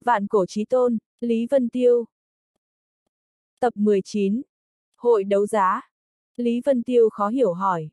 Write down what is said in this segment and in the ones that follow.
Vạn cổ chí tôn, Lý Vân Tiêu. Tập 19. Hội đấu giá. Lý Vân Tiêu khó hiểu hỏi.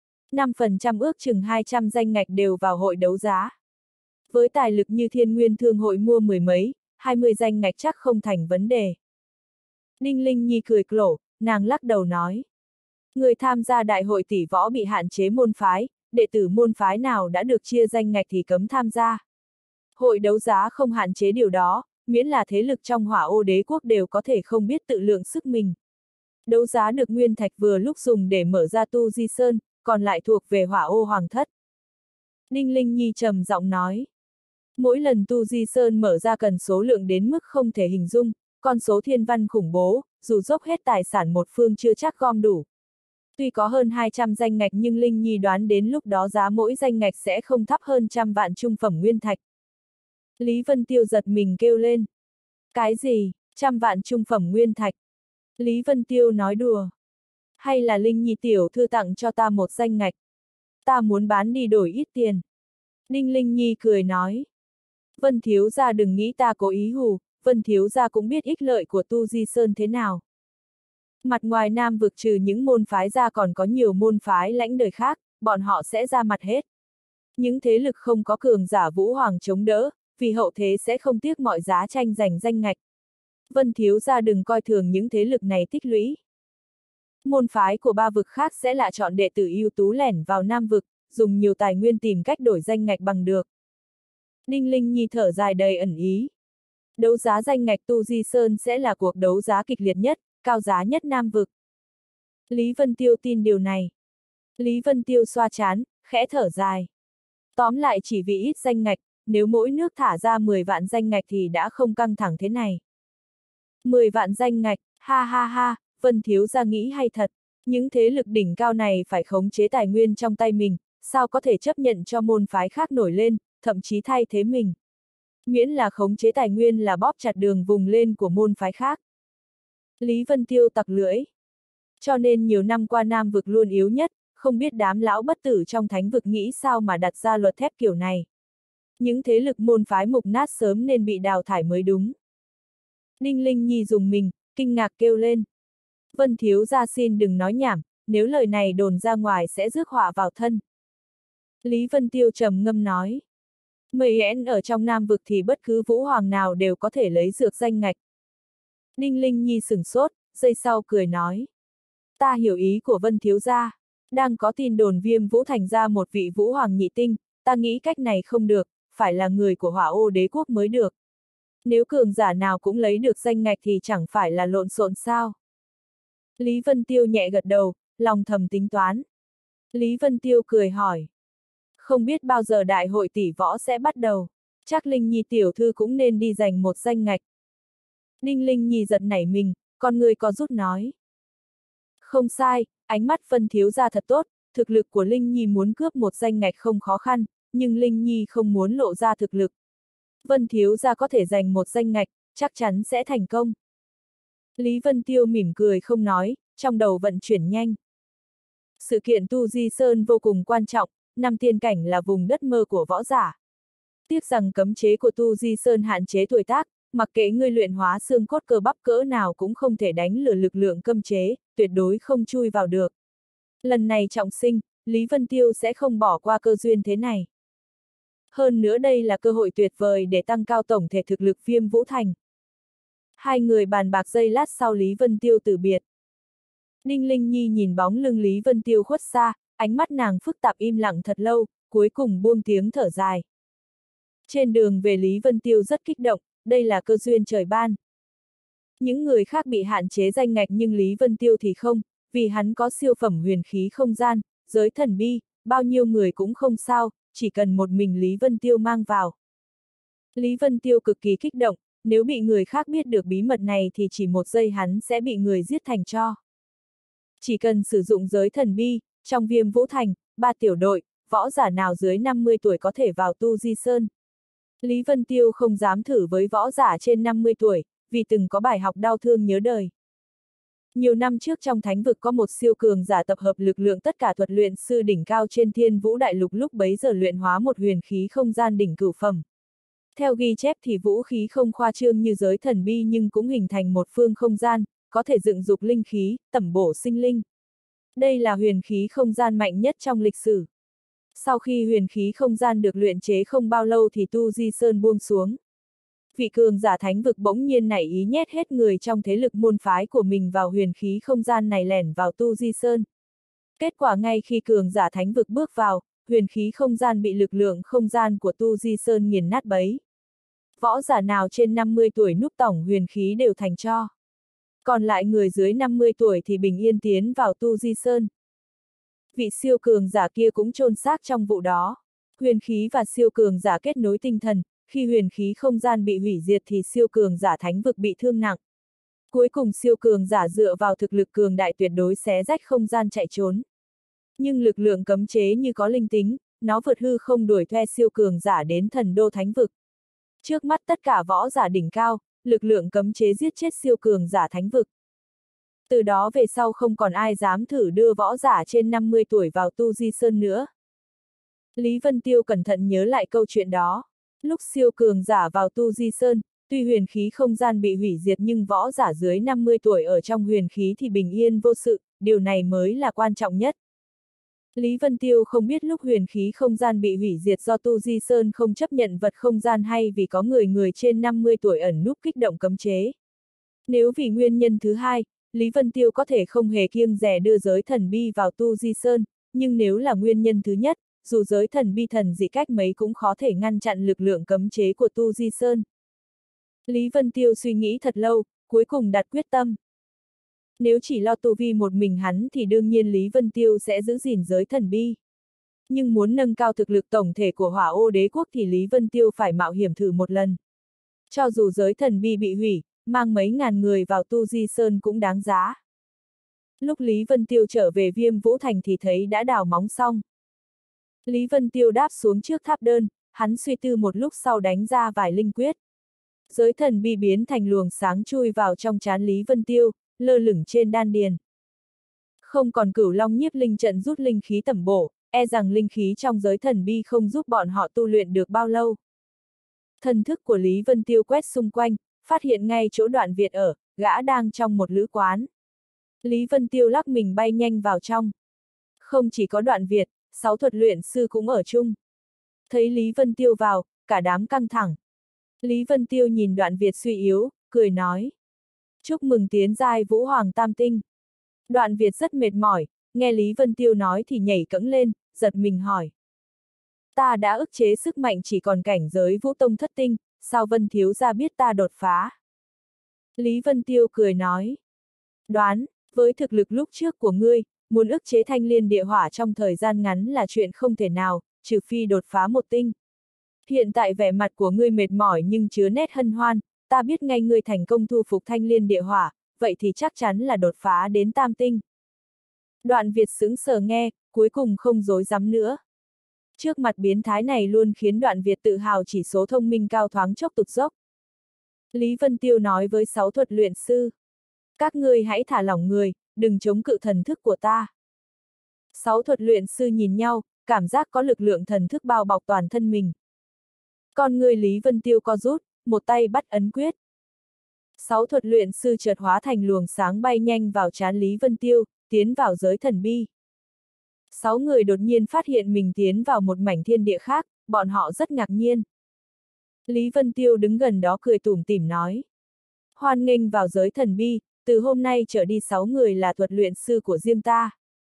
5% ước chừng 200 danh ngạch đều vào hội đấu giá. Với tài lực như Thiên Nguyên Thương hội mua mười mấy, 20 danh ngạch chắc không thành vấn đề. Đinh Linh Nhi cười cẩu, nàng lắc đầu nói. Người tham gia đại hội tỷ võ bị hạn chế môn phái, đệ tử môn phái nào đã được chia danh ngạch thì cấm tham gia. Hội đấu giá không hạn chế điều đó, miễn là thế lực trong Hỏa Ô Đế quốc đều có thể không biết tự lượng sức mình. Đấu giá được nguyên thạch vừa lúc dùng để mở ra Tu Di Sơn, còn lại thuộc về Hỏa Ô Hoàng thất. Đinh Linh Nhi trầm giọng nói. Mỗi lần Tu Di Sơn mở ra cần số lượng đến mức không thể hình dung, con số thiên văn khủng bố, dù dốc hết tài sản một phương chưa chắc gom đủ. Tuy có hơn 200 danh ngạch nhưng Linh Nhi đoán đến lúc đó giá mỗi danh ngạch sẽ không thấp hơn 100 vạn trung phẩm nguyên thạch. Lý Vân Tiêu giật mình kêu lên. Cái gì, 100 vạn trung phẩm nguyên thạch? Lý Vân Tiêu nói đùa. Hay là Linh Nhi tiểu thư tặng cho ta một danh ngạch? Ta muốn bán đi đổi ít tiền. Đinh Linh Nhi cười nói. Vân thiếu gia đừng nghĩ ta cố ý hù, Vân thiếu gia cũng biết ích lợi của Tu Di Sơn thế nào. Mặt ngoài Nam vực trừ những môn phái ra còn có nhiều môn phái lãnh đời khác, bọn họ sẽ ra mặt hết. Những thế lực không có cường giả Vũ Hoàng chống đỡ, vì hậu thế sẽ không tiếc mọi giá tranh giành danh ngạch. Vân thiếu gia đừng coi thường những thế lực này tích lũy. Môn phái của ba vực khác sẽ lựa chọn đệ tử ưu tú lẻn vào Nam vực, dùng nhiều tài nguyên tìm cách đổi danh ngạch bằng được. Đinh Linh Nhi thở dài đầy ẩn ý. Đấu giá danh ngạch Tu Di Sơn sẽ là cuộc đấu giá kịch liệt nhất, cao giá nhất Nam vực. Lý Vân Tiêu tin điều này. Lý Vân Tiêu xoa trán, khẽ thở dài. Tóm lại chỉ vì ít danh ngạch, nếu mỗi nước thả ra 10 vạn danh ngạch thì đã không căng thẳng thế này. 10 vạn danh ngạch, ha ha ha, Vân thiếu gia nghĩ hay thật. Những thế lực đỉnh cao này phải khống chế tài nguyên trong tay mình, sao có thể chấp nhận cho môn phái khác nổi lên, thậm chí thay thế mình. Miễn là khống chế tài nguyên là bóp chặt đường vùng lên của môn phái khác. Lý Vân Tiêu tặc lưỡi. Cho nên nhiều năm qua Nam vực luôn yếu nhất, không biết đám lão bất tử trong thánh vực nghĩ sao mà đặt ra luật thép kiểu này. Những thế lực môn phái mục nát sớm nên bị đào thải mới đúng. Đinh Linh Nhi dùng mình, kinh ngạc kêu lên. Vân thiếu gia xin đừng nói nhảm, nếu lời này đồn ra ngoài sẽ rước họa vào thân. Lý Vân Tiêu trầm ngâm nói. Mây én ở trong Nam vực thì bất cứ vũ hoàng nào đều có thể lấy dược danh ngạch. Đinh Linh Nhi sửng sốt, giây sau cười nói. Ta hiểu ý của Vân thiếu gia. Đang có tin đồn Viêm Vũ thành ra một vị vũ hoàng nhị tinh, ta nghĩ cách này không được, phải là người của Hỏa Ô Đế quốc mới được. Nếu cường giả nào cũng lấy được danh ngạch thì chẳng phải là lộn xộn sao. Lý Vân Tiêu nhẹ gật đầu, lòng thầm tính toán. Lý Vân Tiêu cười hỏi. Không biết bao giờ đại hội tỷ võ sẽ bắt đầu, chắc Linh Nhi tiểu thư cũng nên đi giành một danh ngạch. Đinh Linh Nhi giật nảy mình, con người có rút nói. Không sai, ánh mắt Vân thiếu gia thật tốt, thực lực của Linh Nhi muốn cướp một danh ngạch không khó khăn, nhưng Linh Nhi không muốn lộ ra thực lực. Vân thiếu gia có thể giành một danh ngạch, chắc chắn sẽ thành công. Lý Vân Tiêu mỉm cười không nói, trong đầu vận chuyển nhanh. Sự kiện Tu Di Sơn vô cùng quan trọng, năm tiên cảnh là vùng đất mơ của võ giả. Tiếc rằng cấm chế của Tu Di Sơn hạn chế tuổi tác, mặc kệ ngươi luyện hóa xương cốt cơ bắp cỡ nào cũng không thể đánh lừa lực lượng cấm chế, tuyệt đối không chui vào được. Lần này trọng sinh, Lý Vân Tiêu sẽ không bỏ qua cơ duyên thế này. Hơn nữa đây là cơ hội tuyệt vời để tăng cao tổng thể thực lực Viêm Vũ thành. Hai người bàn bạc giây lát sau Lý Vân Tiêu từ biệt. Đinh Linh Nhi nhìn bóng lưng Lý Vân Tiêu khuất xa, ánh mắt nàng phức tạp im lặng thật lâu, cuối cùng buông tiếng thở dài. Trên đường về Lý Vân Tiêu rất kích động, đây là cơ duyên trời ban. Những người khác bị hạn chế danh ngạch nhưng Lý Vân Tiêu thì không, vì hắn có siêu phẩm huyền khí không gian, giới thần bi, bao nhiêu người cũng không sao, chỉ cần một mình Lý Vân Tiêu mang vào. Lý Vân Tiêu cực kỳ kích động, nếu bị người khác biết được bí mật này thì chỉ một giây hắn sẽ bị người giết thành tro. Chỉ cần sử dụng giới thần bi, trong Viêm Vũ thành, 3 tiểu đội, võ giả nào dưới 50 tuổi có thể vào Tu Di Sơn. Lý Vân Tiêu không dám thử với võ giả trên 50 tuổi, vì từng có bài học đau thương nhớ đời. Nhiều năm trước trong thánh vực có một siêu cường giả tập hợp lực lượng tất cả thuật luyện sư đỉnh cao trên Thiên Vũ Đại Lục lúc bấy giờ luyện hóa một huyền khí không gian đỉnh cửu phẩm. Theo ghi chép thì vũ khí không khoa trương như giới thần bi nhưng cũng hình thành một phương không gian, có thể dựng dục linh khí, tẩm bổ sinh linh. Đây là huyền khí không gian mạnh nhất trong lịch sử. Sau khi huyền khí không gian được luyện chế không bao lâu thì Tu Di Sơn buông xuống. Vị cường giả thánh vực bỗng nhiên nảy ý nhét hết người trong thế lực môn phái của mình vào huyền khí không gian này lẻn vào Tu Di Sơn. Kết quả ngay khi cường giả thánh vực bước vào, huyền khí không gian bị lực lượng không gian của Tu Di Sơn nghiền nát bấy. Võ giả nào trên 50 tuổi núp tổng huyền khí đều thành tro. Còn lại người dưới 50 tuổi thì bình yên tiến vào Tu Di Sơn. Vị siêu cường giả kia cũng chôn xác trong vụ đó. Huyền khí và siêu cường giả kết nối tinh thần, khi huyền khí không gian bị hủy diệt thì siêu cường giả thánh vực bị thương nặng. Cuối cùng siêu cường giả dựa vào thực lực cường đại tuyệt đối xé rách không gian chạy trốn. Nhưng lực lượng cấm chế như có linh tính, nó vượt hư không đuổi theo siêu cường giả đến thần đô thánh vực. Trước mắt tất cả võ giả đỉnh cao, lực lượng cấm chế giết chết siêu cường giả thánh vực. Từ đó về sau không còn ai dám thử đưa võ giả trên 50 tuổi vào Tu Di Sơn nữa. Lý Vân Tiêu cẩn thận nhớ lại câu chuyện đó. Lúc siêu cường giả vào Tu Di Sơn, tuy huyền khí không gian bị hủy diệt nhưng võ giả dưới 50 tuổi ở trong huyền khí thì bình yên vô sự, điều này mới là quan trọng nhất. Lý Vân Tiêu không biết lúc huyền khí không gian bị hủy diệt do Tu Di Sơn không chấp nhận vật không gian hay vì có người trên 50 tuổi ẩn núp kích động cấm chế. Nếu vì nguyên nhân thứ hai, Lý Vân Tiêu có thể không hề kiêng dè đưa giới thần bi vào Tu Di Sơn, nhưng nếu là nguyên nhân thứ nhất, dù giới thần bi thần dị cách mấy cũng khó thể ngăn chặn lực lượng cấm chế của Tu Di Sơn. Lý Vân Tiêu suy nghĩ thật lâu, cuối cùng đặt quyết tâm. Nếu chỉ lo tu vi một mình hắn thì đương nhiên Lý Vân Tiêu sẽ giữ gìn giới thần bi. Nhưng muốn nâng cao thực lực tổng thể của Hỏa Ô Đế quốc thì Lý Vân Tiêu phải mạo hiểm thử một lần. Cho dù giới thần bi bị hủy, mang mấy ngàn người vào Tu Di Sơn cũng đáng giá. Lúc Lý Vân Tiêu trở về Viêm Vũ Thành thì thấy đã đào móng xong. Lý Vân Tiêu đáp xuống trước tháp đơn, hắn suy tư một lúc sau đánh ra vài linh quyết. Giới thần bi biến thành luồng sáng chui vào trong trán Lý Vân Tiêu, lơ lửng trên đan điền. Không còn Cửu Long Nhiếp Linh trận rút linh khí tẩm bổ, e rằng linh khí trong giới thần bi không giúp bọn họ tu luyện được bao lâu. Thần thức của Lý Vân Tiêu quét xung quanh, phát hiện ngay chỗ Đoạn Việt ở, gã đang trong một lữ quán. Lý Vân Tiêu lắc mình bay nhanh vào trong. Không chỉ có Đoạn Việt, 6 thuật luyện sư cũng ở chung. Thấy Lý Vân Tiêu vào, cả đám căng thẳng. Lý Vân Tiêu nhìn Đoạn Việt suy yếu, cười nói. Chúc mừng tiến giai Vũ Hoàng Tam Tinh. Đoạn Việt rất mệt mỏi, nghe Lý Vân Tiêu nói thì nhảy cẫng lên, giật mình hỏi. Ta đã ức chế sức mạnh chỉ còn cảnh giới Vũ Tông Thất Tinh, sao Vân thiếu gia biết ta đột phá? Lý Vân Tiêu cười nói. Đoán, với thực lực lúc trước của ngươi, muốn ức chế Thanh Liên địa hỏa trong thời gian ngắn là chuyện không thể nào, trừ phi đột phá một tinh. Hiện tại vẻ mặt của ngươi mệt mỏi nhưng chứa nét hân hoan, ta biết ngay ngươi thành công thu phục Thanh Liên địa hỏa, vậy thì chắc chắn là đột phá đến tam tinh. Đoạn Việt sững sờ nghe, cuối cùng không dối dám nữa. Trước mặt biến thái này luôn khiến Đoạn Việt tự hào chỉ số thông minh cao thoáng chốc tụt dốc. Lý Vân Tiêu nói với 6 thuật luyện sư. Các ngươi hãy thả lỏng người, đừng chống cự thần thức của ta. 6 thuật luyện sư nhìn nhau, cảm giác có lực lượng thần thức bao bọc toàn thân mình. Con người Lý Vân Tiêu co rút, một tay bắt ấn quyết. 6 thuật luyện sư chợt hóa thành luồng sáng bay nhanh vào trán Lý Vân Tiêu, tiến vào giới thần bi. 6 người đột nhiên phát hiện mình tiến vào một mảnh thiên địa khác, bọn họ rất ngạc nhiên. Lý Vân Tiêu đứng gần đó cười tủm tỉm nói. Hoan nghênh vào giới thần bi, từ hôm nay trở đi 6 người là thuật luyện sư của riêng ta.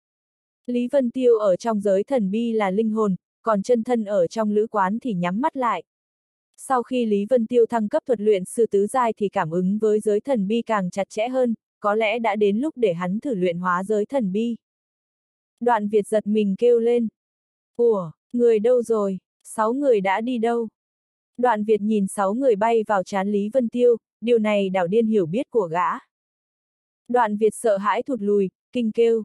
Lý Vân Tiêu ở trong giới thần bi là linh hồn, còn chân thân ở trong lữ quán thì nhắm mắt lại. Sau khi Lý Vân Tiêu thăng cấp thuật luyện sư tứ giai thì cảm ứng với giới thần bi càng chặt chẽ hơn, có lẽ đã đến lúc để hắn thử luyện hóa giới thần bi. Đoạn Việt giật mình kêu lên. Ủa, người đâu rồi? 6 người đã đi đâu? Đoạn Việt nhìn 6 người bay vào trán Lý Vân Tiêu, điều này đảo điên hiểu biết của gã. Đoạn Việt sợ hãi thụt lùi, kinh kêu.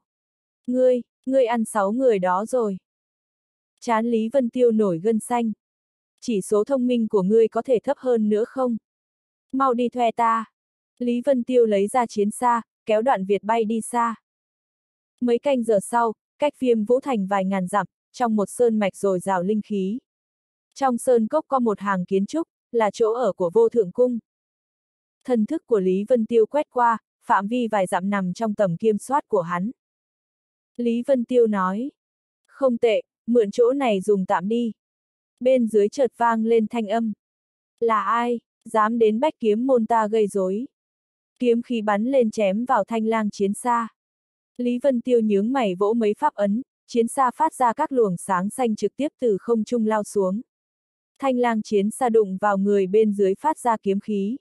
Ngươi ăn 6 người đó rồi. Trán Lý Vân Tiêu nổi gân xanh. Chỉ số thông minh của ngươi có thể thấp hơn nữa không? Mau đi thuê ta. Lý Vân Tiêu lấy ra chiến xa, kéo Đoạn Việt bay đi xa. Mấy canh giờ sau, cách Viêm Vũ Thành vài ngàn dặm, trong một sơn mạch dồi dào linh khí. Trong sơn cốc có một hàng kiến trúc, là chỗ ở của vô thượng cung. Thần thức của Lý Vân Tiêu quét qua, phạm vi vài dặm nằm trong tầm kiểm soát của hắn. Lý Vân Tiêu nói, không tệ, mượn chỗ này dùng tạm đi. Bên dưới chợt vang lên thanh âm. Là ai, dám đến Bách Kiếm môn ta gây rối? Kiếm khí bắn lên chém vào thanh lang chiến xa. Lý Vân Tiêu nhướng mày vỗ mấy pháp ấn, chiến xa phát ra các luồng sáng xanh trực tiếp từ không trung lao xuống. Thanh lang chiến xa đụng vào người bên dưới phát ra kiếm khí.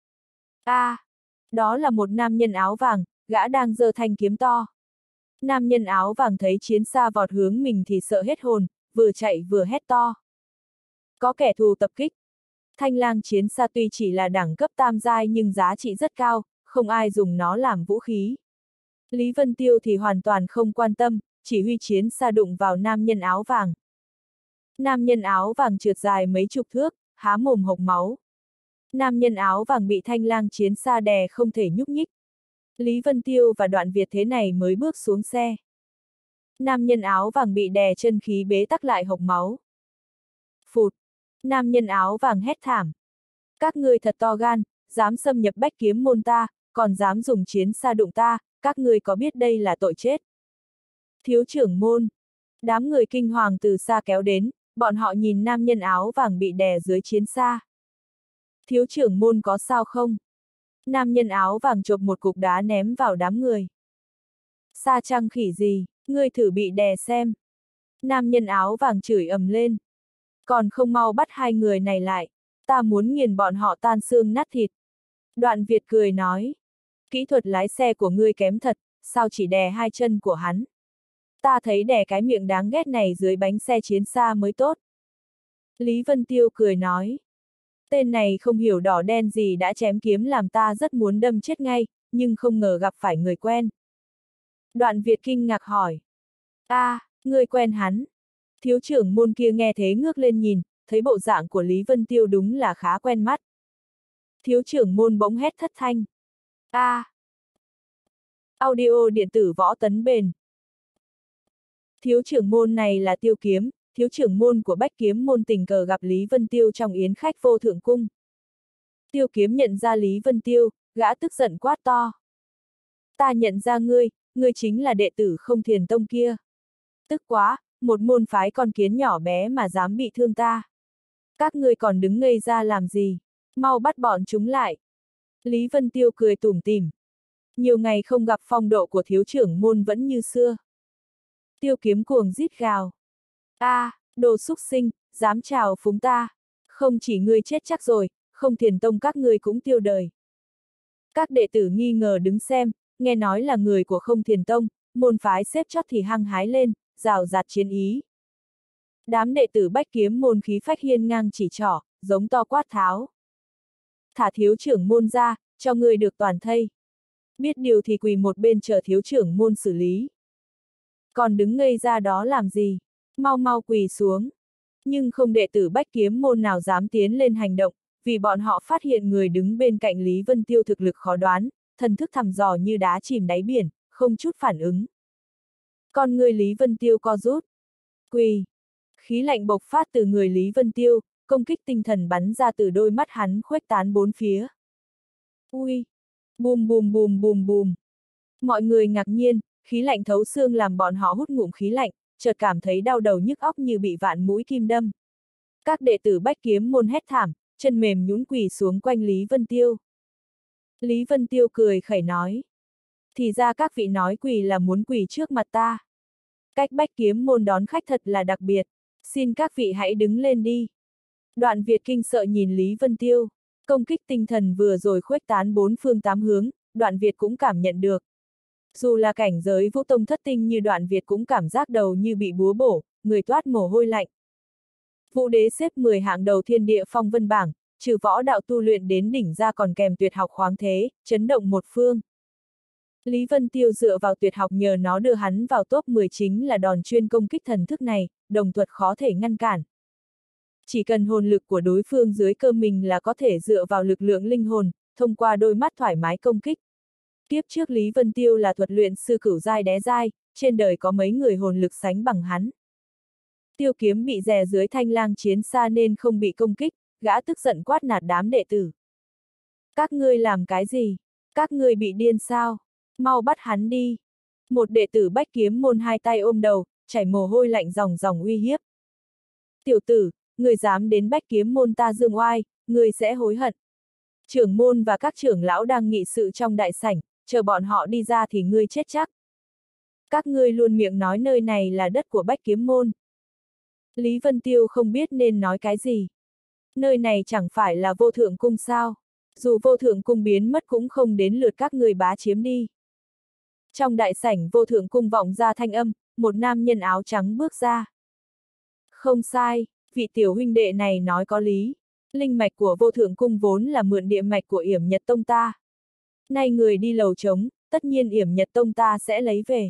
Đó là một nam nhân áo vàng, gã đang giơ thanh kiếm to. Nam nhân áo vàng thấy chiến xa vọt hướng mình thì sợ hết hồn, vừa chạy vừa hét to. Có kẻ thù tập kích. Thanh lang chiến xa tuy chỉ là đẳng cấp tam giai nhưng giá trị rất cao, không ai dùng nó làm vũ khí. Lý Vân Tiêu thì hoàn toàn không quan tâm, chỉ huy chiến xa đụng vào nam nhân áo vàng. Nam nhân áo vàng trượt dài mấy chục thước, há mồm hộc máu. Nam nhân áo vàng bị thanh lang chiến xa đè không thể nhúc nhích. Lý Vân Tiêu và Đoạn Việt thế này mới bước xuống xe. Nam nhân áo vàng bị đè chân khí bế tắc lại hộc máu. Phụt! Nam nhân áo vàng hét thảm. Các ngươi thật to gan, dám xâm nhập Bách Kiếm môn ta, còn dám dùng chiến xa đụng ta, các ngươi có biết đây là tội chết? Thiếu trưởng môn! Đám người kinh hoàng từ xa kéo đến, bọn họ nhìn nam nhân áo vàng bị đè dưới chiến xa. Thiếu trưởng môn có sao không? Nam nhân áo vàng chộp một cục đá ném vào đám người. Sa trăng khỉ gì, ngươi thử bị đè xem. Nam nhân áo vàng chửi ầm lên. Còn không mau bắt hai người này lại, ta muốn nghiền bọn họ tan xương nát thịt. Đoạn Việt cười nói. Kỹ thuật lái xe của ngươi kém thật, sao chỉ đè hai chân của hắn? Ta thấy đè cái miệng đáng ghét này dưới bánh xe chiến xa mới tốt. Lý Vân Tiêu cười nói. Tên này không hiểu đỏ đen gì đã chém kiếm làm ta rất muốn đâm chết ngay, nhưng không ngờ gặp phải người quen. Đoạn Việt kinh ngạc hỏi. Ngươi quen hắn. Thiếu trưởng môn kia nghe thế ngước lên nhìn, thấy bộ dạng của Lý Vân Tiêu đúng là khá quen mắt. Thiếu trưởng môn bỗng hét thất thanh. Audio điện tử Võ Tấn Bền. Thiếu trưởng môn này là Tiêu Kiếm, thiếu trưởng môn của Bách Kiếm môn tình cờ gặp Lý Vân Tiêu trong yến khách vô thượng cung. Tiêu Kiếm nhận ra Lý Vân Tiêu, gã tức giận quát to. Ta nhận ra ngươi chính là đệ tử Không Thiền Tông kia. Tức quá, một môn phái con kiến nhỏ bé mà dám bị thương ta. Các ngươi còn đứng ngây ra làm gì? Mau bắt bọn chúng lại. Lý Vân Tiêu cười tủm tỉm. Nhiều ngày không gặp phong độ của thiếu trưởng môn vẫn như xưa. Tiêu Kiếm cuồng rít gào. Đồ xúc sinh, dám chào phúng ta. Không chỉ ngươi chết chắc rồi, Không Thiền Tông các ngươi cũng tiêu đời. Các đệ tử nghi ngờ đứng xem, nghe nói là người của Không Thiền Tông, môn phái xếp chót thì hăng hái lên, rào rạt chiến ý. Đám đệ tử Bách Kiếm môn khí phách hiên ngang chỉ trỏ, giống to quát tháo. Thả thiếu trưởng môn ra, cho ngươi được toàn thây. Biết điều thì quỳ một bên chờ thiếu trưởng môn xử lý. Còn đứng ngây ra đó làm gì? Mau mau quỳ xuống. Nhưng không đệ tử Bách Kiếm môn nào dám tiến lên hành động, vì bọn họ phát hiện người đứng bên cạnh Lý Vân Tiêu thực lực khó đoán, thần thức thăm dò như đá chìm đáy biển, không chút phản ứng. Con người Lý Vân Tiêu co rút. Quỳ. Khí lạnh bộc phát từ người Lý Vân Tiêu, công kích tinh thần bắn ra từ đôi mắt hắn khuếch tán bốn phía. Ui! Bùm bùm bùm bùm bùm. Mọi người ngạc nhiên, khí lạnh thấu xương làm bọn họ hút ngụm khí lạnh, chợt cảm thấy đau đầu nhức óc như bị vạn mũi kim đâm. Các đệ tử Bách Kiếm môn hét thảm, chân mềm nhũn quỳ xuống quanh Lý Vân Tiêu. Lý Vân Tiêu cười khẩy nói. Thì ra các vị nói quỳ là muốn quỳ trước mặt ta. Cách Bách Kiếm môn đón khách thật là đặc biệt, xin các vị hãy đứng lên đi. Đoạn Việt kinh sợ nhìn Lý Vân Tiêu, công kích tinh thần vừa rồi khuếch tán bốn phương tám hướng, Đoạn Việt cũng cảm nhận được. Dù là cảnh giới vũ tông thất tinh như Đoạn Việt cũng cảm giác đầu như bị búa bổ, người toát mồ hôi lạnh. Vũ đế xếp 10 hạng đầu thiên địa phong vân bảng, trừ võ đạo tu luyện đến đỉnh ra còn kèm tuyệt học khoáng thế, chấn động một phương. Lý Vân Tiêu dựa vào tuyệt học nhờ nó đưa hắn vào top 10 chính là đòn chuyên công kích thần thức này, đồng thuật khó thể ngăn cản. Chỉ cần hồn lực của đối phương dưới cơ mình là có thể dựa vào lực lượng linh hồn, thông qua đôi mắt thoải mái công kích. Tiếp trước Lý Vân Tiêu là thuật luyện sư cửu giai đé giai, trên đời có mấy người hồn lực sánh bằng hắn. Tiêu Kiếm bị đè dưới thanh lang chiến xa nên không bị công kích, gã tức giận quát nạt đám đệ tử. Các ngươi làm cái gì? Các ngươi bị điên sao? Mau bắt hắn đi. Một đệ tử Bách Kiếm môn hai tay ôm đầu, chảy mồ hôi lạnh ròng ròng uy hiếp. Tiểu tử, người dám đến Bách Kiếm môn ta dương oai, người sẽ hối hận. Trưởng môn và các trưởng lão đang nghị sự trong đại sảnh, chờ bọn họ đi ra thì ngươi chết chắc. Các ngươi luôn miệng nói nơi này là đất của Bách Kiếm môn. Lý Vân Tiêu không biết nên nói cái gì. Nơi này chẳng phải là Vô Thượng Cung sao? Dù Vô Thượng Cung biến mất cũng không đến lượt các người bá chiếm đi. Trong đại sảnh Vô Thượng Cung vọng ra thanh âm, một nam nhân áo trắng bước ra. Không sai, vị tiểu huynh đệ này nói có lý. Linh mạch của Vô Thượng Cung vốn là mượn địa mạch của Yểm Nhật Tông ta. Nay người đi lầu trống, tất nhiên Yểm Nhật Tông ta sẽ lấy về.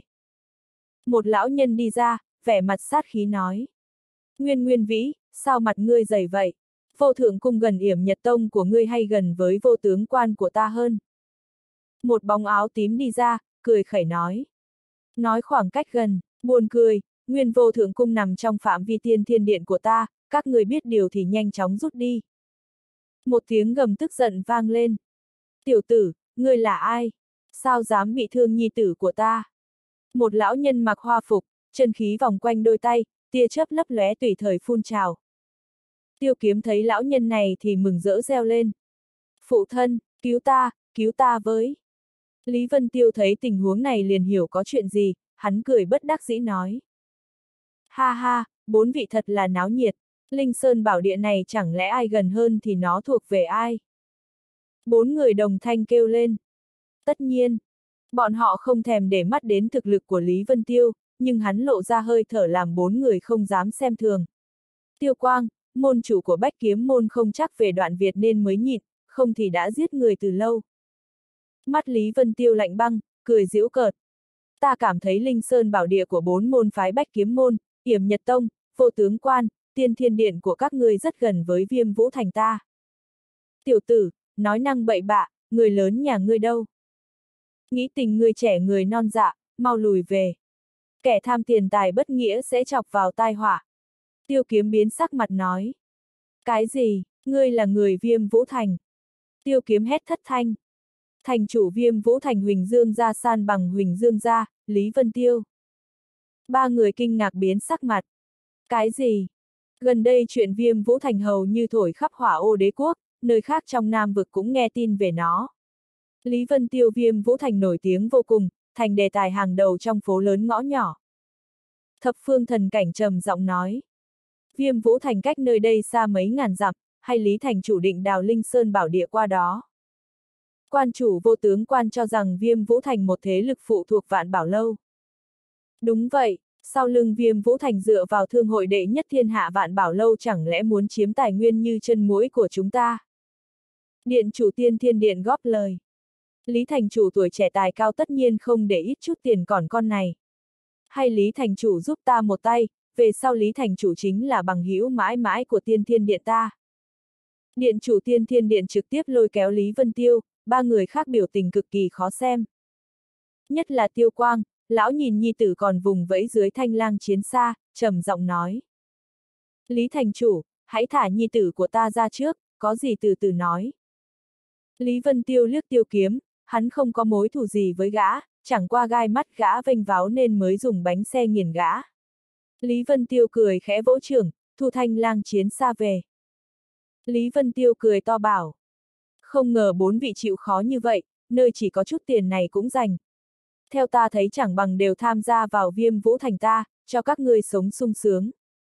Một lão nhân đi ra, vẻ mặt sát khí nói. Nguyên Vĩ, sao mặt ngươi dày vậy? Vô Thượng Cung gần Yểm Nhật Tông của ngươi hay gần với Vô Tướng Quan của ta hơn? Một bóng áo tím đi ra, cười khẩy nói. Nói khoảng cách gần, buồn cười, nguyên Vô Thượng Cung nằm trong phạm vi Tiên Thiên Điện của ta, các người biết điều thì nhanh chóng rút đi. Một tiếng gầm tức giận vang lên. Tiểu tử, ngươi là ai? Sao dám bị thương nhi tử của ta? Một lão nhân mặc hoa phục, chân khí vòng quanh đôi tay, tia chớp lấp lóe tùy thời phun trào. Tiêu Kiếm thấy lão nhân này thì mừng rỡ reo lên. Phụ thân, cứu ta với. Lý Vân Tiêu thấy tình huống này liền hiểu có chuyện gì, hắn cười bất đắc dĩ nói. Ha ha, bốn vị thật là náo nhiệt, Linh Sơn bảo địa này chẳng lẽ ai gần hơn thì nó thuộc về ai? Bốn người đồng thanh kêu lên. Tất nhiên, bọn họ không thèm để mắt đến thực lực của Lý Vân Tiêu, nhưng hắn lộ ra hơi thở làm bốn người không dám xem thường. Tiêu Quang, môn chủ của Bách Kiếm môn không chắc về Đoạn Việt nên mới nhịn, không thì đã giết người từ lâu. Mắt Lý Vân Tiêu lạnh băng, cười giễu cợt. Ta cảm thấy Linh Sơn bảo địa của bốn môn phái Bách Kiếm môn, Yểm Nhật Tông, Vô Tướng Quan, Tiên Thiên Điện của các ngươi rất gần với Viêm Vũ Thành ta. Tiểu tử, nói năng bậy bạ, người lớn nhà ngươi đâu? Nghĩ tình ngươi trẻ người non dạ, mau lùi về. Kẻ tham tiền tài bất nghĩa sẽ chọc vào tai họa. Tiêu Kiếm biến sắc mặt nói. Cái gì, ngươi là người Viêm Vũ Thành? Tiêu Kiếm hét thất thanh. Thành chủ Viêm Vũ Thành Huỳnh Dương gia san bằng Huỳnh Dương gia, Lý Vân Tiêu. Ba người kinh ngạc biến sắc mặt. Cái gì? Gần đây chuyện Viêm Vũ Thành hầu như thổi khắp Hỏa Ô Đế quốc, nơi khác trong Nam vực cũng nghe tin về nó. Lý Vân Tiêu Viêm Vũ Thành nổi tiếng vô cùng, thành đề tài hàng đầu trong phố lớn ngõ nhỏ. Thập Phương Thần Cảnh trầm giọng nói. Viêm Vũ Thành cách nơi đây xa mấy ngàn dặm, hay Lý Thành chủ định đào Linh Sơn bảo địa qua đó? Quan chủ Vô Tướng Quan cho rằng Viêm Vũ Thành một thế lực phụ thuộc Vạn Bảo Lâu. Đúng vậy, sau lưng Viêm Vũ Thành dựa vào thương hội đệ nhất thiên hạ Vạn Bảo Lâu chẳng lẽ muốn chiếm tài nguyên như chân muỗi của chúng ta? Điện chủ Tiên Thiên Điện góp lời. Lý Thành chủ tuổi trẻ tài cao tất nhiên không để ít chút tiền còn con này. Hay Lý Thành chủ giúp ta một tay, về sau Lý Thành chủ chính là bằng hữu mãi mãi của Tiên Thiên Điện ta. Điện chủ Tiên Thiên Điện trực tiếp lôi kéo Lý Vân Tiêu, ba người khác biểu tình cực kỳ khó xem. Nhất là Tiêu Quang, lão nhìn nhi tử còn vùng vẫy dưới thanh lang chiến xa, trầm giọng nói. Lý Thành chủ, hãy thả nhi tử của ta ra trước, có gì từ từ nói. Lý Vân Tiêu liếc Tiêu Kiếm, hắn không có mối thù gì với gã, chẳng qua gai mắt gã vênh váo nên mới dùng bánh xe nghiền gã. Lý Vân Tiêu cười khẽ vỗ trưởng, thu thanh lang chiến xa về. Lý Vân Tiêu cười to bảo. Không ngờ bốn vị chịu khó như vậy, nơi chỉ có chút tiền này cũng dành. Theo ta thấy chẳng bằng đều tham gia vào Viêm Vũ Thành ta, cho các ngươi sống sung sướng.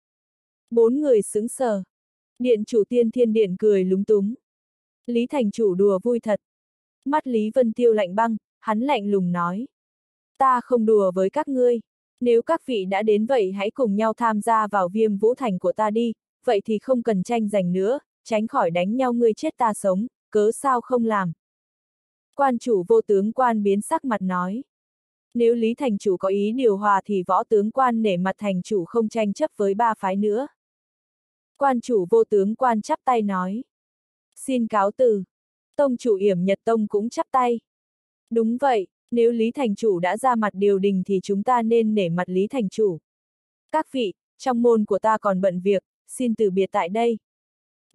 Bốn người sững sờ. Điện chủ Tiên Thiên Điện cười lúng túng. Lý Thành chủ đùa vui thật. Mắt Lý Vân Tiêu lạnh băng, hắn lạnh lùng nói. Ta không đùa với các ngươi. Nếu các vị đã đến vậy hãy cùng nhau tham gia vào Viêm Vũ Thành của ta đi, vậy thì không cần tranh giành nữa, tránh khỏi đánh nhau ngươi chết ta sống, cớ sao không làm. Quan chủ Vô Tướng Quan biến sắc mặt nói. Nếu Lý Thành chủ có ý điều hòa thì Võ Tướng Quan nể mặt thành chủ không tranh chấp với ba phái nữa. Quan chủ Vô Tướng Quan chắp tay nói. Xin cáo từ. Tông chủ Yểm Nhật Tông cũng chắp tay. Đúng vậy, nếu Lý Thành chủ đã ra mặt điều đình thì chúng ta nên nể mặt Lý Thành chủ. Các vị, trong môn của ta còn bận việc, xin từ biệt tại đây.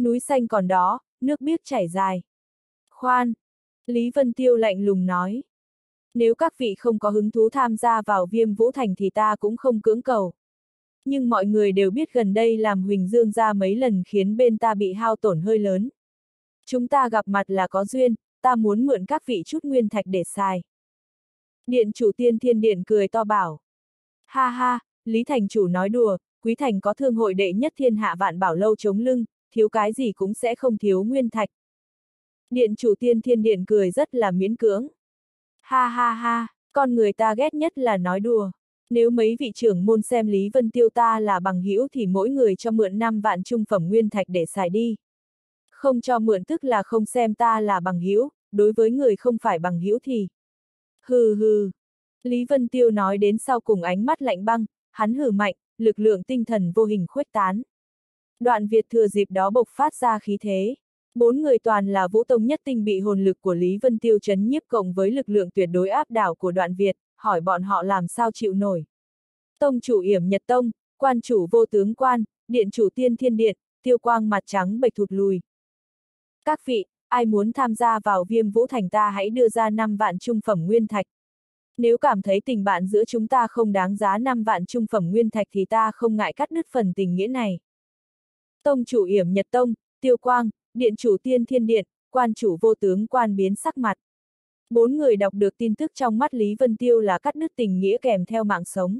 Núi xanh còn đó, nước biếc chảy dài. Khoan! Lý Vân Tiêu lạnh lùng nói. Nếu các vị không có hứng thú tham gia vào Viêm Vũ Thành thì ta cũng không cưỡng cầu. Nhưng mọi người đều biết gần đây làm Huỳnh Dương ra mấy lần khiến bên ta bị hao tổn hơi lớn. Chúng ta gặp mặt là có duyên, ta muốn mượn các vị chút nguyên thạch để xài. Điện chủ Tiên Thiên Điện cười to bảo. Ha ha, Lý Thành chủ nói đùa, Quý Thành có thương hội đệ nhất thiên hạ vạn bảo lâu chống lưng, thiếu cái gì cũng sẽ không thiếu nguyên thạch. Điện chủ Tiên Thiên Điện cười rất là miễn cưỡng. Ha ha ha, con người ta ghét nhất là nói đùa. Nếu mấy vị trưởng môn xem Lý Vân Tiêu ta là bằng hữu thì mỗi người cho mượn 5 vạn trung phẩm nguyên thạch để xài đi. Không cho mượn tức là không xem ta là bằng hữu, đối với người không phải bằng hữu thì. Hừ hừ. Lý Vân Tiêu nói đến sau cùng ánh mắt lạnh băng, hắn hừ mạnh, lực lượng tinh thần vô hình khuếch tán. Đoạn Việt thừa dịp đó bộc phát ra khí thế. 4 người toàn là Vũ Tông nhất tinh bị hồn lực của Lý Vân Tiêu trấn nhiếp cộng với lực lượng tuyệt đối áp đảo của Đoạn Việt, hỏi bọn họ làm sao chịu nổi. Tông chủ Yểm Nhật Tông, quan chủ Vô Tướng Quan, điện chủ Tiên Thiên Điện, Tiêu Quang mặt trắng bệch thụt lùi. Các vị, ai muốn tham gia vào Viêm Vũ Thành ta hãy đưa ra 5 vạn trung phẩm nguyên thạch. Nếu cảm thấy tình bạn giữa chúng ta không đáng giá 5 vạn trung phẩm nguyên thạch thì ta không ngại cắt đứt phần tình nghĩa này. Tông chủ Yểm Nhật Tông, Tiêu Quang, điện chủ Tiên Thiên Điện, quan chủ Vô Tướng Quan biến sắc mặt. 4 người đọc được tin tức trong mắt Lý Vân Tiêu là cắt đứt tình nghĩa kèm theo mạng sống.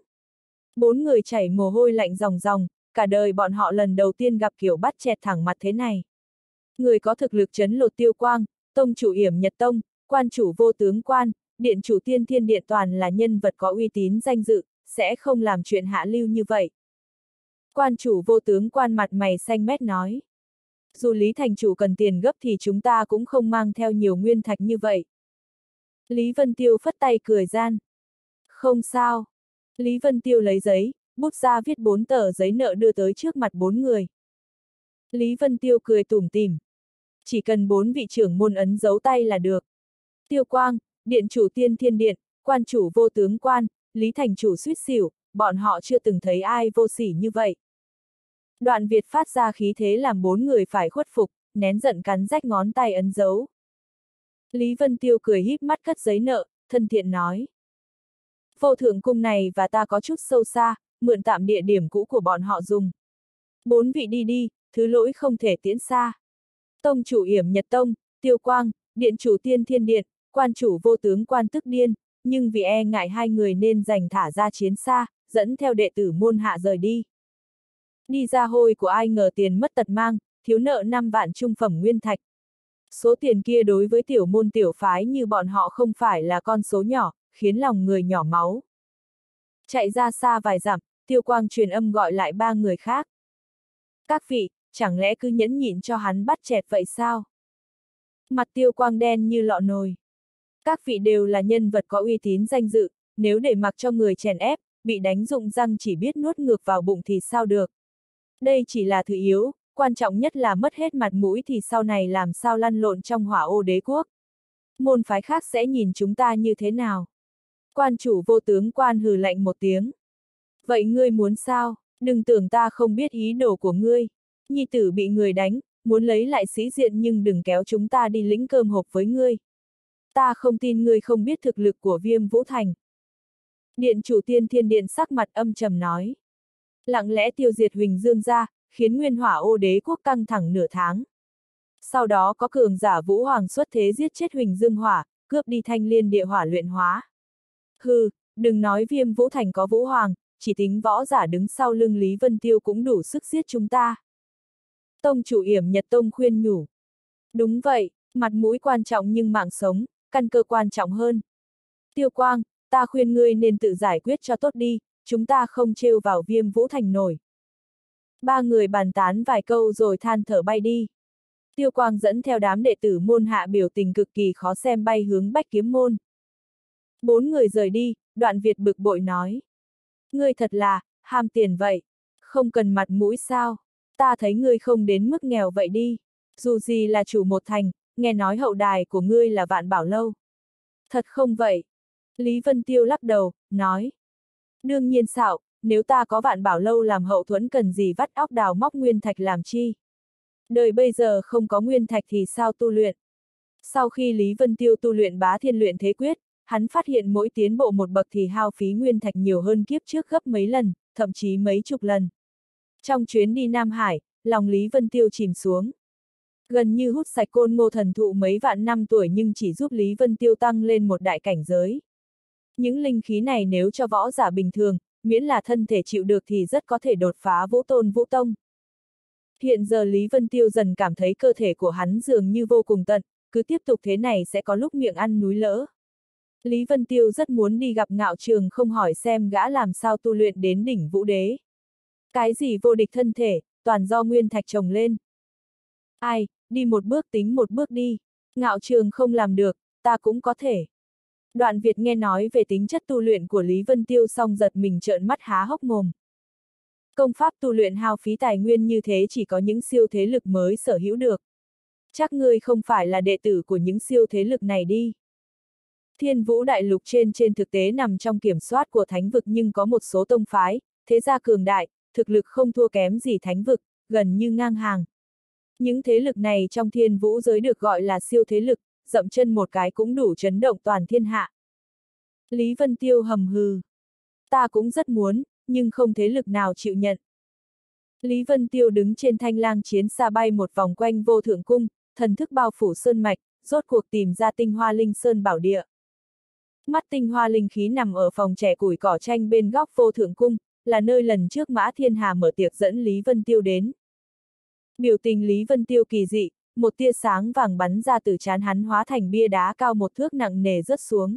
4 người chảy mồ hôi lạnh ròng ròng, cả đời bọn họ lần đầu tiên gặp kiểu bắt chẹt thẳng mặt thế này. Người có thực lực chấn lột Tiêu Quang, tông chủ Yểm Nhật Tông, quan chủ Vô Tướng Quan, điện chủ Tiên Thiên Điện toàn là nhân vật có uy tín danh dự, sẽ không làm chuyện hạ lưu như vậy. Quan chủ Vô Tướng Quan mặt mày xanh mét nói. Dù Lý Thành chủ cần tiền gấp thì chúng ta cũng không mang theo nhiều nguyên thạch như vậy. Lý Vân Tiêu phất tay cười gian. Không sao. Lý Vân Tiêu lấy giấy, bút ra viết 4 tờ giấy nợ đưa tới trước mặt 4 người. Lý Vân Tiêu cười tủm tỉm. Chỉ cần 4 vị trưởng môn ấn dấu tay là được. Tiêu Quang, điện chủ Tiên Thiên Điện, quan chủ Vô Tướng Quan, Lý Thành chủ suýt xỉu, bọn họ chưa từng thấy ai vô sỉ như vậy. Đoạn Việt phát ra khí thế làm 4 người phải khuất phục, nén giận cắn rách ngón tay ấn dấu. Lý Vân Tiêu cười híp mắt cất giấy nợ, thân thiện nói. Vô Thượng Cung này và ta có chút sâu xa, mượn tạm địa điểm cũ của bọn họ dùng. 4 vị đi đi, thứ lỗi không thể tiễn xa. Tông chủ Yểm Nhật Tông, Tiêu Quang, điện chủ Tiên Thiên Điện, quan chủ Vô Tướng Quan tức điên, nhưng vì e ngại hai người nên giành thả ra chiến xa, dẫn theo đệ tử môn hạ rời đi. Đi ra hôi của ai ngờ tiền mất tật mang, thiếu nợ 5 vạn trung phẩm nguyên thạch. Số tiền kia đối với tiểu môn tiểu phái như bọn họ không phải là con số nhỏ, khiến lòng người nhỏ máu. Chạy ra xa vài dặm, Tiêu Quang truyền âm gọi lại 3 người khác. Các vị, chẳng lẽ cứ nhẫn nhịn cho hắn bắt chẹt vậy sao? Mặt Tiêu Quang đen như lọ nồi. Các vị đều là nhân vật có uy tín danh dự, nếu để mặc cho người chèn ép, bị đánh rụng răng chỉ biết nuốt ngược vào bụng thì sao được. Đây chỉ là thứ yếu, quan trọng nhất là mất hết mặt mũi thì sau này làm sao lăn lộn trong Hỏa Ô Đế quốc. Môn phái khác sẽ nhìn chúng ta như thế nào? Quan chủ Vô Tướng Quan hừ lạnh một tiếng. Vậy ngươi muốn sao? Đừng tưởng ta không biết ý đồ của ngươi. Nhi tử bị người đánh, muốn lấy lại sĩ diện nhưng đừng kéo chúng ta đi lĩnh cơm hộp với ngươi. Ta không tin ngươi không biết thực lực của Viêm Vũ Thành. Điện chủ Tiên Thiên Điện sắc mặt âm trầm nói. Lặng lẽ tiêu diệt Huỳnh Dương ra, khiến nguyên Hỏa Ô Đế quốc căng thẳng nửa tháng. Sau đó có cường giả Vũ Hoàng xuất thế giết chết Huỳnh Dương Hỏa, cướp đi Thanh Liên Địa Hỏa luyện hóa. Hừ, đừng nói Viêm Vũ Thành có Vũ Hoàng, chỉ tính võ giả đứng sau lưng Lý Vân Tiêu cũng đủ sức giết chúng ta. Tông chủ Yểm Nhật Tông khuyên nhủ. Đúng vậy, mặt mũi quan trọng nhưng mạng sống, căn cơ quan trọng hơn. Tiêu Quang, ta khuyên ngươi nên tự giải quyết cho tốt đi, chúng ta không trêu vào Viêm Vũ Thành nổi. 3 người bàn tán vài câu rồi than thở bay đi. Tiêu Quang dẫn theo đám đệ tử môn hạ biểu tình cực kỳ khó xem bay hướng Bách Kiếm Môn. 4 người rời đi, Đoạn Việt bực bội nói. Ngươi thật là, ham tiền vậy, không cần mặt mũi sao, ta thấy ngươi không đến mức nghèo vậy đi, dù gì là chủ một thành, nghe nói hậu đài của ngươi là Vạn Bảo Lâu. Thật không vậy? Lý Vân Tiêu lắc đầu, nói. Đương nhiên xạo, nếu ta có Vạn Bảo Lâu làm hậu thuẫn cần gì vắt óc đào móc nguyên thạch làm chi? Đời bây giờ không có nguyên thạch thì sao tu luyện? Sau khi Lý Vân Tiêu tu luyện Bá Thiên Luyện Thế Quyết, hắn phát hiện mỗi tiến bộ một bậc thì hao phí nguyên thạch nhiều hơn kiếp trước gấp mấy lần, thậm chí mấy chục lần. Trong chuyến đi Nam Hải, lòng Lý Vân Tiêu chìm xuống. Gần như hút sạch côn ngô thần thụ mấy vạn năm tuổi nhưng chỉ giúp Lý Vân Tiêu tăng lên một đại cảnh giới. Những linh khí này nếu cho võ giả bình thường, miễn là thân thể chịu được thì rất có thể đột phá Vũ Tôn Vũ Tông. Hiện giờ Lý Vân Tiêu dần cảm thấy cơ thể của hắn dường như vô cùng tận, cứ tiếp tục thế này sẽ có lúc miệng ăn núi lỡ. Lý Vân Tiêu rất muốn đi gặp Ngạo Trường không hỏi xem gã làm sao tu luyện đến đỉnh Vũ Đế. Cái gì vô địch thân thể, toàn do nguyên thạch trồng lên. Ai, đi một bước tính một bước đi. Ngạo Trường không làm được, ta cũng có thể. Đoạn Việt nghe nói về tính chất tu luyện của Lý Vân Tiêu xong giật mình trợn mắt há hốc mồm. Công pháp tu luyện hao phí tài nguyên như thế chỉ có những siêu thế lực mới sở hữu được. Chắc ngươi không phải là đệ tử của những siêu thế lực này đi. Thiên Vũ Đại Lục trên thực tế nằm trong kiểm soát của thánh vực nhưng có một số tông phái, thế gia cường đại, thực lực không thua kém gì thánh vực, gần như ngang hàng. Những thế lực này trong thiên vũ giới được gọi là siêu thế lực, dậm chân một cái cũng đủ chấn động toàn thiên hạ. Lý Vân Tiêu hầm hừ. Ta cũng rất muốn, nhưng không thế lực nào chịu nhận. Lý Vân Tiêu đứng trên thanh lang chiến xa bay một vòng quanh vô thượng cung, thần thức bao phủ sơn mạch, rốt cuộc tìm ra tinh hoa linh sơn bảo địa. Mắt tinh hoa linh khí nằm ở phòng trẻ củi cỏ tranh bên góc vô thượng cung, là nơi lần trước Mã Thiên Hà mở tiệc dẫn Lý Vân Tiêu đến. Biểu tình Lý Vân Tiêu kỳ dị, một tia sáng vàng bắn ra từ trán hắn hóa thành bia đá cao một thước nặng nề rớt xuống.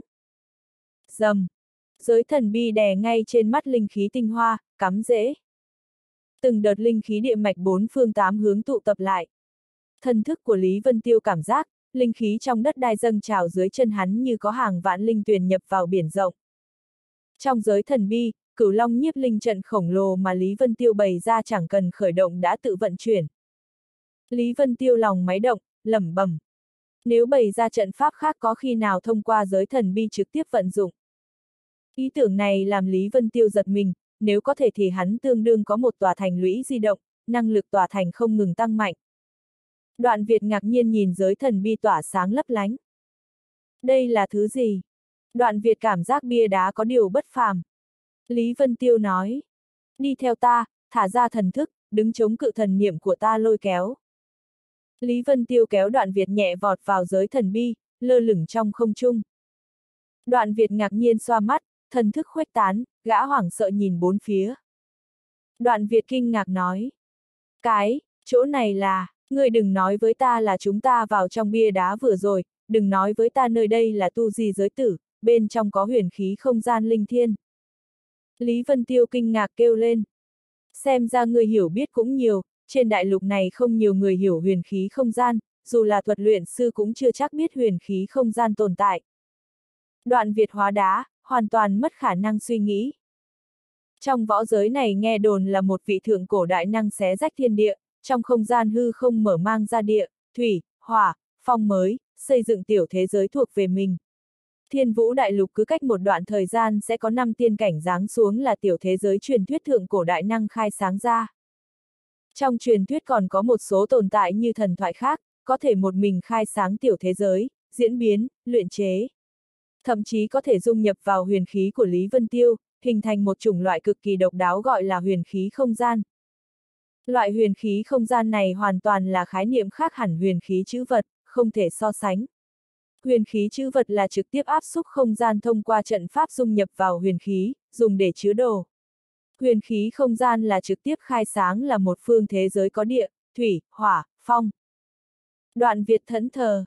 Rầm! Giới thần bi đè ngay trên mắt linh khí tinh hoa, cắm rễ. Từng đợt linh khí địa mạch bốn phương tám hướng tụ tập lại. Thần thức của Lý Vân Tiêu cảm giác, linh khí trong đất đai dâng trào dưới chân hắn như có hàng vạn linh tuyền nhập vào biển rộng. Trong giới thần bi, Cửu Long nhiếp linh trận khổng lồ mà Lý Vân Tiêu bày ra chẳng cần khởi động đã tự vận chuyển. Lý Vân Tiêu lòng máy động, lẩm bẩm. Nếu bày ra trận pháp khác có khi nào thông qua giới thần bi trực tiếp vận dụng. Ý tưởng này làm Lý Vân Tiêu giật mình, nếu có thể thì hắn tương đương có một tòa thành lũy di động, năng lực tòa thành không ngừng tăng mạnh. Đoạn Việt ngạc nhiên nhìn giới thần bi tỏa sáng lấp lánh. Đây là thứ gì? Đoạn Việt cảm giác bia đá có điều bất phàm. Lý Vân Tiêu nói. Đi theo ta, thả ra thần thức, đứng chống cự thần niệm của ta lôi kéo. Lý Vân Tiêu kéo Đoạn Việt nhẹ vọt vào giới thần bi, lơ lửng trong không trung. Đoạn Việt ngạc nhiên xoa mắt, thần thức khuếch tán, gã hoảng sợ nhìn bốn phía. Đoạn Việt kinh ngạc nói. Chỗ này là, ngươi đừng nói với ta là chúng ta vào trong bia đá vừa rồi, đừng nói với ta nơi đây là tu di giới tử, bên trong có huyền khí không gian linh thiên. Lý Vân Tiêu kinh ngạc kêu lên. Xem ra ngươi hiểu biết cũng nhiều, trên đại lục này không nhiều người hiểu huyền khí không gian, dù là thuật luyện sư cũng chưa chắc biết huyền khí không gian tồn tại. Đoạn Việt hóa đá, hoàn toàn mất khả năng suy nghĩ. Trong võ giới này nghe đồn là một vị thượng cổ đại năng xé rách thiên địa, trong không gian hư không mở mang ra địa, thủy, hỏa, phong mới, xây dựng tiểu thế giới thuộc về mình. Thiên Vũ Đại Lục cứ cách một đoạn thời gian sẽ có 5 tiên cảnh giáng xuống là tiểu thế giới truyền thuyết thượng cổ đại năng khai sáng ra. Trong truyền thuyết còn có một số tồn tại như thần thoại khác, có thể một mình khai sáng tiểu thế giới, diễn biến, luyện chế. Thậm chí có thể dung nhập vào huyền khí của Lý Vân Tiêu, hình thành một chủng loại cực kỳ độc đáo gọi là huyền khí không gian. Loại huyền khí không gian này hoàn toàn là khái niệm khác hẳn huyền khí chữ vật, không thể so sánh. Huyền khí chữ vật là trực tiếp áp xúc không gian thông qua trận pháp dung nhập vào huyền khí, dùng để chứa đồ. Huyền khí không gian là trực tiếp khai sáng là một phương thế giới có địa, thủy, hỏa, phong. Đoạn Việt thẫn thờ.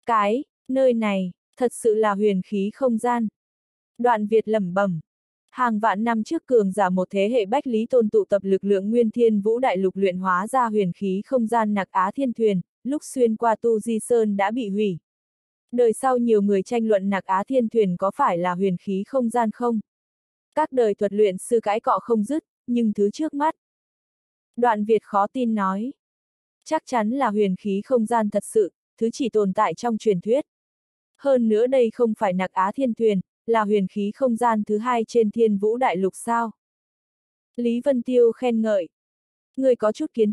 Nơi này, thật sự là huyền khí không gian. Đoạn Việt lẩm bẩm. Hàng vạn năm trước cường giả một thế hệ Bách Lý Tôn tụ tập lực lượng Nguyên Thiên Vũ Đại Lục luyện hóa ra huyền khí không gian Nặc Á Thiên Thuyền, lúc xuyên qua Tu Di Sơn đã bị hủy. Đời sau nhiều người tranh luận Nặc Á Thiên Thuyền có phải là huyền khí không gian không? Các đời thuật luyện sư cãi cọ không dứt, nhưng thứ trước mắt. Đoạn Việt khó tin nói. Chắc chắn là huyền khí không gian thật sự, thứ chỉ tồn tại trong truyền thuyết. Hơn nữa đây không phải Nặc Á Thiên Thuyền, là huyền khí không gian thứ hai trên Thiên Vũ Đại Lục sao? Lý Vân Tiêu khen ngợi. Người có chút kiến thức,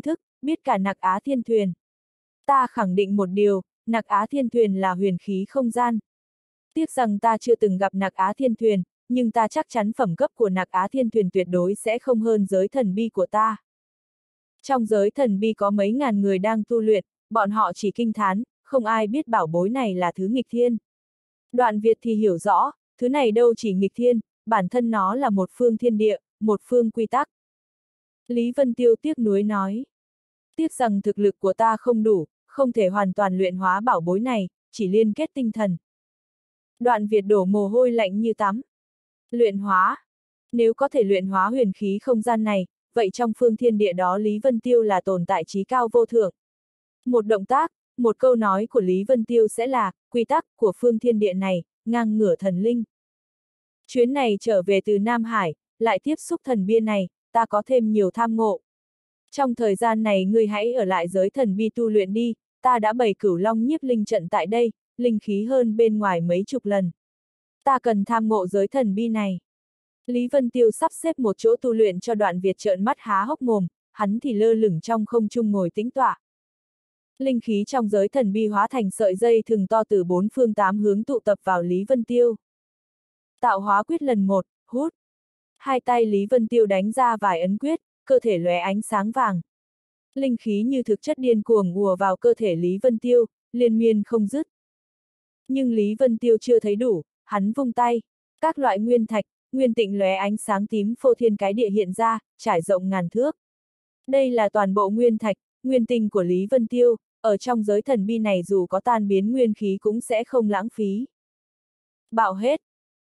biết cả Nặc Á Thiên Thuyền. Ta khẳng định một điều, Nặc Á Thiên Thuyền là huyền khí không gian. Tiếc rằng ta chưa từng gặp Nặc Á Thiên Thuyền, nhưng ta chắc chắn phẩm cấp của Nặc Á Thiên Thuyền tuyệt đối sẽ không hơn giới thần bi của ta. Trong giới thần bi có mấy ngàn người đang tu luyện, bọn họ chỉ kinh thán, không ai biết bảo bối này là thứ nghịch thiên. Đoạn Việt thì hiểu rõ, thứ này đâu chỉ nghịch thiên, bản thân nó là một phương thiên địa, một phương quy tắc. Lý Vân Tiêu tiếc nuối nói. Tiếc rằng thực lực của ta không đủ, không thể hoàn toàn luyện hóa bảo bối này, chỉ liên kết tinh thần. Đoạn Việt đổ mồ hôi lạnh như tắm. Luyện hóa. Nếu có thể luyện hóa huyền khí không gian này, vậy trong phương thiên địa đó Lý Vân Tiêu là tồn tại trí cao vô thượng. Một động tác, một câu nói của Lý Vân Tiêu sẽ là, quy tắc của phương thiên địa này, ngang ngửa thần linh. Chuyến này trở về từ Nam Hải, lại tiếp xúc thần bia này, ta có thêm nhiều tham ngộ. Trong thời gian này ngươi hãy ở lại giới thần bi tu luyện đi, ta đã bày Cửu Long nhiếp linh trận tại đây, linh khí hơn bên ngoài mấy chục lần. Ta cần tham ngộ giới thần bi này. Lý Vân Tiêu sắp xếp một chỗ tu luyện cho Đoạn Việt trợn mắt há hốc mồm, hắn thì lơ lửng trong không trung ngồi tĩnh tọa. Linh khí trong giới thần bi hóa thành sợi dây thừng to từ 4 phương 8 hướng tụ tập vào Lý Vân Tiêu. Tạo hóa quyết lần 1, hút. Hai tay Lý Vân Tiêu đánh ra vài ấn quyết, cơ thể lóe ánh sáng vàng. Linh khí như thực chất điên cuồng ùa vào cơ thể Lý Vân Tiêu, liên miên không dứt. Nhưng Lý Vân Tiêu chưa thấy đủ, hắn vung tay. Các loại nguyên thạch, nguyên tịnh lóe ánh sáng tím phô thiên cái địa hiện ra, trải rộng ngàn thước. Đây là toàn bộ nguyên thạch, nguyên tinh của Lý Vân Tiêu, ở trong giới thần bi này dù có tan biến nguyên khí cũng sẽ không lãng phí. Bạo hết.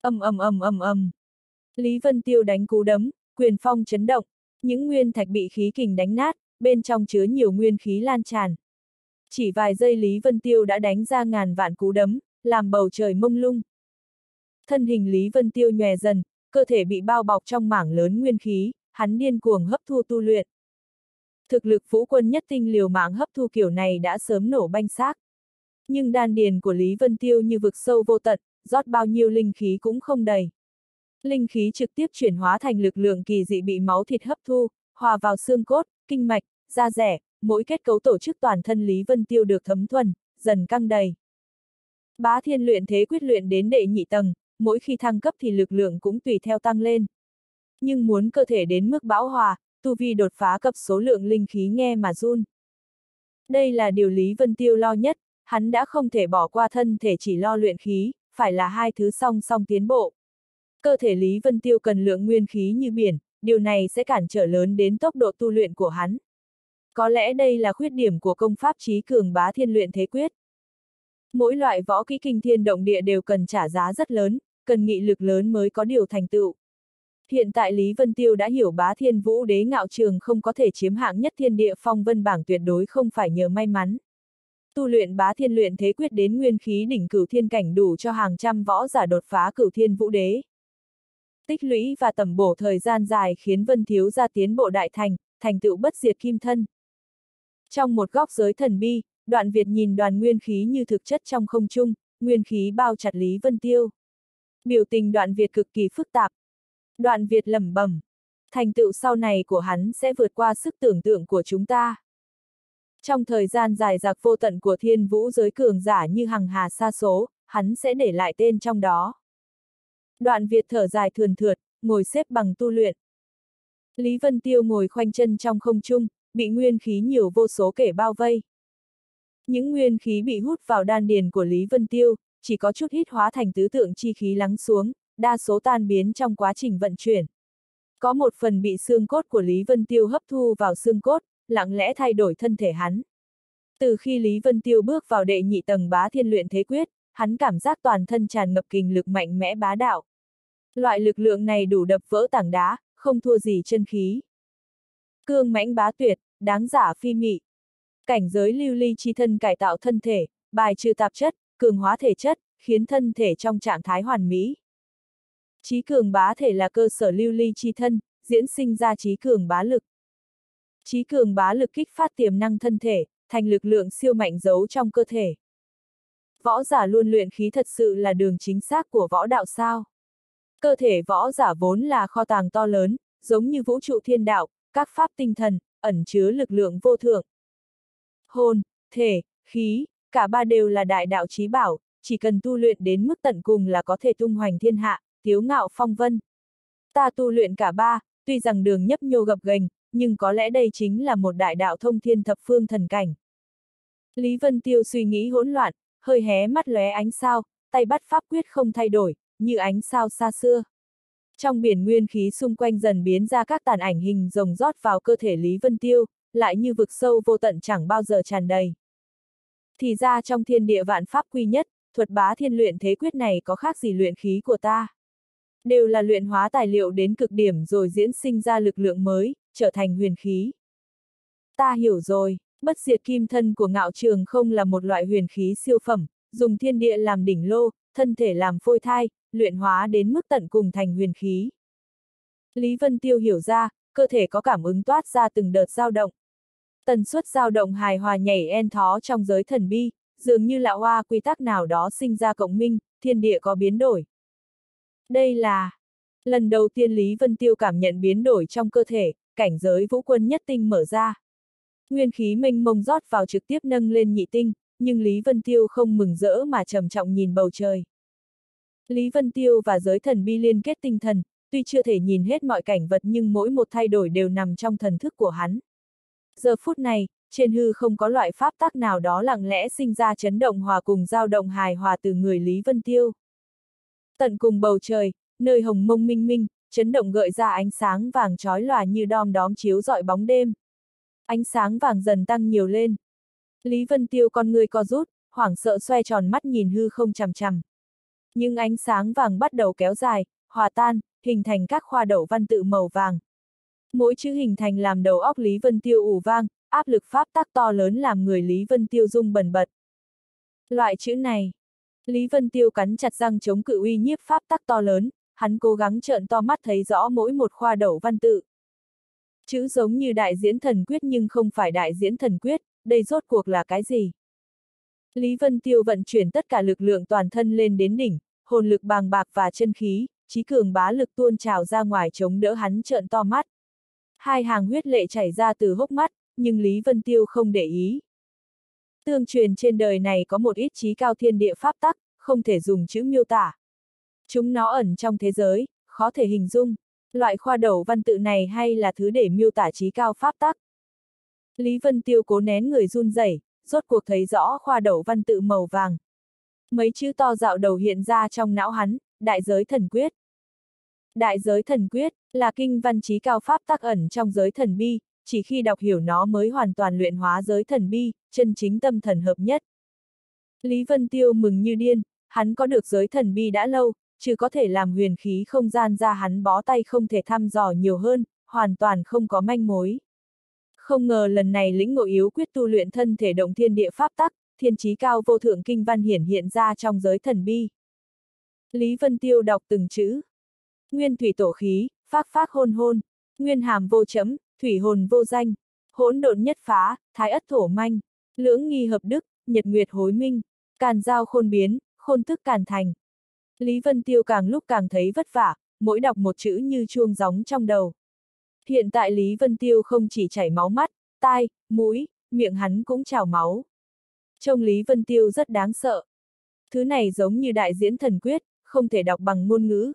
Ầm. Lý Vân Tiêu đánh cú đấm, quyền phong chấn động, những nguyên thạch bị khí kình đánh nát, bên trong chứa nhiều nguyên khí lan tràn. Chỉ vài giây Lý Vân Tiêu đã đánh ra ngàn vạn cú đấm, làm bầu trời mông lung. Thân hình Lý Vân Tiêu nhòe dần, cơ thể bị bao bọc trong mảng lớn nguyên khí, hắn điên cuồng hấp thu tu luyện. Thực lực Vũ Quân nhất tinh liều mạng hấp thu kiểu này đã sớm nổ banh xác. Nhưng đan điền của Lý Vân Tiêu như vực sâu vô tận, rót bao nhiêu linh khí cũng không đầy. Linh khí trực tiếp chuyển hóa thành lực lượng kỳ dị bị máu thịt hấp thu, hòa vào xương cốt, kinh mạch, da dẻ, mỗi kết cấu tổ chức toàn thân Lý Vân Tiêu được thấm thuần, dần căng đầy. Bá Thiên luyện thế quyết luyện đến đệ nhị tầng, mỗi khi thăng cấp thì lực lượng cũng tùy theo tăng lên. Nhưng muốn cơ thể đến mức bão hòa, tu vi đột phá cấp số lượng linh khí nghe mà run. Đây là điều Lý Vân Tiêu lo nhất, hắn đã không thể bỏ qua thân thể chỉ lo luyện khí, phải là hai thứ song song tiến bộ. Cơ thể Lý Vân Tiêu cần lượng nguyên khí như biển, điều này sẽ cản trở lớn đến tốc độ tu luyện của hắn. Có lẽ đây là khuyết điểm của công pháp trí cường Bá Thiên luyện thế quyết. Mỗi loại võ kỹ kinh thiên động địa đều cần trả giá rất lớn, cần nghị lực lớn mới có điều thành tựu. Hiện tại Lý Vân Tiêu đã hiểu Bá Thiên Vũ Đế Ngạo Trường không có thể chiếm hạng nhất thiên địa phong vân bảng tuyệt đối không phải nhờ may mắn. Tu luyện Bá Thiên luyện thế quyết đến nguyên khí đỉnh cửu thiên cảnh đủ cho hàng trăm võ giả đột phá cửu thiên vũ đế. Tích lũy và tẩm bổ thời gian dài khiến Vân Thiếu gia tiến bộ đại thành tựu bất diệt kim thân. Trong một góc giới thần bi, Đoạn Việt nhìn đoàn nguyên khí như thực chất trong không trung, nguyên khí bao chặt Lý Vân Tiêu. Biểu tình Đoạn Việt cực kỳ phức tạp. Đoạn Việt lẩm bẩm, thành tựu sau này của hắn sẽ vượt qua sức tưởng tượng của chúng ta. Trong thời gian dài dặc vô tận của thiên vũ giới cường giả như hằng hà sa số, hắn sẽ để lại tên trong đó. Đoạn Việt thở dài thườn thượt, ngồi xếp bằng tu luyện. Lý Vân Tiêu ngồi khoanh chân trong không trung, bị nguyên khí nhiều vô số kể bao vây. Những nguyên khí bị hút vào đan điền của Lý Vân Tiêu, chỉ có chút hít hóa thành tứ tượng chi khí lắng xuống, đa số tan biến trong quá trình vận chuyển. Có một phần bị xương cốt của Lý Vân Tiêu hấp thu vào xương cốt, lặng lẽ thay đổi thân thể hắn. Từ khi Lý Vân Tiêu bước vào đệ nhị tầng Bá Thiên luyện thế quyết, hắn cảm giác toàn thân tràn ngập kình lực mạnh mẽ bá đạo. Loại lực lượng này đủ đập vỡ tảng đá, không thua gì chân khí. Cương mãnh bá tuyệt, đáng giả phi mị. Cảnh giới lưu ly chi thân cải tạo thân thể, bài trừ tạp chất, cường hóa thể chất, khiến thân thể trong trạng thái hoàn mỹ. Trí cường bá thể là cơ sở lưu ly chi thân, diễn sinh ra trí cường bá lực. Trí cường bá lực kích phát tiềm năng thân thể, thành lực lượng siêu mạnh giấu trong cơ thể. Võ giả luôn luyện khí thật sự là đường chính xác của võ đạo sao? Cơ thể võ giả vốn là kho tàng to lớn, giống như vũ trụ thiên đạo, các pháp tinh thần, ẩn chứa lực lượng vô thượng. hồn, thể, khí, cả ba đều là đại đạo chí bảo, chỉ cần tu luyện đến mức tận cùng là có thể tung hoành thiên hạ, tiếu ngạo phong vân. Ta tu luyện cả ba, tuy rằng đường nhấp nhô gập ghềnh, nhưng có lẽ đây chính là một đại đạo thông thiên thập phương thần cảnh. Lý Vân Tiêu suy nghĩ hỗn loạn, hơi hé mắt lóe ánh sao, tay bắt pháp quyết không thay đổi, như ánh sao xa xưa. Trong biển nguyên khí xung quanh dần biến ra các tàn ảnh hình rồng rót vào cơ thể Lý Vân Tiêu, lại như vực sâu vô tận chẳng bao giờ tràn đầy. Thì ra trong thiên địa vạn pháp quy nhất, thuật bá thiên luyện thế quyết này có khác gì luyện khí của ta. Đều là luyện hóa tài liệu đến cực điểm rồi diễn sinh ra lực lượng mới, trở thành huyền khí. Ta hiểu rồi, bất diệt kim thân của Ngạo Trường không là một loại huyền khí siêu phẩm, dùng thiên địa làm đỉnh lô, thân thể làm phôi thai, luyện hóa đến mức tận cùng thành huyền khí. Lý Vân Tiêu hiểu ra, cơ thể có cảm ứng toát ra từng đợt dao động. Tần suất dao động hài hòa nhảy en thó trong giới thần bi, dường như là hoa quy tắc nào đó sinh ra cộng minh, thiên địa có biến đổi. Đây là lần đầu tiên Lý Vân Tiêu cảm nhận biến đổi trong cơ thể, cảnh giới vũ quân nhất tinh mở ra. Nguyên khí mênh mông rót vào trực tiếp nâng lên nhị tinh, nhưng Lý Vân Tiêu không mừng rỡ mà trầm trọng nhìn bầu trời. Lý Vân Tiêu và giới thần bi liên kết tinh thần, tuy chưa thể nhìn hết mọi cảnh vật nhưng mỗi một thay đổi đều nằm trong thần thức của hắn. Giờ phút này, trên hư không có loại pháp tắc nào đó lặng lẽ sinh ra chấn động hòa cùng dao động hài hòa từ người Lý Vân Tiêu. Tận cùng bầu trời, nơi hồng mông minh minh, chấn động gợi ra ánh sáng vàng chói lòa như đom đóm chiếu rọi bóng đêm. Ánh sáng vàng dần tăng nhiều lên. Lý Vân Tiêu con người co rút, hoảng sợ xoay tròn mắt nhìn hư không chằm chằm. Nhưng ánh sáng vàng bắt đầu kéo dài, hòa tan, hình thành các khoa đậu văn tự màu vàng. Mỗi chữ hình thành làm đầu óc Lý Vân Tiêu ù vang, áp lực pháp tắc to lớn làm người Lý Vân Tiêu rung bần bật. Loại chữ này, Lý Vân Tiêu cắn chặt răng chống cự uy nhiếp pháp tắc to lớn, hắn cố gắng trợn to mắt thấy rõ mỗi một khoa đậu văn tự. Chữ giống như đại diễn thần quyết nhưng không phải đại diễn thần quyết, đây rốt cuộc là cái gì? Lý Vân Tiêu vận chuyển tất cả lực lượng toàn thân lên đến đỉnh, hồn lực bàng bạc và chân khí, chí cường bá lực tuôn trào ra ngoài chống đỡ hắn trợn to mắt. Hai hàng huyết lệ chảy ra từ hốc mắt, nhưng Lý Vân Tiêu không để ý. Tương truyền trên đời này có một ít chí cao thiên địa pháp tắc, không thể dùng chữ miêu tả. Chúng nó ẩn trong thế giới, khó thể hình dung. Loại khoa đậu văn tự này hay là thứ để miêu tả chí cao pháp tắc. Lý Vân Tiêu cố nén người run rẩy, rốt cuộc thấy rõ khoa đậu văn tự màu vàng. Mấy chữ to dạo đầu hiện ra trong não hắn, đại giới thần quyết. Đại giới thần quyết là kinh văn chí cao pháp tắc ẩn trong giới thần bi, chỉ khi đọc hiểu nó mới hoàn toàn luyện hóa giới thần bi, chân chính tâm thần hợp nhất. Lý Vân Tiêu mừng như điên, hắn có được giới thần bi đã lâu, chứ có thể làm huyền khí không gian ra hắn bó tay không thể thăm dò nhiều hơn, hoàn toàn không có manh mối. Không ngờ lần này lĩnh ngộ yếu quyết tu luyện thân thể động thiên địa pháp tắc, thiên chí cao vô thượng kinh văn hiện ra trong giới thần bi. Lý Vân Tiêu đọc từng chữ. Nguyên thủy tổ khí, phác phác hôn hôn, nguyên hàm vô chấm, thủy hồn vô danh, hỗn độn nhất phá, thái ất thổ manh, lưỡng nghi hợp đức, nhật nguyệt hối minh, càn giao khôn biến, khôn thức càn thành. Lý Vân Tiêu càng lúc càng thấy vất vả, mỗi đọc một chữ như chuông gióng trong đầu. Hiện tại Lý Vân Tiêu không chỉ chảy máu mắt, tai, mũi, miệng hắn cũng trào máu. Trông Lý Vân Tiêu rất đáng sợ. Thứ này giống như đại diễn thần quyết, không thể đọc bằng ngôn ngữ.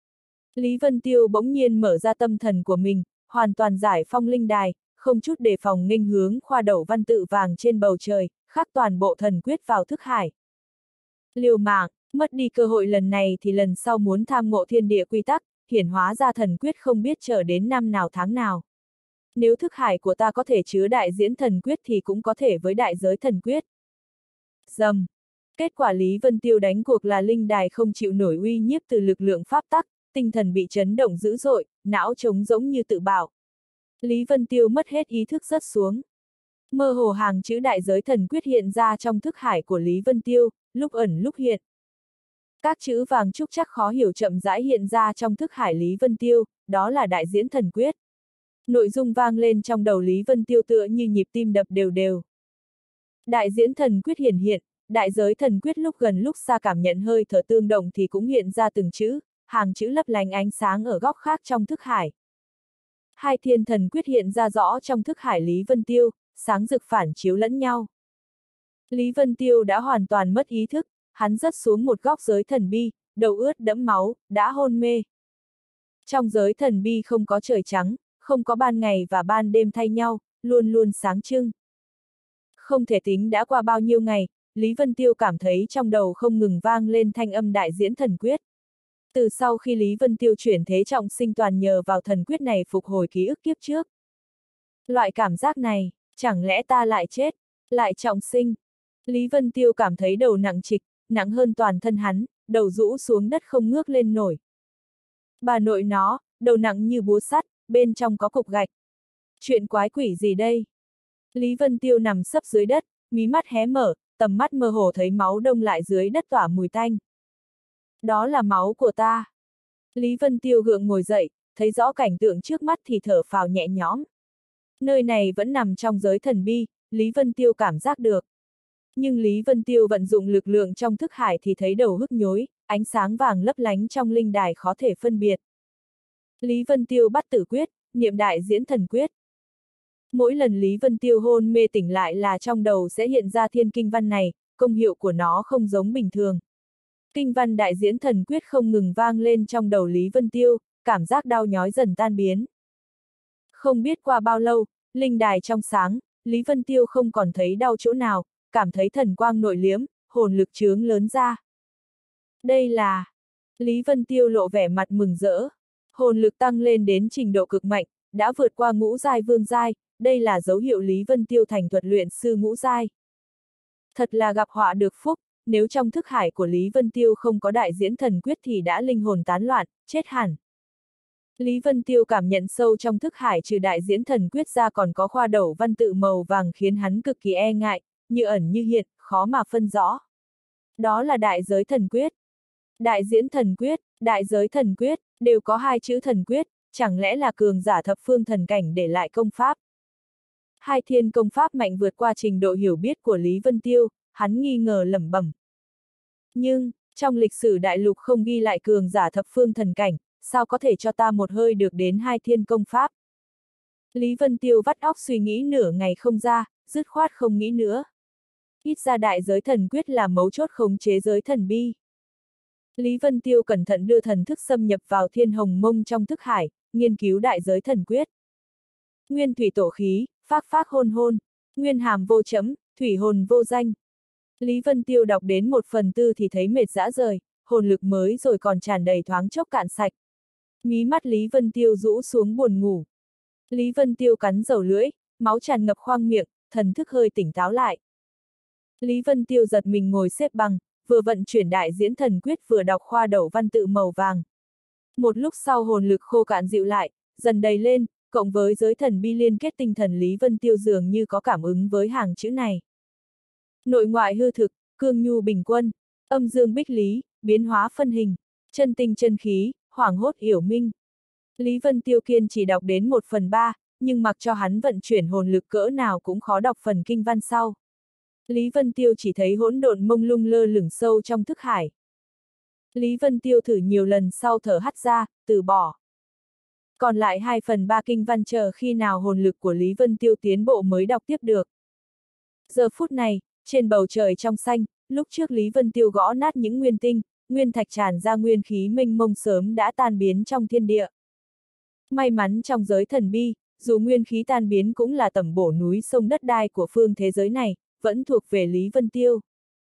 Lý Vân Tiêu bỗng nhiên mở ra tâm thần của mình, hoàn toàn giải phong linh đài, không chút đề phòng nghênh hướng khoa đậu văn tự vàng trên bầu trời, khắc toàn bộ thần quyết vào thức hải. Liều mạng, mất đi cơ hội lần này thì lần sau muốn tham ngộ thiên địa quy tắc, hiển hóa ra thần quyết không biết chờ đến năm nào tháng nào. Nếu thức hải của ta có thể chứa đại diễn thần quyết thì cũng có thể với đại giới thần quyết. Dầm. Kết quả Lý Vân Tiêu đánh cuộc là linh đài không chịu nổi uy nhiếp từ lực lượng pháp tắc, tinh thần bị chấn động dữ dội, não trống rỗng như tự bảo. Lý Vân Tiêu mất hết ý thức rớt xuống. Mơ hồ hàng chữ đại giới thần quyết hiện ra trong thức hải của Lý Vân Tiêu, lúc ẩn lúc hiện. Các chữ vàng trúc chắc khó hiểu chậm rãi hiện ra trong thức hải Lý Vân Tiêu, đó là đại diễn thần quyết. Nội dung vang lên trong đầu Lý Vân Tiêu tựa như nhịp tim đập đều đều. Đại diễn thần quyết hiện, đại giới thần quyết lúc gần lúc xa cảm nhận hơi thở tương đồng thì cũng hiện ra từng chữ, hàng chữ lấp lánh ánh sáng ở góc khác trong thức hải. Hai thiên thần quyết hiện ra rõ trong thức hải Lý Vân Tiêu, sáng rực phản chiếu lẫn nhau. Lý Vân Tiêu đã hoàn toàn mất ý thức, hắn rớt xuống một góc giới thần bi, đầu ướt đẫm máu, đã hôn mê. Trong giới thần bi không có trời trắng, không có ban ngày và ban đêm thay nhau, luôn luôn sáng trưng. Không thể tính đã qua bao nhiêu ngày, Lý Vân Tiêu cảm thấy trong đầu không ngừng vang lên thanh âm đại diễn thần quyết. Từ sau khi Lý Vân Tiêu chuyển thế trọng sinh toàn nhờ vào thần quyết này phục hồi ký ức kiếp trước. Loại cảm giác này, chẳng lẽ ta lại chết, lại trọng sinh? Lý Vân Tiêu cảm thấy đầu nặng trịch, nặng hơn toàn thân hắn, đầu rũ xuống đất không ngước lên nổi. Bà nội nó, đầu nặng như búa sắt, bên trong có cục gạch. Chuyện quái quỷ gì đây? Lý Vân Tiêu nằm sấp dưới đất, mí mắt hé mở, tầm mắt mơ hồ thấy máu đông lại dưới đất tỏa mùi tanh. Đó là máu của ta. Lý Vân Tiêu gượng ngồi dậy, thấy rõ cảnh tượng trước mắt thì thở phào nhẹ nhõm. Nơi này vẫn nằm trong giới thần bi, Lý Vân Tiêu cảm giác được. Nhưng Lý Vân Tiêu vận dụng lực lượng trong thức hải thì thấy đầu hức nhối, ánh sáng vàng lấp lánh trong linh đài khó thể phân biệt. Lý Vân Tiêu bắt tử quyết, niệm đại diễn thần quyết. Mỗi lần Lý Vân Tiêu hôn mê tỉnh lại là trong đầu sẽ hiện ra thiên kinh văn này, công hiệu của nó không giống bình thường. Kinh văn đại diễn thần quyết không ngừng vang lên trong đầu Lý Vân Tiêu, cảm giác đau nhói dần tan biến. Không biết qua bao lâu, linh đài trong sáng, Lý Vân Tiêu không còn thấy đau chỗ nào, cảm thấy thần quang nội liếm, hồn lực chướng lớn ra. Đây là... Lý Vân Tiêu lộ vẻ mặt mừng rỡ. Hồn lực tăng lên đến trình độ cực mạnh, đã vượt qua ngũ giai vương giai, đây là dấu hiệu Lý Vân Tiêu thành thuật luyện sư ngũ giai. Thật là gặp họa được phúc, nếu trong thức hải của Lý Vân Tiêu không có đại diễn thần quyết thì đã linh hồn tán loạn, chết hẳn. Lý Vân Tiêu cảm nhận sâu trong thức hải trừ đại diễn thần quyết ra còn có khoa đẩu văn tự màu vàng khiến hắn cực kỳ e ngại, như ẩn như hiện, khó mà phân rõ. Đó là đại giới thần quyết. Đại diễn thần quyết, đại giới thần quyết, đều có hai chữ thần quyết, chẳng lẽ là cường giả thập phương thần cảnh để lại công pháp. Hai thiên công pháp mạnh vượt qua trình độ hiểu biết của Lý Vân Tiêu, hắn nghi ngờ lẩm bẩm. Nhưng, trong lịch sử đại lục không ghi lại cường giả thập phương thần cảnh, sao có thể cho ta một hơi được đến hai thiên công pháp? Lý Vân Tiêu vắt óc suy nghĩ nửa ngày không ra, dứt khoát không nghĩ nữa. Ít ra đại giới thần quyết là mấu chốt khống chế giới thần bi. Lý Vân Tiêu cẩn thận đưa thần thức xâm nhập vào thiên hồng mông trong thức hải, nghiên cứu đại giới thần quyết. Nguyên thủy tổ khí, phác phác hôn hôn, nguyên hàm vô chấm, thủy hồn vô danh. Lý Vân Tiêu đọc đến 1/4 thì thấy mệt rã rời, hồn lực mới rồi còn tràn đầy thoáng chốc cạn sạch. Mí mắt Lý Vân Tiêu rũ xuống buồn ngủ. Lý Vân Tiêu cắn dầu lưỡi, máu tràn ngập khoang miệng, thần thức hơi tỉnh táo lại. Lý Vân Tiêu giật mình ngồi xếp bằng, vừa vận chuyển đại diễn thần quyết vừa đọc khoa đẩu văn tự màu vàng. Một lúc sau hồn lực khô cạn dịu lại, dần đầy lên, cộng với giới thần bi liên kết tinh thần Lý Vân Tiêu dường như có cảm ứng với hàng chữ này. Nội ngoại hư thực, cương nhu bình quân, âm dương bích lý, biến hóa phân hình, chân tinh chân khí, hoảng hốt hiểu minh. Lý Vân Tiêu kiên chỉ đọc đến 1/3, nhưng mặc cho hắn vận chuyển hồn lực cỡ nào cũng khó đọc phần kinh văn sau. Lý Vân Tiêu chỉ thấy hỗn độn mông lung lơ lửng sâu trong thức hải. Lý Vân Tiêu thử nhiều lần sau thở hắt ra, từ bỏ. Còn lại 2/3 kinh văn chờ khi nào hồn lực của Lý Vân Tiêu tiến bộ mới đọc tiếp được. Giờ phút này, trên bầu trời trong xanh, lúc trước Lý Vân Tiêu gõ nát những nguyên tinh, nguyên thạch tràn ra nguyên khí mênh mông sớm đã tan biến trong thiên địa. May mắn trong giới thần bi, dù nguyên khí tan biến cũng là tẩm bổ núi sông đất đai của phương thế giới này, vẫn thuộc về Lý Vân Tiêu.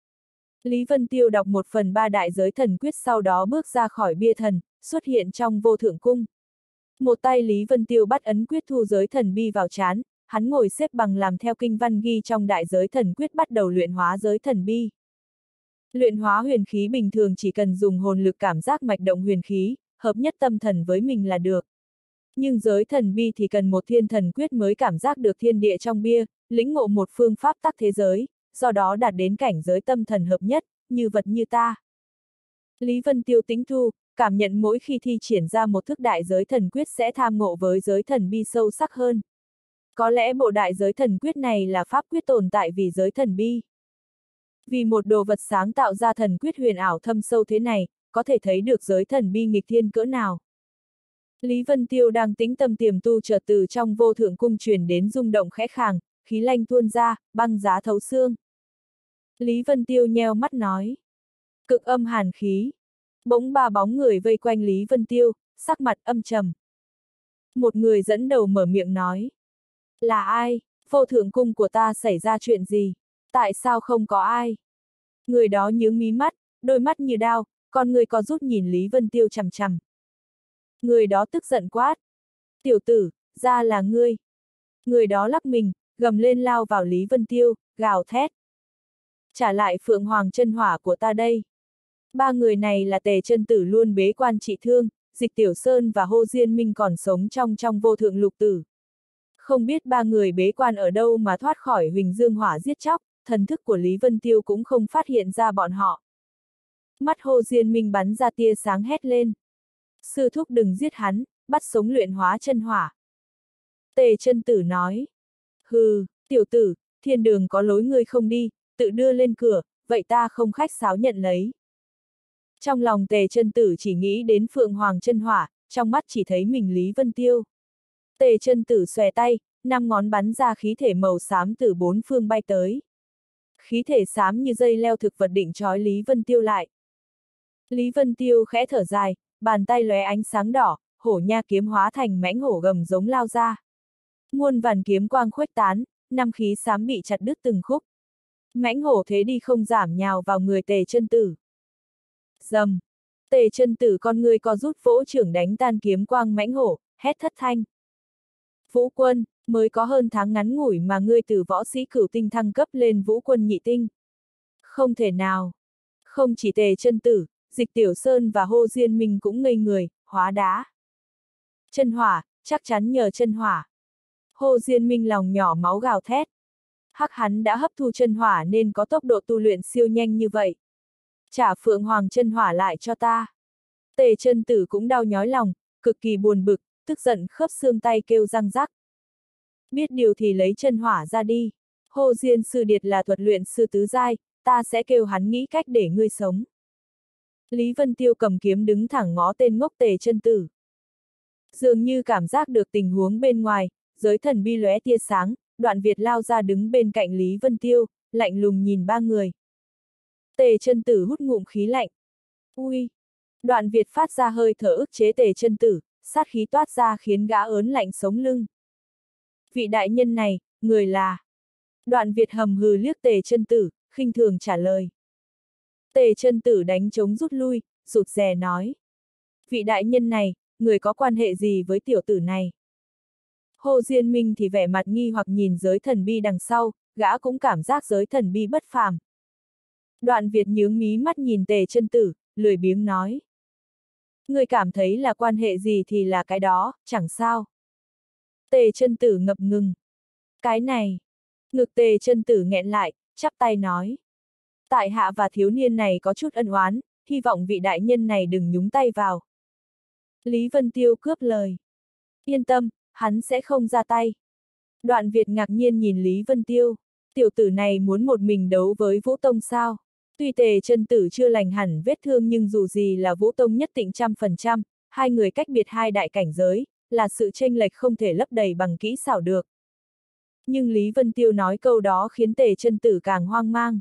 Lý Vân Tiêu đọc 1/3 đại giới thần quyết sau đó bước ra khỏi bia thần, xuất hiện trong vô thượng cung. Một tay Lý Vân Tiêu bắt ấn quyết thu giới thần bi vào trán, hắn ngồi xếp bằng làm theo kinh văn ghi trong đại giới thần quyết bắt đầu luyện hóa giới thần bi. Luyện hóa huyền khí bình thường chỉ cần dùng hồn lực cảm giác mạch động huyền khí, hợp nhất tâm thần với mình là được. Nhưng giới thần bi thì cần một thiên thần quyết mới cảm giác được thiên địa trong bia, lĩnh ngộ một phương pháp tắc thế giới, do đó đạt đến cảnh giới tâm thần hợp nhất, như vật như ta. Lý Vân Tiêu tĩnh thu, cảm nhận mỗi khi thi triển ra một thức đại giới thần quyết sẽ tham ngộ với giới thần bi sâu sắc hơn. Có lẽ bộ đại giới thần quyết này là pháp quyết tồn tại vì giới thần bi. Vì một đồ vật sáng tạo ra thần quyết huyền ảo thâm sâu thế này, có thể thấy được giới thần bi nghịch thiên cỡ nào. Lý Vân Tiêu đang tĩnh tâm tiềm tu chợt từ trong vô thượng cung truyền đến rung động khẽ khàng, khí lanh tuôn ra, băng giá thấu xương. Lý Vân Tiêu nheo mắt nói. Cực âm hàn khí. Bỗng ba bóng người vây quanh Lý Vân Tiêu, sắc mặt âm trầm. Một người dẫn đầu mở miệng nói. Là ai? Vô thượng cung của ta xảy ra chuyện gì? Tại sao không có ai? Người đó nhướng mí mắt, đôi mắt như đao, con người co rút nhìn Lý Vân Tiêu chằm chằm. Người đó tức giận quát. Tiểu tử, ra là ngươi. Người đó lắc mình, gầm lên lao vào Lý Vân Tiêu, gào thét. Trả lại Phượng Hoàng chân hỏa của ta đây. Ba người này là Tề Chân Tử luôn bế quan trị thương, Dịch Tiểu Sơn và Hồ Diên Minh còn sống trong vô thượng lục tử. Không biết ba người bế quan ở đâu mà thoát khỏi Huỳnh Dương Hỏa giết chóc, thần thức của Lý Vân Tiêu cũng không phát hiện ra bọn họ. Mắt Hồ Diên Minh bắn ra tia sáng hét lên. Sư thúc đừng giết hắn, bắt sống luyện hóa chân hỏa. Tề Chân Tử nói. Hừ, tiểu tử, thiên đường có lối ngươi không đi, tự đưa lên cửa, vậy ta không khách sáo nhận lấy. Trong lòng Tề Chân Tử chỉ nghĩ đến Phượng Hoàng chân hỏa, trong mắt chỉ thấy mình Lý Vân Tiêu. Tề Chân Tử xòe tay, 5 ngón bắn ra khí thể màu xám từ 4 phương bay tới. Khí thể xám như dây leo thực vật định trói Lý Vân Tiêu lại. Lý Vân Tiêu khẽ thở dài, bàn tay lóe ánh sáng đỏ, hổ nha kiếm hóa thành mãnh hổ gầm giống lao ra. Muôn vàn kiếm quang khuếch tán, 5 khí xám bị chặt đứt từng khúc. Mãnh hổ thế đi không giảm nhào vào người Tề Chân Tử. Rầm. Tề Chân Tử con người co rút vỗ trưởng đánh tan kiếm quang mãnh hổ, hét thất thanh. Vũ quân, mới có hơn tháng ngắn ngủi mà ngươi từ võ sĩ cửu tinh thăng cấp lên vũ quân nhị tinh. Không thể nào. Không chỉ Tề Chân Tử, Dịch Tiểu Sơn và Hồ Diên Minh cũng ngây người, hóa đá. Chân hỏa, chắc chắn nhờ chân hỏa. Hồ Diên Minh lòng nhỏ máu gào thét. Hắc hắn đã hấp thu chân hỏa nên có tốc độ tu luyện siêu nhanh như vậy. Trả Phượng Hoàng chân hỏa lại cho ta. Tề Chân Tử cũng đau nhói lòng, cực kỳ buồn bực, tức giận khớp xương tay kêu răng rắc. Biết điều thì lấy chân hỏa ra đi. Hồ Diên Sư Điệt là thuật luyện sư tứ giai, ta sẽ kêu hắn nghĩ cách để ngươi sống. Lý Vân Tiêu cầm kiếm đứng thẳng ngó tên ngốc Tề Chân Tử. Dường như cảm giác được tình huống bên ngoài, giới thần bi lóe tia sáng, Đoạn Việt lao ra đứng bên cạnh Lý Vân Tiêu, lạnh lùng nhìn ba người. Tề Chân Tử hút ngụm khí lạnh. Ui! Đoạn Việt phát ra hơi thở ức chế Tề Chân Tử, sát khí toát ra khiến gã ớn lạnh sống lưng. Vị đại nhân này, người là... Đoạn Việt hầm hừ liếc Tề Chân Tử, khinh thường trả lời. Tề Chân Tử đánh trống rút lui, rụt rè nói. Vị đại nhân này, người có quan hệ gì với tiểu tử này? Hồ Diên Minh thì vẻ mặt nghi hoặc nhìn giới thần bi đằng sau, gã cũng cảm giác giới thần bi bất phàm. Đoạn Việt nhướng mí mắt nhìn Tề Chân Tử, lười biếng nói. Người cảm thấy là quan hệ gì thì là cái đó, chẳng sao. Tề Chân Tử ngập ngừng. Cái này. Ngực Tề Chân Tử nghẹn lại, chắp tay nói. Tại hạ và thiếu niên này có chút ân oán, hy vọng vị đại nhân này đừng nhúng tay vào. Lý Vân Tiêu cướp lời. Yên tâm, hắn sẽ không ra tay. Đoạn Việt ngạc nhiên nhìn Lý Vân Tiêu. Tiểu tử này muốn một mình đấu với Vũ Tông sao? Tuy Tề Chân Tử chưa lành hẳn vết thương nhưng dù gì là Vũ Tông nhất định 100%, hai người cách biệt hai đại cảnh giới, là sự chênh lệch không thể lấp đầy bằng kỹ xảo được. Nhưng Lý Vân Tiêu nói câu đó khiến Tề Chân Tử càng hoang mang.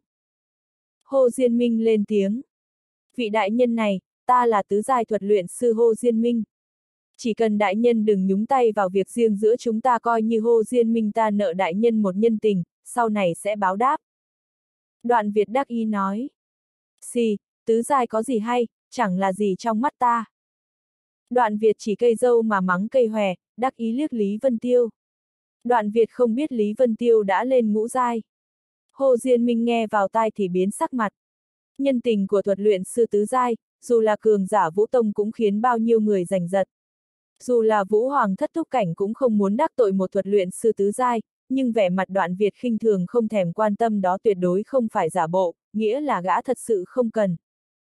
Hồ Diên Minh lên tiếng. Vị đại nhân này, ta là tứ giai thuật luyện sư Hồ Diên Minh. Chỉ cần đại nhân đừng nhúng tay vào việc riêng giữa chúng ta, coi như Hồ Diên Minh ta nợ đại nhân một nhân tình, sau này sẽ báo đáp. Đoạn Việt đắc ý nói. Xì, tứ giai có gì hay, chẳng là gì trong mắt ta. Đoạn Việt chỉ cây dâu mà mắng cây hòe, đắc ý liếc Lý Vân Tiêu. Đoạn Việt không biết Lý Vân Tiêu đã lên ngũ giai. Hồ Diên Minh nghe vào tai thì biến sắc mặt. Nhân tình của thuật luyện sư tứ giai, dù là cường giả Vũ Tông cũng khiến bao nhiêu người giành giật. Dù là Vũ Hoàng thất thúc cảnh cũng không muốn đắc tội một thuật luyện sư tứ giai, nhưng vẻ mặt Đoạn Việt khinh thường không thèm quan tâm đó tuyệt đối không phải giả bộ, nghĩa là gã thật sự không cần.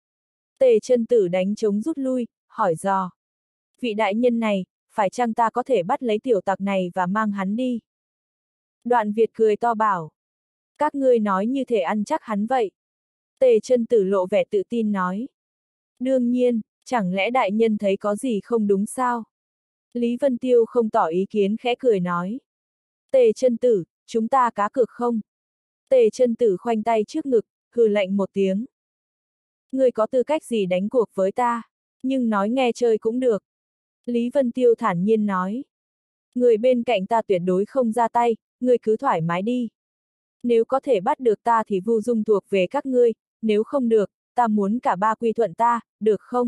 Tề Chân Tử đánh trống rút lui, hỏi dò. Vị đại nhân này, phải chăng ta có thể bắt lấy tiểu tặc này và mang hắn đi? Đoạn Việt cười to bảo. Các ngươi nói như thể ăn chắc hắn vậy. Tề Chân Tử lộ vẻ tự tin nói. Đương nhiên, chẳng lẽ đại nhân thấy có gì không đúng sao? Lý Vân Tiêu không tỏ ý kiến khẽ cười nói. Tề Chân Tử, chúng ta cá cược không? Tề chân tử khoanh tay trước ngực, hừ lạnh một tiếng. Ngươi có tư cách gì đánh cuộc với ta? Nhưng nói nghe chơi cũng được. Lý Vân Tiêu thản nhiên nói. Người bên cạnh ta tuyệt đối không ra tay, ngươi cứ thoải mái đi. Nếu có thể bắt được ta thì Vu Dung thuộc về các ngươi, nếu không được, ta muốn cả ba quy thuận ta, được không?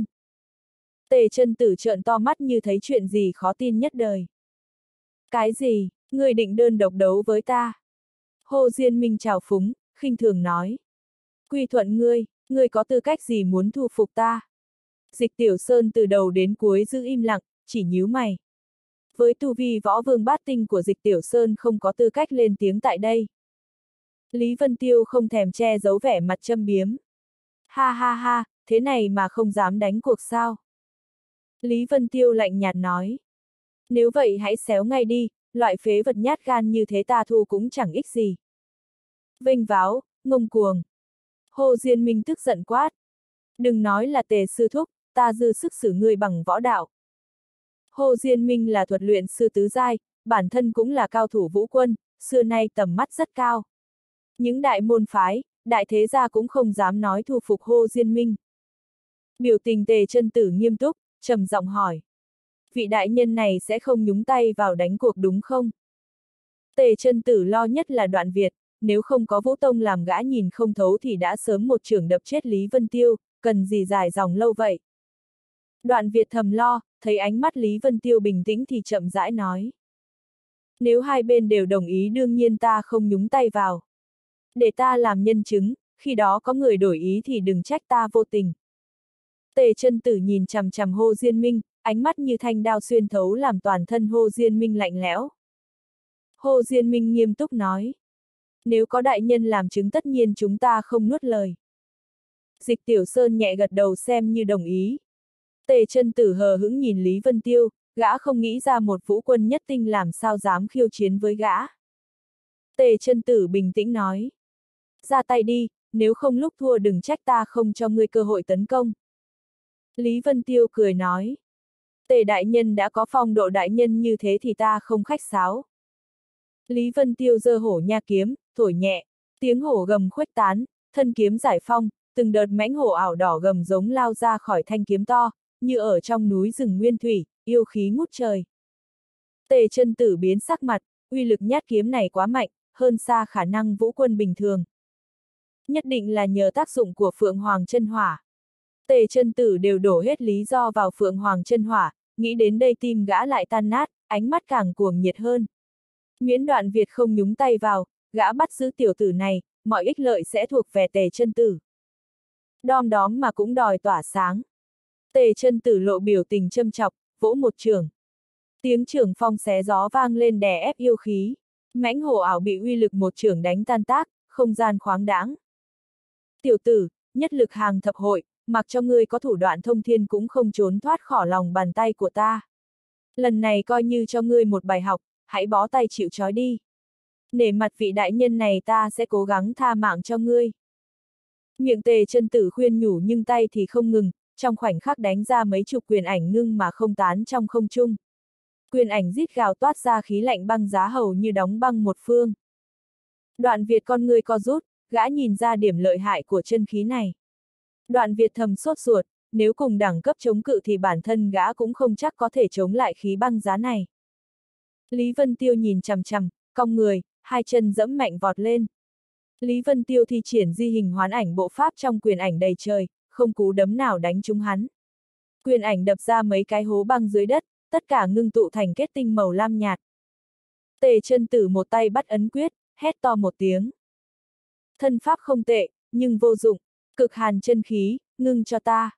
Tề chân tử trợn to mắt như thấy chuyện gì khó tin nhất đời. Cái gì, ngươi định đơn độc đấu với ta? Hồ Diên Minh trào phúng, khinh thường nói. Quy thuận ngươi có tư cách gì muốn thu phục ta? Dịch Tiểu Sơn từ đầu đến cuối giữ im lặng, chỉ nhíu mày. Với tu vi võ vương bát tinh của Dịch Tiểu Sơn không có tư cách lên tiếng tại đây. Lý Vân Tiêu không thèm che giấu vẻ mặt châm biếm. Ha ha ha, thế này mà không dám đánh cuộc sao? Lý Vân Tiêu lạnh nhạt nói. Nếu vậy hãy xéo ngay đi, loại phế vật nhát gan như thế ta thu cũng chẳng ích gì. Vênh váo, ngông cuồng. Hồ Diên Minh tức giận quát. Đừng nói là Tề sư thúc, ta dư sức xử ngươi bằng võ đạo. Hồ Diên Minh là thuật luyện sư tứ giai, bản thân cũng là cao thủ vũ quân, xưa nay tầm mắt rất cao. Những đại môn phái, đại thế gia cũng không dám nói thu phục Hồ Diên Minh. Biểu tình Tề chân tử nghiêm túc, trầm giọng hỏi. Vị đại nhân này sẽ không nhúng tay vào đánh cuộc đúng không? Tề chân tử lo nhất là Đoạn Việt, nếu không có Vũ Tông làm gã nhìn không thấu thì đã sớm một chưởng đập chết Lý Vân Tiêu, cần gì dài dòng lâu vậy? Đoạn Việt thầm lo, thấy ánh mắt Lý Vân Tiêu bình tĩnh thì chậm rãi nói. Nếu hai bên đều đồng ý đương nhiên ta không nhúng tay vào. Để ta làm nhân chứng, khi đó có người đổi ý thì đừng trách ta vô tình. Tề chân tử nhìn chằm chằm Hồ Diên Minh, ánh mắt như thanh đao xuyên thấu làm toàn thân Hồ Diên Minh lạnh lẽo. Hồ Diên Minh nghiêm túc nói. Nếu có đại nhân làm chứng tất nhiên chúng ta không nuốt lời. Dịch Tiểu Sơn nhẹ gật đầu xem như đồng ý. Tề chân tử hờ hững nhìn Lý Vân Tiêu, gã không nghĩ ra một vũ quân nhất tinh làm sao dám khiêu chiến với gã. Tề chân tử bình tĩnh nói. Ra tay đi, nếu không lúc thua đừng trách ta không cho ngươi cơ hội tấn công. Lý Vân Tiêu cười nói. Tề đại nhân đã có phong độ đại nhân như thế thì ta không khách sáo. Lý Vân Tiêu giơ hổ nha kiếm, thổi nhẹ, tiếng hổ gầm khuếch tán, thân kiếm giải phong, từng đợt mãnh hổ ảo đỏ gầm giống lao ra khỏi thanh kiếm to, như ở trong núi rừng nguyên thủy, yêu khí ngút trời. Tề chân tử biến sắc mặt, uy lực nhát kiếm này quá mạnh, hơn xa khả năng vũ quân bình thường. Nhất định là nhờ tác dụng của Phượng Hoàng chân hỏa. Tề chân tử đều đổ hết lý do vào Phượng Hoàng chân hỏa, nghĩ đến đây tim gã lại tan nát, ánh mắt càng cuồng nhiệt hơn. Miễn Đoạn Việt không nhúng tay vào, gã bắt giữ tiểu tử này, mọi ích lợi sẽ thuộc về Tề chân tử. Đom đóm mà cũng đòi tỏa sáng. Tề chân tử lộ biểu tình châm chọc, vỗ một chưởng. Tiếng chưởng phong xé gió vang lên đè ép yêu khí. Mãnh hổ ảo bị uy lực một chưởng đánh tan tác, không gian khoáng đãng. Tiểu tử, nhất lực hàng thập hội, mặc cho ngươi có thủ đoạn thông thiên cũng không trốn thoát khỏi lòng bàn tay của ta. Lần này coi như cho ngươi một bài học, hãy bó tay chịu trói đi. Nể mặt vị đại nhân này ta sẽ cố gắng tha mạng cho ngươi. Miệng Tề chân tử khuyên nhủ nhưng tay thì không ngừng, trong khoảnh khắc đánh ra mấy chục quyền ảnh ngưng mà không tán trong không trung. Quyền ảnh rít gào toát ra khí lạnh băng giá hầu như đóng băng một phương. Đoạn Việt con ngươi co rút, gã nhìn ra điểm lợi hại của chân khí này. Đoạn Việt thầm sốt ruột, nếu cùng đẳng cấp chống cự thì bản thân gã cũng không chắc có thể chống lại khí băng giá này. Lý Vân Tiêu nhìn chằm chằm, cong người, hai chân giẫm mạnh vọt lên. Lý Vân Tiêu thi triển di hình hoán ảnh bộ pháp trong quyền ảnh đầy trời, không cú đấm nào đánh trúng hắn. Quyền ảnh đập ra mấy cái hố băng dưới đất, tất cả ngưng tụ thành kết tinh màu lam nhạt. Tề chân tử một tay bắt ấn quyết, hét to một tiếng. Thân pháp không tệ, nhưng vô dụng, cực hàn chân khí, ngưng cho ta.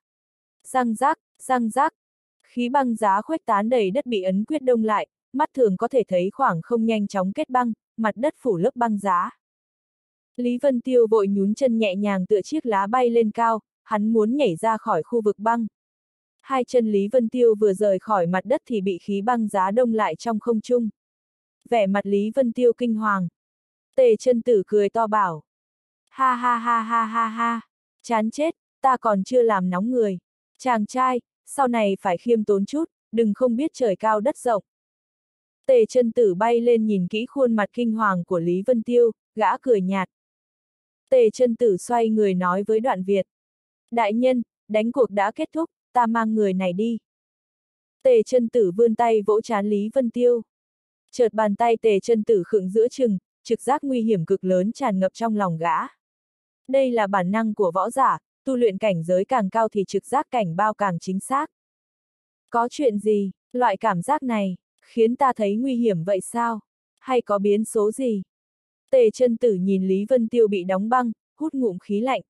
Răng rác, khí băng giá khuếch tán đầy đất bị ấn quyết đông lại, mắt thường có thể thấy khoảng không nhanh chóng kết băng, mặt đất phủ lớp băng giá. Lý Vân Tiêu vội nhún chân nhẹ nhàng tựa chiếc lá bay lên cao, hắn muốn nhảy ra khỏi khu vực băng. Hai chân Lý Vân Tiêu vừa rời khỏi mặt đất thì bị khí băng giá đông lại trong không trung. Vẻ mặt Lý Vân Tiêu kinh hoàng. Tề chân tử cười to bảo. Ha ha ha ha ha ha, chán chết, ta còn chưa làm nóng người. Chàng trai, sau này phải khiêm tốn chút, đừng không biết trời cao đất rộng. Tề Chân Tử bay lên nhìn kỹ khuôn mặt kinh hoàng của Lý Vân Tiêu, gã cười nhạt. Tề Chân Tử xoay người nói với Đoạn Việt. Đại nhân, đánh cuộc đã kết thúc, ta mang người này đi. Tề Chân Tử vươn tay vỗ trán Lý Vân Tiêu. Chợt bàn tay Tề Chân Tử khựng giữa chừng, trực giác nguy hiểm cực lớn tràn ngập trong lòng gã. Đây là bản năng của võ giả, tu luyện cảnh giới càng cao thì trực giác cảnh bao càng chính xác. Có chuyện gì, loại cảm giác này, khiến ta thấy nguy hiểm vậy sao? Hay có biến số gì? Tề Chân Tử nhìn Lý Vân Tiêu bị đóng băng, hút ngụm khí lạnh.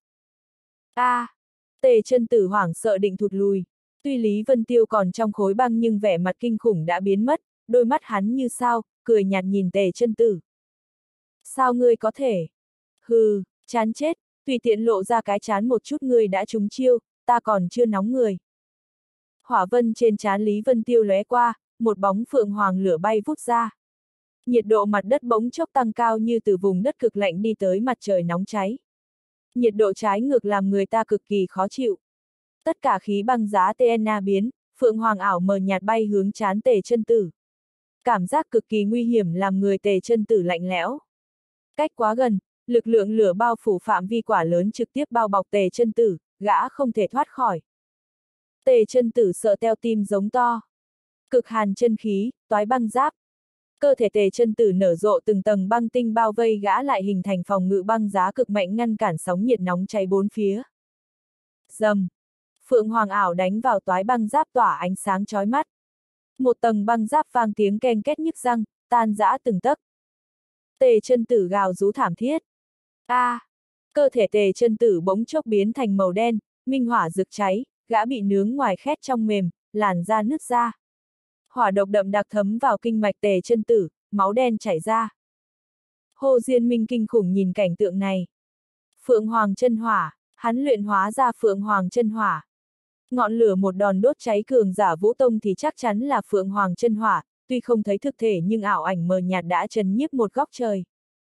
Tề Chân Tử hoảng sợ định thụt lùi. Tuy Lý Vân Tiêu còn trong khối băng nhưng vẻ mặt kinh khủng đã biến mất, đôi mắt hắn như sao, cười nhạt nhìn Tề Chân Tử. Sao ngươi có thể? Hừ, chán chết, tùy tiện lộ ra cái chán một chút ngươi đã trúng chiêu, ta còn chưa nóng người. Hỏa vân trên trán Lý Vân Tiêu lóe qua, một bóng phượng hoàng lửa bay vút ra. Nhiệt độ mặt đất bỗng chốc tăng cao như từ vùng đất cực lạnh đi tới mặt trời nóng cháy. Nhiệt độ trái ngược làm người ta cực kỳ khó chịu. Tất cả khí băng giá TNA biến, phượng hoàng ảo mờ nhạt bay hướng trán Tề Chân Tử. Cảm giác cực kỳ nguy hiểm làm người Tề Chân Tử lạnh lẽo. Cách quá gần, lực lượng lửa bao phủ phạm vi quả lớn trực tiếp bao bọc Tề Chân Tử, gã không thể thoát khỏi. Tề Chân Tử sợ teo tim giống to. Cực hàn chân khí, toái băng giáp. Cơ thể Tề Chân Tử nở rộ từng tầng băng tinh bao vây gã lại hình thành phòng ngự băng giá cực mạnh ngăn cản sóng nhiệt nóng cháy bốn phía. Rầm. Phượng hoàng ảo đánh vào toái băng giáp tỏa ánh sáng chói mắt. Một tầng băng giáp vang tiếng ken két nhức răng, tan rã từng tấc. Tề Chân Tử gào rú thảm thiết. Cơ thể Tề Chân Tử bỗng chốc biến thành màu đen, minh hỏa rực cháy, gã bị nướng ngoài khét trong mềm, làn da nứt ra. Hỏa độc đậm đặc thấm vào kinh mạch Tề Chân Tử, máu đen chảy ra. Hồ Diên Minh kinh khủng nhìn cảnh tượng này. Phượng Hoàng chân hỏa, hắn luyện hóa ra Phượng Hoàng chân hỏa. Ngọn lửa một đòn đốt cháy cường giả Vũ Tông thì chắc chắn là Phượng Hoàng chân hỏa, tuy không thấy thực thể nhưng ảo ảnh mờ nhạt đã chấn nhiếp một góc trời.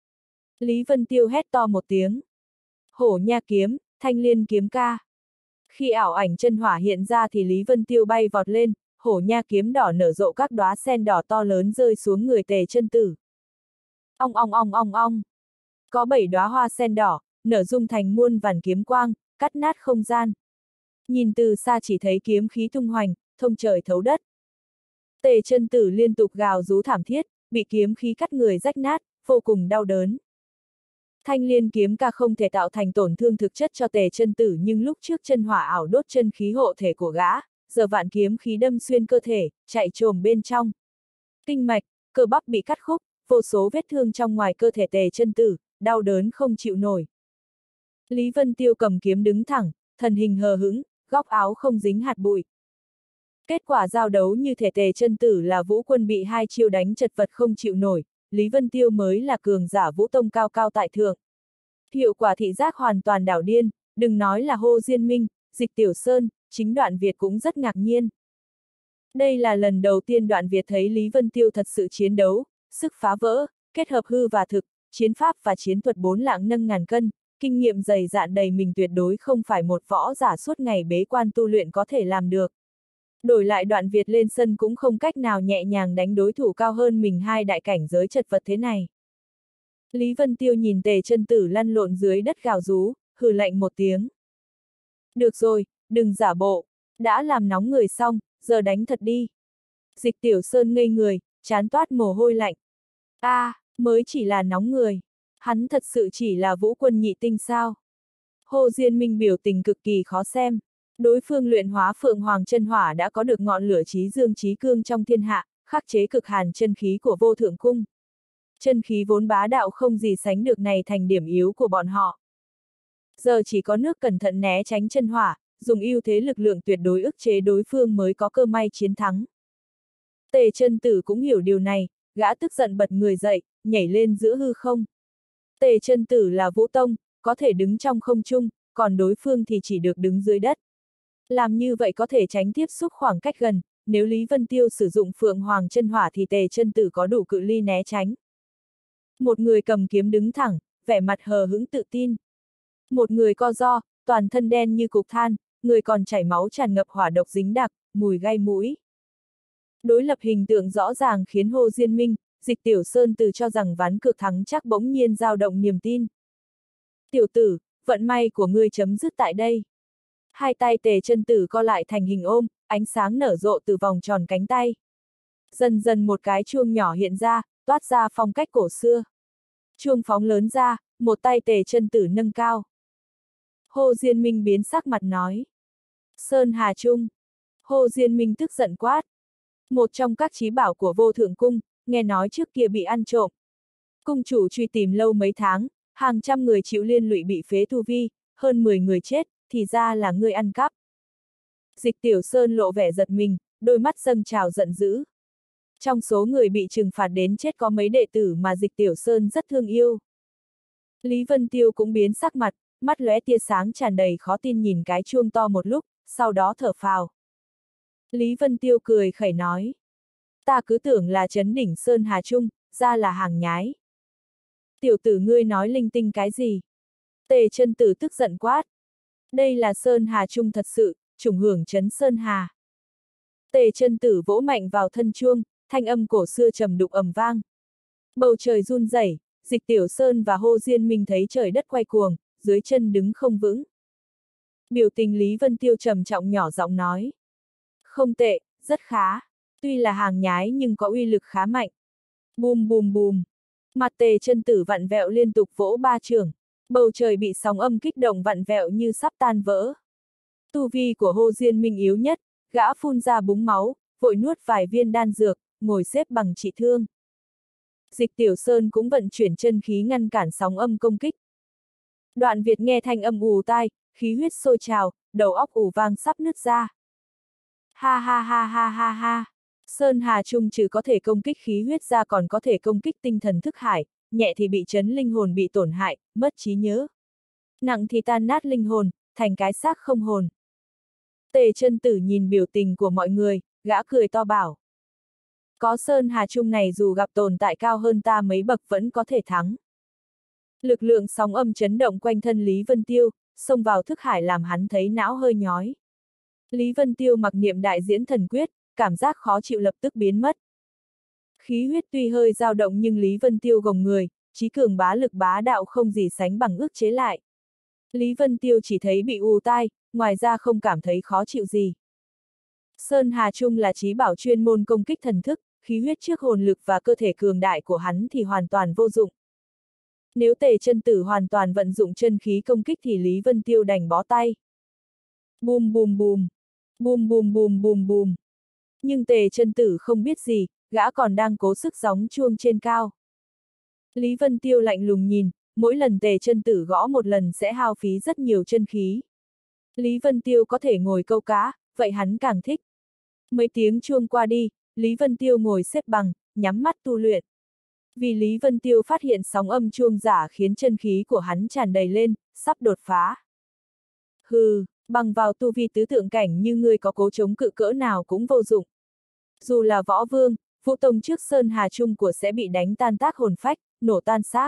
Lý Vân Tiêu hét to một tiếng. Hổ nha kiếm, thanh liên kiếm ca. Khi ảo ảnh chân hỏa hiện ra thì Lý Vân Tiêu bay vọt lên, hổ nha kiếm đỏ nở rộ các đóa sen đỏ to lớn rơi xuống người Tề Chân Tử. Ong ong ong ong ong. Có 7 đóa hoa sen đỏ, nở rung thành muôn vàn kiếm quang, cắt nát không gian. Nhìn từ xa chỉ thấy kiếm khí tung hoành, thông trời thấu đất. Tề Chân Tử liên tục gào rú thảm thiết, bị kiếm khí cắt người rách nát, vô cùng đau đớn. Thanh liên kiếm ca không thể tạo thành tổn thương thực chất cho Tề Chân Tử nhưng lúc trước chân hỏa ảo đốt chân khí hộ thể của gã, giờ vạn kiếm khí đâm xuyên cơ thể, chạy trồm bên trong. Kinh mạch, cơ bắp bị cắt khúc, vô số vết thương trong ngoài cơ thể Tề Chân Tử, đau đớn không chịu nổi. Lý Vân Tiêu cầm kiếm đứng thẳng, thần hình hờ hững, góc áo không dính hạt bụi. Kết quả giao đấu như thể Tề Chân Tử là Vũ Quân bị 2 chiêu đánh chật vật không chịu nổi, Lý Vân Tiêu mới là cường giả Vũ Tông cao cao tại thượng. Hiệu quả thị giác hoàn toàn đảo điên, đừng nói là Hồ Diên Minh, Dịch Tiểu Sơn, chính Đoạn Việt cũng rất ngạc nhiên. Đây là lần đầu tiên Đoạn Việt thấy Lý Vân Tiêu thật sự chiến đấu, sức phá vỡ, kết hợp hư và thực, chiến pháp và chiến thuật 4 lạng nâng ngàn cân, kinh nghiệm dày dạn đầy mình tuyệt đối không phải một võ giả suốt ngày bế quan tu luyện có thể làm được. Đổi lại Đoạn Việt lên sân cũng không cách nào nhẹ nhàng đánh đối thủ cao hơn mình 2 đại cảnh giới chật vật thế này. Lý Vân Tiêu nhìn Tề Chân Tử lăn lộn dưới đất gào rú, hừ lạnh một tiếng. Được rồi, đừng giả bộ, đã làm nóng người xong, giờ đánh thật đi. Dịch Tiểu Sơn ngây người, trán toát mồ hôi lạnh. Mới chỉ là nóng người. Hắn thật sự chỉ là Vũ Quân nhị tinh sao? Hồ Diên Minh biểu tình cực kỳ khó xem. Đối phương luyện hóa Phượng Hoàng chân hỏa đã có được ngọn lửa chí dương chí cương trong thiên hạ, khắc chế cực hàn chân khí của Vô Thượng Cung. Chân khí vốn bá đạo không gì sánh được này thành điểm yếu của bọn họ. Giờ chỉ có nước cẩn thận né tránh chân hỏa, dùng ưu thế lực lượng tuyệt đối ức chế đối phương mới có cơ may chiến thắng. Tề Chân Tử cũng hiểu điều này, gã tức giận bật người dậy, nhảy lên giữa hư không. Tề Chân Tử là Vũ Tông, có thể đứng trong không trung, còn đối phương thì chỉ được đứng dưới đất. Làm như vậy có thể tránh tiếp xúc khoảng cách gần, nếu Lý Vân Tiêu sử dụng Phượng Hoàng chân hỏa thì Tề Chân Tử có đủ cự ly né tránh. Một người cầm kiếm đứng thẳng, vẻ mặt hờ hững tự tin. Một người co ro, toàn thân đen như cục than, người còn chảy máu tràn ngập hỏa độc dính đặc, mùi gai mũi. Đối lập hình tượng rõ ràng khiến Hồ Diên Minh, Dịch Tiểu Sơn từ cho rằng ván cược thắng chắc bỗng nhiên dao động niềm tin. Tiểu tử, vận may của ngươi chấm dứt tại đây. Hai tay Tề Chân Tử co lại thành hình ôm, ánh sáng nở rộ từ vòng tròn cánh tay. Dần dần một cái chuông nhỏ hiện ra, toát ra phong cách cổ xưa. Chuông phóng lớn ra, một tay Tề Chân Tử nâng cao. Hồ Diên Minh biến sắc mặt nói. Sơn Hà Trung. Hồ Diên Minh tức giận quát. Một trong các chí bảo của Vô Thượng Cung, nghe nói trước kia bị ăn trộm. Cung chủ truy tìm lâu mấy tháng, hàng trăm người chịu liên lụy bị phế tu vi, hơn 10 người chết, thì ra là ngươi ăn cắp. Dịch Tiểu Sơn lộ vẻ giật mình, đôi mắt dâng trào giận dữ. Trong số người bị trừng phạt đến chết có mấy đệ tử mà Dịch Tiểu Sơn rất thương yêu. Lý Vân Tiêu cũng biến sắc mặt, mắt lóe tia sáng tràn đầy khó tin nhìn cái chuông to một lúc, sau đó thở phào. Lý Vân Tiêu cười khẩy nói. Ta cứ tưởng là trấn đỉnh Sơn Hà Trung, ra là hàng nhái. Tiểu tử ngươi nói linh tinh cái gì? Tề Chân Tử tức giận quát. Đây là Sơn Hà Trung thật sự, chủng hưởng trấn Sơn Hà. Tề Chân Tử vỗ mạnh vào thân chuông, thanh âm cổ xưa trầm đục ầm vang. Bầu trời run rẩy, Dịch Tiểu Sơn và Hồ Diên Minh thấy trời đất quay cuồng, dưới chân đứng không vững. Biểu tình Lý Vân Tiêu trầm trọng nhỏ giọng nói. Không tệ, rất khá. Tuy là hàng nhái nhưng có uy lực khá mạnh. Bùm bùm bùm. Mặt Tề Chân Tử vặn vẹo liên tục vỗ ba chưởng. Bầu trời bị sóng âm kích động vặn vẹo như sắp tan vỡ. Tu vi của Hồ Diên Minh yếu nhất, gã phun ra búng máu, vội nuốt vài viên đan dược, ngồi xếp bằng trị thương. Dịch Tiểu Sơn cũng vận chuyển chân khí ngăn cản sóng âm công kích. Đoạn Việt nghe thanh âm ù tai, khí huyết sôi trào, đầu óc ù vang sắp nứt ra. Ha ha ha ha ha ha. Sơn Hà Trung trừ có thể công kích khí huyết ra còn có thể công kích tinh thần thức hải, nhẹ thì bị chấn linh hồn bị tổn hại, mất trí nhớ. Nặng thì tan nát linh hồn, thành cái xác không hồn. Tề Chân Tử nhìn biểu tình của mọi người, gã cười to bảo. Có Sơn Hà Trung này dù gặp tồn tại cao hơn ta mấy bậc vẫn có thể thắng. Lực lượng sóng âm chấn động quanh thân Lý Vân Tiêu, xông vào thức hải làm hắn thấy não hơi nhói. Lý Vân Tiêu mặc niệm đại diễn thần quyết, cảm giác khó chịu lập tức biến mất. Khí huyết tuy hơi dao động nhưng Lý Vân Tiêu gồng người, trí cường bá lực bá đạo không gì sánh bằng ức chế lại. Lý Vân Tiêu chỉ thấy bị ù tai, ngoài ra không cảm thấy khó chịu gì. Sơn Hà Trung là chí bảo chuyên môn công kích thần thức, khí huyết trước hồn lực và cơ thể cường đại của hắn thì hoàn toàn vô dụng. Nếu Tề Chân Tử hoàn toàn vận dụng chân khí công kích thì Lý Vân Tiêu đành bó tay. Bùm bùm bùm, bùm bùm bùm bùm bùm. Nhưng Tề Chân Tử không biết gì, gã còn đang cố sức gióng chuông trên cao. Lý Vân Tiêu lạnh lùng nhìn, mỗi lần Tề Chân Tử gõ một lần sẽ hao phí rất nhiều chân khí. Lý Vân Tiêu có thể ngồi câu cá, vậy hắn càng thích. Mấy tiếng chuông qua đi, Lý Vân Tiêu ngồi xếp bằng, nhắm mắt tu luyện. Vì Lý Vân Tiêu phát hiện sóng âm chuông giả khiến chân khí của hắn tràn đầy lên, sắp đột phá. Hừ, bằng vào tu vi tứ tượng cảnh như ngươi có cố chống cự cỡ nào cũng vô dụng. Dù là võ vương, Vũ Tông trước Sơn Hà Trung của sẽ bị đánh tan tác hồn phách, nổ tan xác.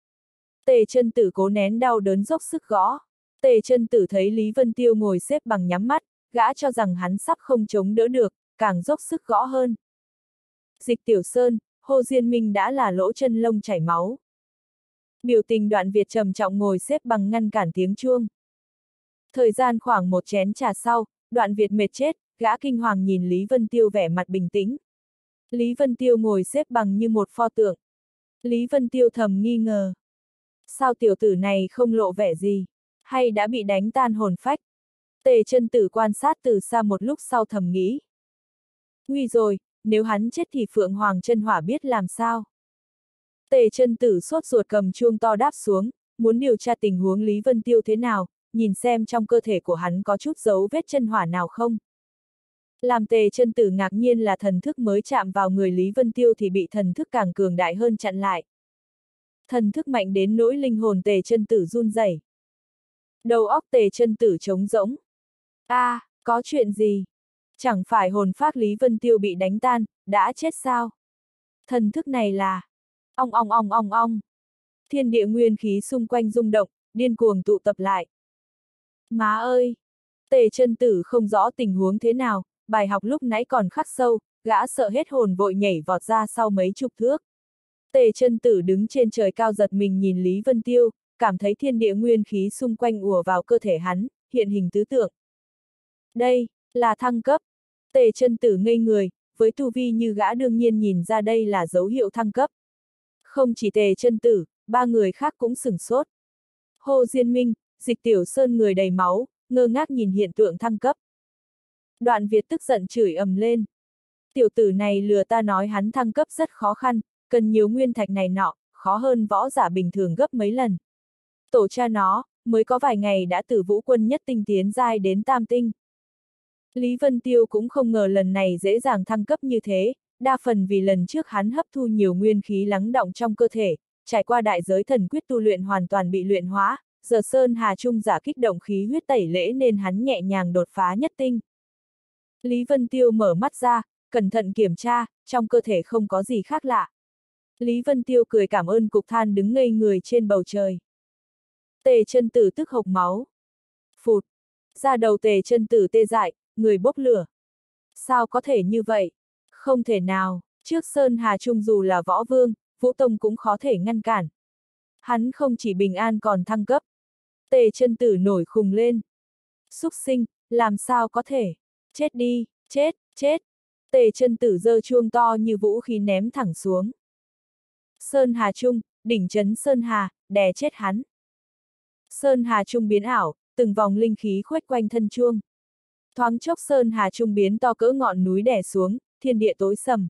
Tề Chân Tử cố nén đau đớn dốc sức gõ. Tề Chân Tử thấy Lý Vân Tiêu ngồi xếp bằng nhắm mắt, gã cho rằng hắn sắp không chống đỡ được, càng dốc sức gõ hơn. Dịch Tiểu Sơn, Hồ Diên Minh đã là lỗ chân lông chảy máu. Biểu tình Đoạn Việt trầm trọng ngồi xếp bằng ngăn cản tiếng chuông. Thời gian khoảng một chén trà sau, Đoạn Việt mệt chết, gã kinh hoàng nhìn Lý Vân Tiêu vẻ mặt bình tĩnh. Lý Vân Tiêu ngồi xếp bằng như một pho tượng. Lý Vân Tiêu thầm nghi ngờ. Sao tiểu tử này không lộ vẻ gì? Hay đã bị đánh tan hồn phách? Tề Chân Tử quan sát từ xa một lúc sau thầm nghĩ. Nguy rồi, nếu hắn chết thì Phượng Hoàng Chân Hỏa biết làm sao? Tề Chân Tử sốt ruột cầm chuông to đáp xuống, muốn điều tra tình huống Lý Vân Tiêu thế nào, nhìn xem trong cơ thể của hắn có chút dấu vết chân hỏa nào không. Làm Tề Chân Tử ngạc nhiên là thần thức mới chạm vào người Lý Vân Tiêu thì bị thần thức càng cường đại hơn chặn lại. Thần thức mạnh đến nỗi linh hồn Tề Chân Tử run rẩy. Đầu óc Tề Chân Tử trống rỗng. Có chuyện gì? Chẳng phải hồn phách Lý Vân Tiêu bị đánh tan, đã chết sao? Thần thức này là... Ong ong ong ong ong. Thiên địa nguyên khí xung quanh rung động, điên cuồng tụ tập lại. Má ơi! Tề Chân Tử không rõ tình huống thế nào, bài học lúc nãy còn khắc sâu, gã sợ hết hồn vội nhảy vọt ra sau mấy chục thước. Tề Chân Tử đứng trên trời cao giật mình nhìn Lý Vân Tiêu, cảm thấy thiên địa nguyên khí xung quanh ùa vào cơ thể hắn, hiện hình tứ tượng. Đây, là thăng cấp. Tề Chân Tử ngây người, với tu vi như gã đương nhiên nhìn ra đây là dấu hiệu thăng cấp. Không chỉ Tề Chân Tử, ba người khác cũng sửng sốt. Hồ Diên Minh, Dịch Tiểu Sơn người đầy máu, ngơ ngác nhìn hiện tượng thăng cấp. Đoạn Việt tức giận chửi ầm lên. Tiểu tử này lừa ta nói hắn thăng cấp rất khó khăn, cần nhiều nguyên thạch này nọ, khó hơn võ giả bình thường gấp mấy lần. Tổ cha nó, mới có vài ngày đã từ vũ quân nhất tinh tiến giai đến tam tinh. Lý Vân Tiêu cũng không ngờ lần này dễ dàng thăng cấp như thế, đa phần vì lần trước hắn hấp thu nhiều nguyên khí lắng đọng trong cơ thể, trải qua đại giới thần quyết tu luyện hoàn toàn bị luyện hóa, giờ Sơn Hà Trung giả kích động khí huyết tẩy lễ nên hắn nhẹ nhàng đột phá nhất tinh. Lý Vân Tiêu mở mắt ra, cẩn thận kiểm tra, trong cơ thể không có gì khác lạ. Lý Vân Tiêu cười cảm ơn cục than đứng ngây người trên bầu trời. Tề Chân Tử tức hộc máu. Phụt! Da đầu Tề Chân Tử tê dại, người bốc lửa. Sao có thể như vậy? Không thể nào, trước Sơn Hà Trung dù là võ vương, Vũ Tông cũng khó thể ngăn cản. Hắn không chỉ bình an còn thăng cấp. Tề Chân Tử nổi khùng lên. Súc sinh, làm sao có thể? Chết đi, chết, chết! Tề Chân Tử giơ chuông to như vũ khí ném thẳng xuống. Sơn Hà Trung, đỉnh trấn Sơn Hà, đè chết hắn. Sơn Hà Trung biến ảo, từng vòng linh khí khuếch quanh thân chuông. Thoáng chốc Sơn Hà Trung biến to cỡ ngọn núi đè xuống, thiên địa tối sầm.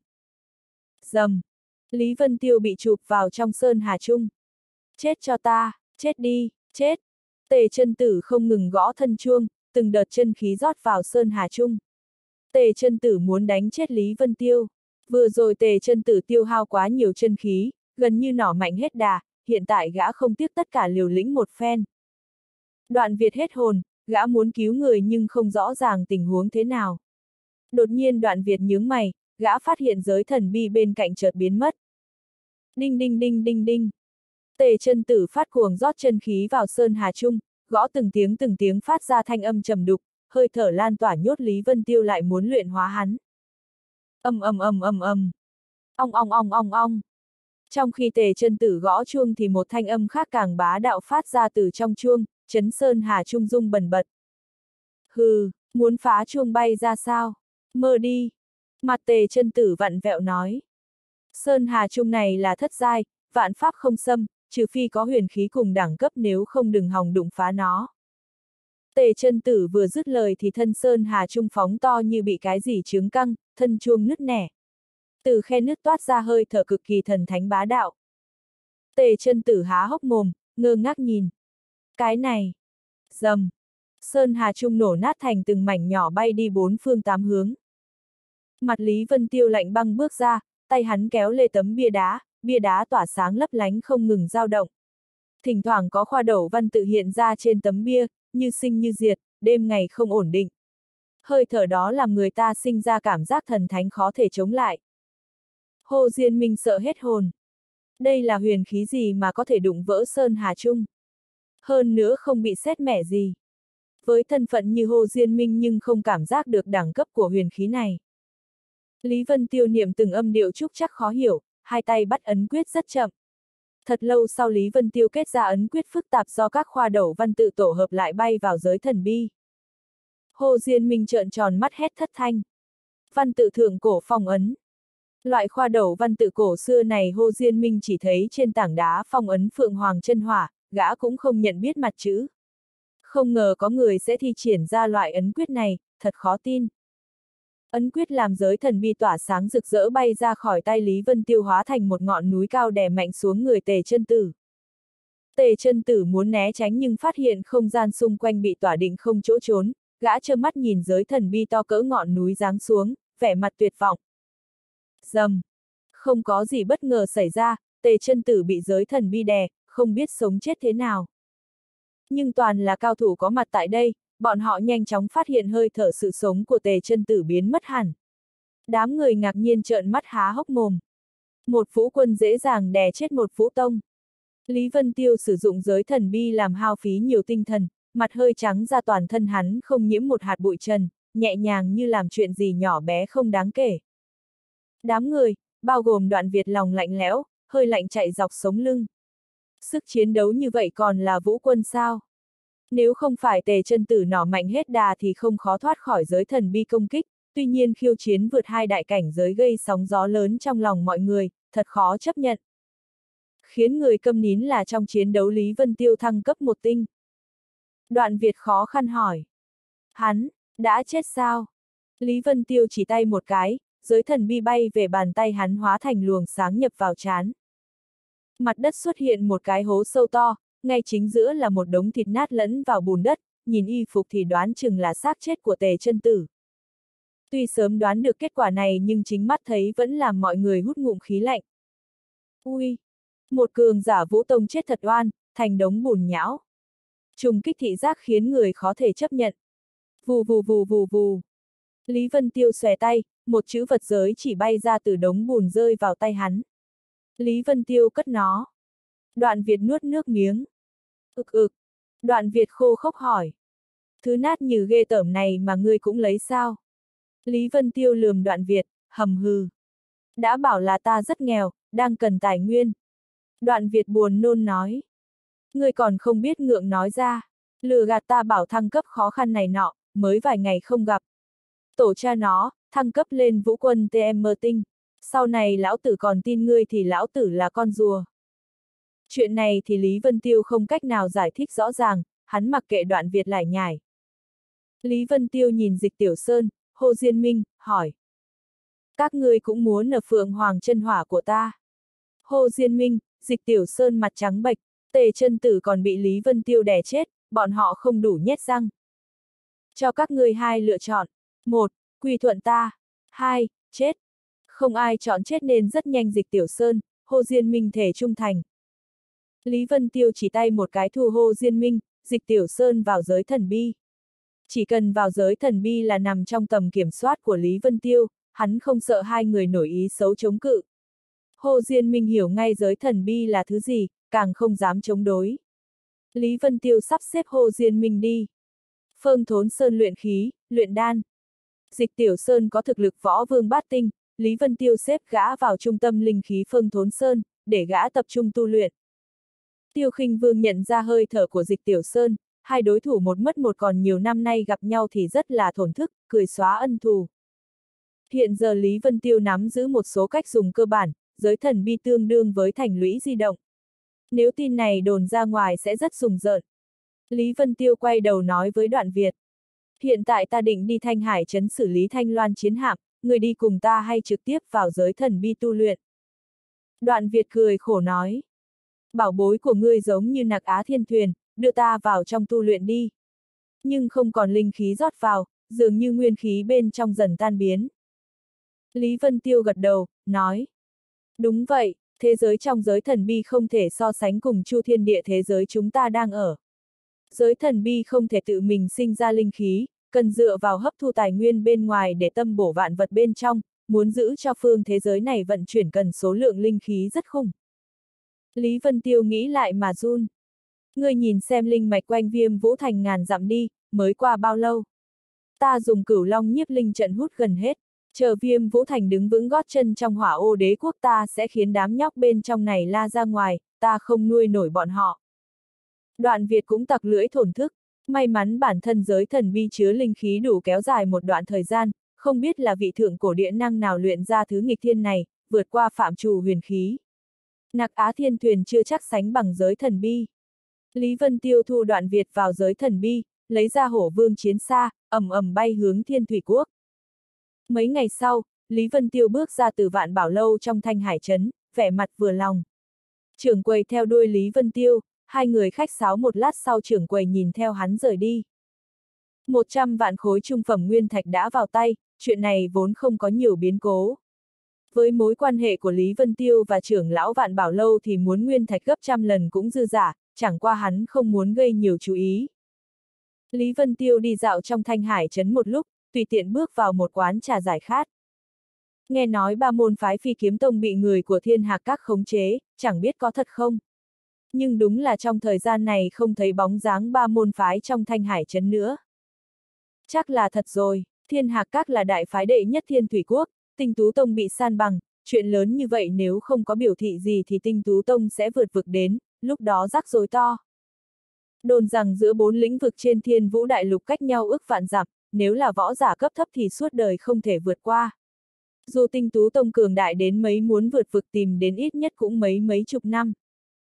Rầm! Lý Vân Tiêu bị chụp vào trong Sơn Hà Trung. Chết cho ta, chết đi, chết! Tề Chân Tử không ngừng gõ thân chuông, từng đợt chân khí rót vào Sơn Hà Trung. Tề Chân Tử muốn đánh chết Lý Vân Tiêu. Vừa rồi Tề Chân Tử tiêu hao quá nhiều chân khí, gần như nỏ mạnh hết đà, hiện tại gã không tiếc tất cả liều lĩnh một phen. Đoạn Việt hết hồn, gã muốn cứu người nhưng không rõ ràng tình huống thế nào. Đột nhiên Đoạn Việt nhướng mày, gã phát hiện giới thần bi bên cạnh chợt biến mất. Đinh đinh đinh đinh đinh. Tề Chân Tử phát cuồng rót chân khí vào Sơn Hà Trung, gõ từng tiếng phát ra thanh âm trầm đục, hơi thở lan tỏa nhốt Lý Vân Tiêu lại muốn luyện hóa hắn. Ầm ầm ầm ầm ầm. Ong ong ong ong ong. Trong khi Tề Chân Tử gõ chuông thì một thanh âm khác càng bá đạo phát ra từ trong chuông, chấn Sơn Hà Trung rung bần bật. Hừ, muốn phá chuông bay ra sao? Mơ đi. Mặt Tề Chân Tử vặn vẹo nói. Sơn Hà Trung này là thất giai, vạn pháp không xâm, trừ phi có huyền khí cùng đẳng cấp, nếu không đừng hòng đụng phá nó. Tề Chân Tử vừa dứt lời thì thân Sơn Hà Trung phóng to như bị cái gì chướng căng, thân chuông nứt nẻ. Từ khe nứt toát ra hơi thở cực kỳ thần thánh bá đạo. Tề Chân Tử há hốc mồm, ngơ ngác nhìn. Cái này! Rầm! Sơn Hà Trung nổ nát thành từng mảnh nhỏ bay đi bốn phương tám hướng. Mặt Lý Vân Tiêu lạnh băng bước ra, tay hắn kéo lê tấm bia đá tỏa sáng lấp lánh không ngừng dao động. Thỉnh thoảng có khoa đẩu văn tự hiện ra trên tấm bia, như sinh như diệt, đêm ngày không ổn định. Hơi thở đó làm người ta sinh ra cảm giác thần thánh khó thể chống lại. Hồ Diên Minh sợ hết hồn. Đây là huyền khí gì mà có thể đụng vỡ Sơn Hà Trung? Hơn nữa không bị sét mẻ gì. Với thân phận như Hồ Diên Minh nhưng không cảm giác được đẳng cấp của huyền khí này. Lý Vân Tiêu niệm từng âm điệu trúc chắc khó hiểu, hai tay bắt ấn quyết rất chậm. Thật lâu sau Lý Vân Tiêu kết ra ấn quyết phức tạp do các khoa đẩu văn tự tổ hợp lại bay vào giới thần bi. Hồ Diên Minh trợn tròn mắt hét thất thanh. Văn tự thượng cổ phong ấn. Loại khoa đẩu văn tự cổ xưa này Hồ Diên Minh chỉ thấy trên tảng đá phong ấn Phượng Hoàng chân hỏa, gã cũng không nhận biết mặt chữ. Không ngờ có người sẽ thi triển ra loại ấn quyết này, thật khó tin. Ấn quyết làm giới thần bi tỏa sáng rực rỡ bay ra khỏi tay Lý Vân Tiêu hóa thành một ngọn núi cao đè mạnh xuống người Tề Chân Tử. Tề Chân Tử muốn né tránh nhưng phát hiện không gian xung quanh bị tỏa định không chỗ trốn, gã trơ mắt nhìn giới thần bi to cỡ ngọn núi giáng xuống, vẻ mặt tuyệt vọng. Rầm! Không có gì bất ngờ xảy ra, Tề Chân Tử bị giới thần bi đè, không biết sống chết thế nào. Nhưng toàn là cao thủ có mặt tại đây, bọn họ nhanh chóng phát hiện hơi thở sự sống của Tề Chân Tử biến mất hẳn. Đám người ngạc nhiên trợn mắt há hốc mồm. Một vũ quân dễ dàng đè chết một vũ tông. Lý Vân Tiêu sử dụng giới thần bi làm hao phí nhiều tinh thần, mặt hơi trắng ra, toàn thân hắn không nhiễm một hạt bụi trần, nhẹ nhàng như làm chuyện gì nhỏ bé không đáng kể. Đám người, bao gồm Đoạn Việt lòng lạnh lẽo, hơi lạnh chạy dọc sống lưng. Sức chiến đấu như vậy còn là vũ quân sao? Nếu không phải Tề Chân Tử nỏ mạnh hết đà thì không khó thoát khỏi giới thần bi công kích, tuy nhiên khiêu chiến vượt hai đại cảnh giới gây sóng gió lớn trong lòng mọi người, thật khó chấp nhận. Khiến người câm nín là trong chiến đấu Lý Vân Tiêu thăng cấp một tinh. Đoạn Việt khó khăn hỏi. Hắn, đã chết sao? Lý Vân Tiêu chỉ tay một cái, giới thần bi bay về bàn tay hắn hóa thành luồng sáng nhập vào trán. Mặt đất xuất hiện một cái hố sâu to, ngay chính giữa là một đống thịt nát lẫn vào bùn đất, nhìn y phục thì đoán chừng là xác chết của Tề Chân Tử. Tuy sớm đoán được kết quả này nhưng chính mắt thấy vẫn làm mọi người hút ngụm khí lạnh. Ui! Một cường giả Vũ Tông chết thật oan, thành đống bùn nhão. Trùng kích thị giác khiến người khó thể chấp nhận. Vù vù vù vù vù. Lý Vân Tiêu xòe tay, một chữ vật giới chỉ bay ra từ đống bùn rơi vào tay hắn. Lý Vân Tiêu cất nó. Đoạn Việt nuốt nước miếng. Ực. Đoạn Việt khô khốc hỏi. Thứ nát như ghê tởm này mà ngươi cũng lấy sao? Lý Vân Tiêu lườm Đoạn Việt, hầm hừ. Đã bảo là ta rất nghèo, đang cần tài nguyên. Đoạn Việt buồn nôn nói. Ngươi còn không biết ngượng nói ra. Lừa gạt ta bảo thăng cấp khó khăn này nọ, mới vài ngày không gặp. Tổ cha nó, thăng cấp lên vũ quân TM tinh. Sau này lão tử còn tin ngươi thì lão tử là con rùa. Chuyện này thì Lý Vân Tiêu không cách nào giải thích rõ ràng, hắn mặc kệ Đoạn Việt lải nhải. Lý Vân Tiêu nhìn Dịch Tiểu Sơn, Hồ Diên Minh, hỏi. Các ngươi cũng muốn nở Phượng Hoàng chân hỏa của ta. Hồ Diên Minh, Dịch Tiểu Sơn mặt trắng bệch, Tề Chân Tử còn bị Lý Vân Tiêu đè chết, bọn họ không đủ nhét răng. Cho các ngươi hai lựa chọn. 1. Quy thuận ta. 2. Chết. Không ai chọn chết nên rất nhanh Dịch Tiểu Sơn, Hồ Diên Minh thể trung thành. Lý Vân Tiêu chỉ tay một cái thu Hồ Diên Minh, Dịch Tiểu Sơn vào giới thần bi. Chỉ cần vào giới thần bi là nằm trong tầm kiểm soát của Lý Vân Tiêu, hắn không sợ hai người nổi ý xấu chống cự. Hồ Diên Minh hiểu ngay giới thần bi là thứ gì, càng không dám chống đối. Lý Vân Tiêu sắp xếp Hồ Diên Minh đi. Phương Thốn Sơn luyện khí, luyện đan. Dịch Tiểu Sơn có thực lực võ vương bát tinh, Lý Vân Tiêu xếp gã vào trung tâm linh khí Phương Thốn Sơn, để gã tập trung tu luyện. Tiêu Khinh Vương nhận ra hơi thở của Dịch Tiểu Sơn, hai đối thủ một mất một còn nhiều năm nay gặp nhau thì rất là thổn thức, cười xóa ân thù. Hiện giờ Lý Vân Tiêu nắm giữ một số cách dùng cơ bản, giới thần bi tương đương với thành lũy di động. Nếu tin này đồn ra ngoài sẽ rất rùng rợn. Lý Vân Tiêu quay đầu nói với Đoạn Việt. Hiện tại ta định đi Thanh Hải trấn xử lý Thanh Loan chiến hạm, người đi cùng ta hay trực tiếp vào giới thần bi tu luyện. Đoạn Việt cười khổ nói. Bảo bối của ngươi giống như nặc Á Thiên Thuyền, đưa ta vào trong tu luyện đi. Nhưng không còn linh khí rót vào, dường như nguyên khí bên trong dần tan biến. Lý Vân Tiêu gật đầu, nói. Đúng vậy, thế giới trong giới thần bi không thể so sánh cùng chu thiên địa thế giới chúng ta đang ở. Giới thần bi không thể tự mình sinh ra linh khí, cần dựa vào hấp thu tài nguyên bên ngoài để tâm bổ vạn vật bên trong, muốn giữ cho phương thế giới này vận chuyển cần số lượng linh khí rất khủng. Lý Vân Tiêu nghĩ lại mà run. Ngươi nhìn xem linh mạch quanh Viêm Vũ Thành ngàn dặm đi, mới qua bao lâu. Ta dùng Cửu Long nhiếp linh trận hút gần hết, chờ Viêm Vũ Thành đứng vững gót chân trong Hỏa Ô Đế quốc ta sẽ khiến đám nhóc bên trong này la ra ngoài, ta không nuôi nổi bọn họ. Đoạn Việt cũng tặc lưỡi thổn thức, may mắn bản thân giới thần bi chứa linh khí đủ kéo dài một đoạn thời gian, không biết là vị thượng cổ địa năng nào luyện ra thứ nghịch thiên này, vượt qua phạm trù huyền khí. Nặc Á Thiên Thuyền chưa chắc sánh bằng giới thần bi. Lý Vân Tiêu thu Đoạn Việt vào giới thần bi, lấy ra Hổ Vương chiến xa, ầm ầm bay hướng Thiên Thủy Quốc. Mấy ngày sau, Lý Vân Tiêu bước ra từ Vạn Bảo Lâu trong Thanh Hải trấn, vẻ mặt vừa lòng. Trưởng quầy theo đuôi Lý Vân Tiêu, hai người khách sáo một lát sau trưởng quầy nhìn theo hắn rời đi. 100 vạn khối trung phẩm nguyên thạch đã vào tay, chuyện này vốn không có nhiều biến cố. Với mối quan hệ của Lý Vân Tiêu và trưởng lão Vạn Bảo Lâu thì muốn nguyên thạch gấp trăm lần cũng dư giả, chẳng qua hắn không muốn gây nhiều chú ý. Lý Vân Tiêu đi dạo trong Thanh Hải trấn một lúc, tùy tiện bước vào một quán trà giải khát. Nghe nói ba môn phái Phi Kiếm Tông bị người của Thiên Hạc Các khống chế, chẳng biết có thật không? Nhưng đúng là trong thời gian này không thấy bóng dáng ba môn phái trong Thanh Hải trấn nữa. Chắc là thật rồi, Thiên Hạc Các là đại phái đệ nhất Thiên Thủy Quốc, Tinh Tú Tông bị san bằng, chuyện lớn như vậy nếu không có biểu thị gì thì Tinh Tú Tông sẽ vượt vực đến, lúc đó rắc rối to. Đồn rằng giữa 4 lĩnh vực trên Thiên Vũ Đại Lục cách nhau ước vạn dặm, nếu là võ giả cấp thấp thì suốt đời không thể vượt qua. Dù Tinh Tú Tông cường đại đến mấy muốn vượt vực tìm đến ít nhất cũng mấy chục năm.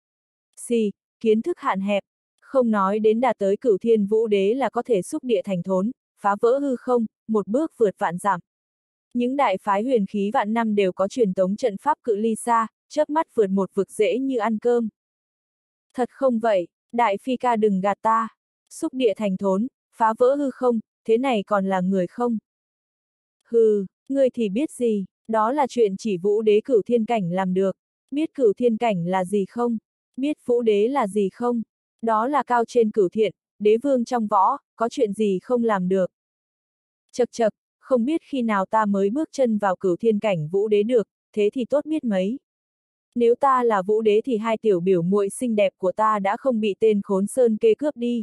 Kiến thức hạn hẹp, không nói đến đạt tới Cửu Thiên Vũ Đế là có thể xúc địa thành thốn, phá vỡ hư không, một bước vượt vạn dặm. Những đại phái huyền khí vạn năm đều có truyền tống trận pháp cự ly xa, chớp mắt vượt một vực dễ như ăn cơm. Thật không vậy, Đại Phi ca đừng gạt ta. Xúc địa thành thốn, phá vỡ hư không, thế này còn là người không? Hừ, ngươi thì biết gì, đó là chuyện chỉ Vũ Đế Cửu Thiên Cảnh làm được. Biết Cửu Thiên Cảnh là gì không? Biết Vũ Đế là gì không? Đó là cao trên cửu thiện, đế vương trong võ, có chuyện gì không làm được. Chậc chậc, không biết khi nào ta mới bước chân vào Cửu Thiên Cảnh Vũ Đế được, thế thì tốt biết mấy. Nếu ta là Vũ Đế thì hai tiểu biểu muội xinh đẹp của ta đã không bị tên khốn sơn kê cướp đi.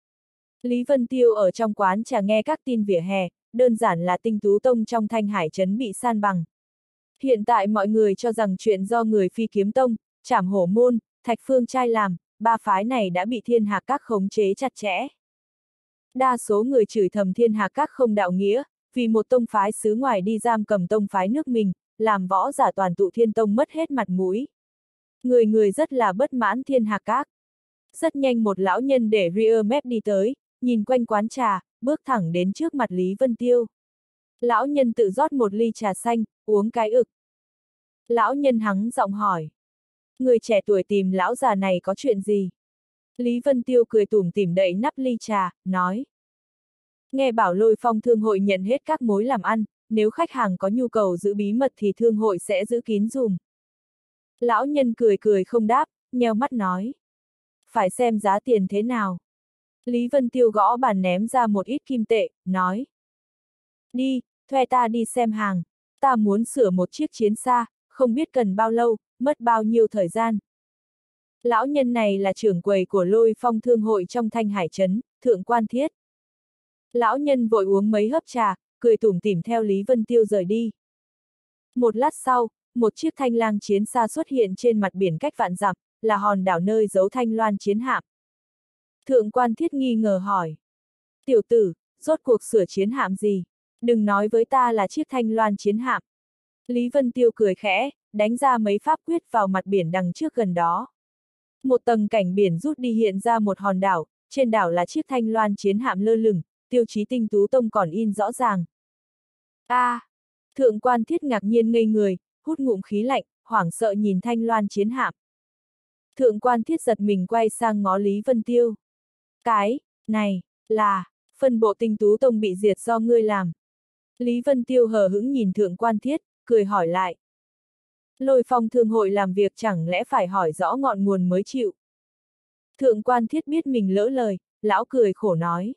Lý Vân Tiêu ở trong quán trà nghe các tin vỉa hè, đơn giản là Tinh Tú Tông trong Thanh Hải Trấn bị san bằng. Hiện tại mọi người cho rằng chuyện do người Phi Kiếm Tông, Trảm Hổ Môn, Thạch Phương Trai làm, ba phái này đã bị Thiên Hạc Các khống chế chặt chẽ. Đa số người chửi thầm Thiên Hạc Các không đạo nghĩa, vì một tông phái xứ ngoài đi giam cầm tông phái nước mình, làm võ giả toàn tụ Thiên Tông mất hết mặt mũi. Người rất là bất mãn Thiên Hạc Các. Rất nhanh một lão nhân để rear mép đi tới, nhìn quanh quán trà, bước thẳng đến trước mặt Lý Vân Tiêu. Lão nhân tự rót một ly trà xanh, uống cái ực. Lão nhân hắng giọng hỏi. Người trẻ tuổi tìm lão già này có chuyện gì? Lý Vân Tiêu cười tủm tỉm đậy nắp ly trà, nói. Nghe bảo Lôi Phong thương hội nhận hết các mối làm ăn, nếu khách hàng có nhu cầu giữ bí mật thì thương hội sẽ giữ kín dùm. Lão nhân cười không đáp, nheo mắt nói. Phải xem giá tiền thế nào. Lý Vân Tiêu gõ bàn ném ra một ít kim tệ, nói. Đi, thuê ta đi xem hàng. Ta muốn sửa một chiếc chiến xa, không biết cần bao lâu, mất bao nhiêu thời gian. Lão nhân này là trưởng quầy của Lôi Phong thương hội trong Thanh Hải Trấn, Thượng Quan Thiết. Lão nhân vội uống mấy hớp trà, cười tủm tỉm theo Lý Vân Tiêu rời đi. Một lát sau, một chiếc thanh lang chiến xa xuất hiện trên mặt biển cách vạn dặm, là hòn đảo nơi giấu Thanh Loan chiến hạm. Thượng Quan Thiết nghi ngờ hỏi. Tiểu tử, rốt cuộc sửa chiến hạm gì? Đừng nói với ta là chiếc Thanh Loan chiến hạm. Lý Vân Tiêu cười khẽ, đánh ra mấy pháp quyết vào mặt biển đằng trước gần đó. Một tầng cảnh biển rút đi hiện ra một hòn đảo, trên đảo là chiếc Thanh Loan chiến hạm lơ lửng, tiêu chí Tinh Tú Tông còn in rõ ràng. Thượng Quan Thiết ngạc nhiên ngây người, hút ngụm khí lạnh, hoảng sợ nhìn Thanh Loan chiến hạm. Thượng Quan Thiết giật mình quay sang ngó Lý Vân Tiêu. Cái này là phân bộ Tinh Tú Tông bị diệt do ngươi làm. Lý Vân Tiêu hờ hững nhìn Thượng Quan Thiết, cười hỏi lại. Lôi Phong thương hội làm việc chẳng lẽ phải hỏi rõ ngọn nguồn mới chịu. Thượng Quan Thiết biết mình lỡ lời, lão cười khổ nói.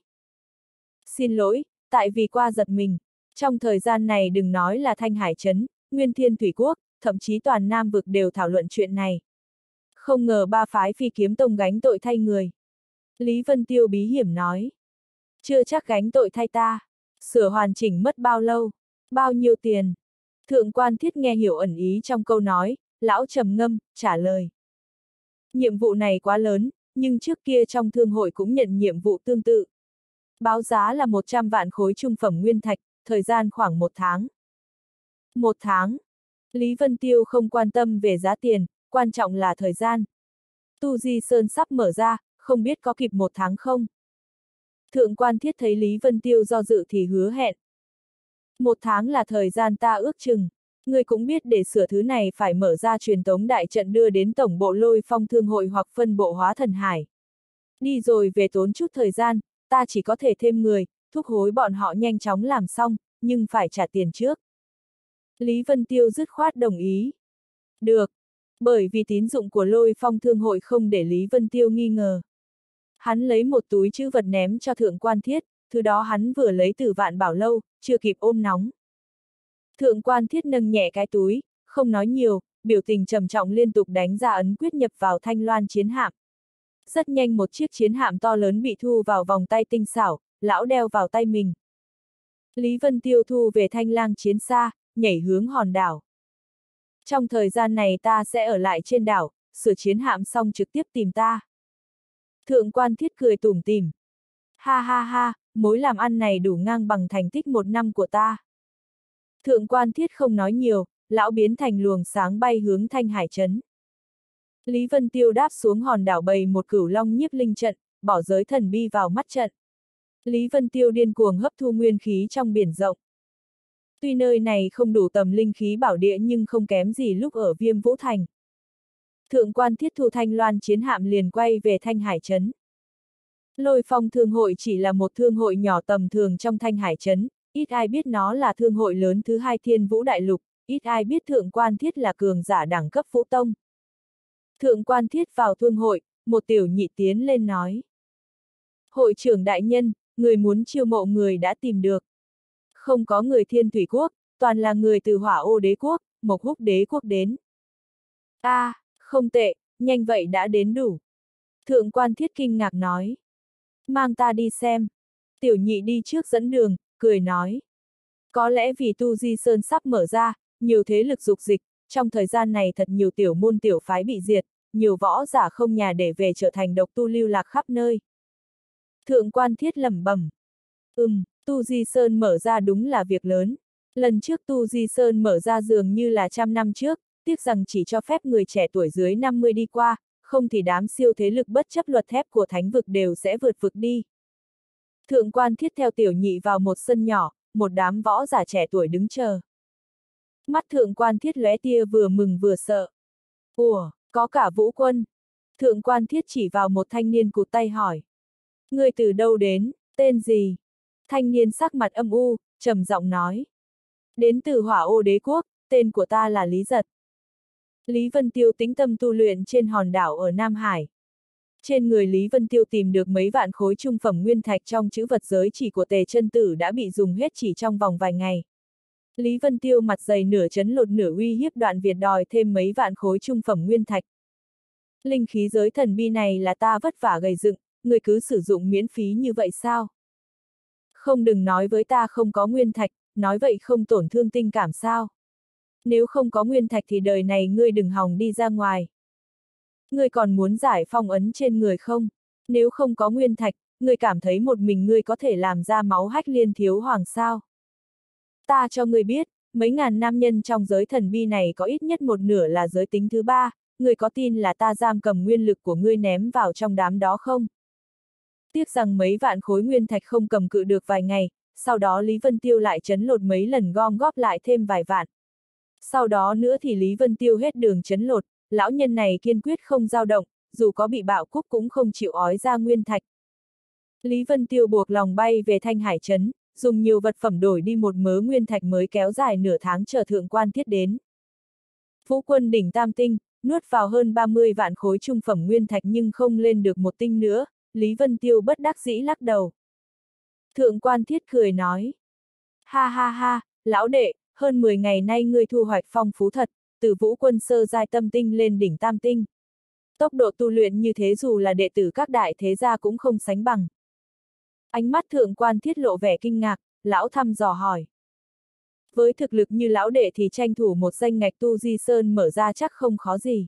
Xin lỗi, tại vì qua giật mình. Trong thời gian này đừng nói là Thanh Hải Trấn, Nguyên Thiên Thủy Quốc, thậm chí toàn Nam vực đều thảo luận chuyện này. Không ngờ ba phái Phi Kiếm Tông gánh tội thay người. Lý Vân Tiêu bí hiểm nói. Chưa chắc gánh tội thay ta. Sửa hoàn chỉnh mất bao lâu? Bao nhiêu tiền? Thượng Quan Thiết nghe hiểu ẩn ý trong câu nói, lão trầm ngâm, trả lời. Nhiệm vụ này quá lớn, nhưng trước kia trong thương hội cũng nhận nhiệm vụ tương tự. Báo giá là 100 vạn khối trung phẩm nguyên thạch, thời gian khoảng 1 tháng. 1 tháng. Lý Vân Tiêu không quan tâm về giá tiền, quan trọng là thời gian. Tu Di Sơn sắp mở ra, không biết có kịp 1 tháng không? Thượng Quan Thiết thấy Lý Vân Tiêu do dự thì hứa hẹn. 1 tháng là thời gian ta ước chừng. Ngươi cũng biết để sửa thứ này phải mở ra truyền tống đại trận đưa đến tổng bộ Lôi Phong thương hội hoặc phân bộ Hóa Thần Hải. Đi rồi về tốn chút thời gian, ta chỉ có thể thêm người, thúc hối bọn họ nhanh chóng làm xong, nhưng phải trả tiền trước. Lý Vân Tiêu dứt khoát đồng ý. Được. Bởi vì tín dụng của Lôi Phong thương hội không để Lý Vân Tiêu nghi ngờ. Hắn lấy một túi trữ vật ném cho Thượng Quan Thiết, thứ đó hắn vừa lấy từ Vạn Bảo Lâu, chưa kịp ôm nóng. Thượng Quan Thiết nâng nhẹ cái túi, không nói nhiều, biểu tình trầm trọng liên tục đánh ra ấn quyết nhập vào Thanh Loan chiến hạm. Rất nhanh một chiếc chiến hạm to lớn bị thu vào vòng tay tinh xảo, lão đeo vào tay mình. Lý Vân Tiêu thu về Thanh Lang chiến xa, nhảy hướng hòn đảo. Trong thời gian này ta sẽ ở lại trên đảo, sửa chiến hạm xong trực tiếp tìm ta. Thượng quan Thiết cười tủm tỉm. Ha ha ha, mối làm ăn này đủ ngang bằng thành tích 1 năm của ta. Thượng quan Thiết không nói nhiều, lão biến thành luồng sáng bay hướng Thanh Hải trấn. Lý Vân Tiêu đáp xuống hòn đảo bày một cửu long nhiếp linh trận, bỏ giới thần bi vào mắt trận. Lý Vân Tiêu điên cuồng hấp thu nguyên khí trong biển rộng. Tuy nơi này không đủ tầm linh khí bảo địa nhưng không kém gì lúc ở Viêm Vũ Thành. Thượng quan Thiết thu Thanh Loan chiến hạm liền quay về Thanh Hải trấn. Lôi Phong Thương hội chỉ là một thương hội nhỏ tầm thường trong Thanh Hải trấn, ít ai biết nó là thương hội lớn thứ 2 Thiên Vũ Đại Lục, ít ai biết Thượng quan Thiết là cường giả đẳng cấp Vũ Tông. Thượng quan Thiết vào thương hội, một tiểu nhị tiến lên nói. Hội trưởng đại nhân, người muốn chiêu mộ người đã tìm được. Không có người Thiên Thủy Quốc, toàn là người từ Hỏa Ô Đế Quốc, Mộc Húc Đế Quốc đến. Không tệ, nhanh vậy đã đến đủ. Thượng quan Thiết kinh ngạc nói. Mang ta đi xem. Tiểu nhị đi trước dẫn đường, cười nói. Có lẽ vì Tu Di Sơn sắp mở ra, nhiều thế lực dục dịch, trong thời gian này thật nhiều tiểu môn tiểu phái bị diệt, nhiều võ giả không nhà để về trở thành độc tu lưu lạc khắp nơi. Thượng quan Thiết lẩm bẩm. Tu Di Sơn mở ra đúng là việc lớn. Lần trước Tu Di Sơn mở ra dường như là 100 năm trước, tiếc rằng chỉ cho phép người trẻ tuổi dưới 50 đi qua, không thì đám siêu thế lực bất chấp luật thép của thánh vực đều sẽ vượt vực đi. Thượng quan Thiết theo tiểu nhị vào một sân nhỏ, một đám võ giả trẻ tuổi đứng chờ. Mắt thượng quan Thiết lóe tia vừa mừng vừa sợ. Ủa, có cả Vũ Quân. Thượng quan Thiết chỉ vào một thanh niên cụt tay hỏi. Ngươi từ đâu đến, tên gì? Thanh niên sắc mặt âm u, trầm giọng nói. Đến từ Hỏa Ô Đế Quốc, tên của ta là Lý Giật. Lý Vân Tiêu tĩnh tâm tu luyện trên hòn đảo ở Nam Hải. Trên người Lý Vân Tiêu tìm được mấy vạn khối trung phẩm nguyên thạch trong trữ vật giới chỉ của Tề Chân Tử đã bị dùng hết chỉ trong vòng vài ngày. Lý Vân Tiêu mặt dày nửa chấn lột nửa uy hiếp Đoạn Việt đòi thêm mấy vạn khối trung phẩm nguyên thạch. Linh khí giới thần bi này là ta vất vả gầy dựng, người cứ sử dụng miễn phí như vậy sao? Không, đừng nói với ta không có nguyên thạch, nói vậy không tổn thương tình cảm sao? Nếu không có nguyên thạch thì đời này ngươi đừng hòng đi ra ngoài. Ngươi còn muốn giải phong ấn trên người không? Nếu không có nguyên thạch, ngươi cảm thấy một mình ngươi có thể làm ra máu hách liên thiếu hoàng sao? Ta cho ngươi biết, mấy ngàn nam nhân trong giới thần bi này có ít nhất một nửa là giới tính thứ 3, ngươi có tin là ta giam cầm nguyên lực của ngươi ném vào trong đám đó không? Tiếc rằng mấy vạn khối nguyên thạch không cầm cự được vài ngày, sau đó Lý Vân Tiêu lại trấn lột mấy lần gom góp lại thêm vài vạn. Sau đó nữa thì Lý Vân Tiêu hết đường trấn lột, lão nhân này kiên quyết không dao động, dù có bị bạo cúc cũng không chịu ói ra nguyên thạch. Lý Vân Tiêu buộc lòng bay về Thanh Hải trấn, dùng nhiều vật phẩm đổi đi một mớ nguyên thạch mới kéo dài nửa tháng chờ thượng quan Thiết đến. Vũ Quân đỉnh tam tinh, nuốt vào hơn 30 vạn khối trung phẩm nguyên thạch nhưng không lên được một tinh nữa, Lý Vân Tiêu bất đắc dĩ lắc đầu. Thượng quan Thiết cười nói. Ha ha ha, lão đệ, hơn 10 ngày nay ngươi thu hoạch phong phú thật, từ Vũ Quân sơ giai tâm tinh lên đỉnh tam tinh. Tốc độ tu luyện như thế dù là đệ tử các đại thế gia cũng không sánh bằng. Ánh mắt thượng quan Thiết lộ vẻ kinh ngạc, lão thăm dò hỏi. Với thực lực như lão đệ thì tranh thủ một danh ngạch Tu Di Sơn mở ra chắc không khó gì.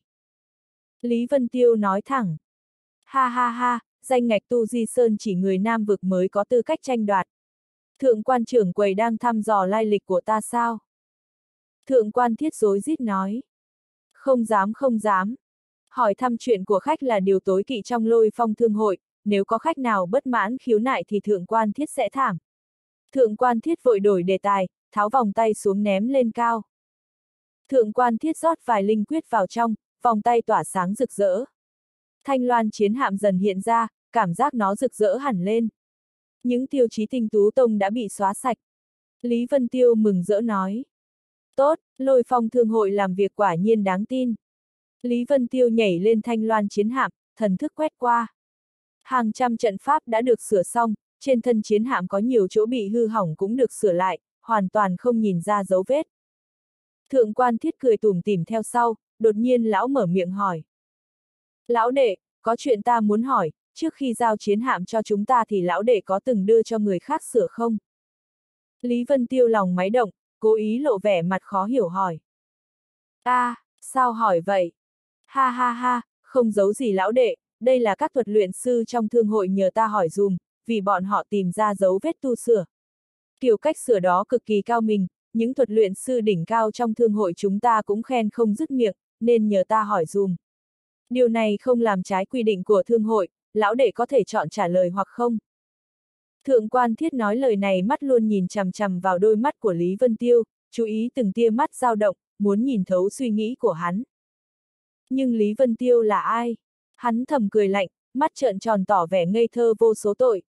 Lý Vân Tiêu nói thẳng. Ha ha ha, danh ngạch Tu Di Sơn chỉ người Nam vực mới có tư cách tranh đoạt. Thượng quan trưởng quầy đang thăm dò lai lịch của ta sao? Thượng quan Thiết rối rít nói. Không dám không dám. Hỏi thăm chuyện của khách là điều tối kỵ trong Lôi Phong thương hội, nếu có khách nào bất mãn khiếu nại thì thượng quan Thiết sẽ thảm. Thượng quan Thiết vội đổi đề tài, tháo vòng tay xuống ném lên cao. Thượng quan Thiết rót vài linh quyết vào trong, vòng tay tỏa sáng rực rỡ. Thanh Loan chiến hạm dần hiện ra, cảm giác nó rực rỡ hẳn lên. Những tiêu chí tinh tú tông đã bị xóa sạch. Lý Vân Tiêu mừng rỡ nói. Tốt, Lôi Phong thương hội làm việc quả nhiên đáng tin. Lý Vân Tiêu nhảy lên Thanh Loan chiến hạm, thần thức quét qua. Hàng trăm trận pháp đã được sửa xong, trên thân chiến hạm có nhiều chỗ bị hư hỏng cũng được sửa lại, hoàn toàn không nhìn ra dấu vết. Thượng quan Thiết cười tủm tỉm theo sau, đột nhiên lão mở miệng hỏi. Lão đệ, có chuyện ta muốn hỏi, trước khi giao chiến hạm cho chúng ta thì lão đệ có từng đưa cho người khác sửa không? Lý Vân Tiêu lòng máy động, cố ý lộ vẻ mặt khó hiểu hỏi. Sao hỏi vậy? Ha ha ha, không giấu gì lão đệ, đây là các thuật luyện sư trong thương hội nhờ ta hỏi dùm, vì bọn họ tìm ra dấu vết tu sửa. Kiểu cách sửa đó cực kỳ cao minh, những thuật luyện sư đỉnh cao trong thương hội chúng ta cũng khen không dứt miệng, nên nhờ ta hỏi dùm. Điều này không làm trái quy định của thương hội, lão đệ có thể chọn trả lời hoặc không. Thượng quan Thiết nói lời này mắt luôn nhìn chằm chằm vào đôi mắt của Lý Vân Tiêu, chú ý từng tia mắt dao động, muốn nhìn thấu suy nghĩ của hắn. Nhưng Lý Vân Tiêu là ai? Hắn thầm cười lạnh, mắt trợn tròn tỏ vẻ ngây thơ vô số tội.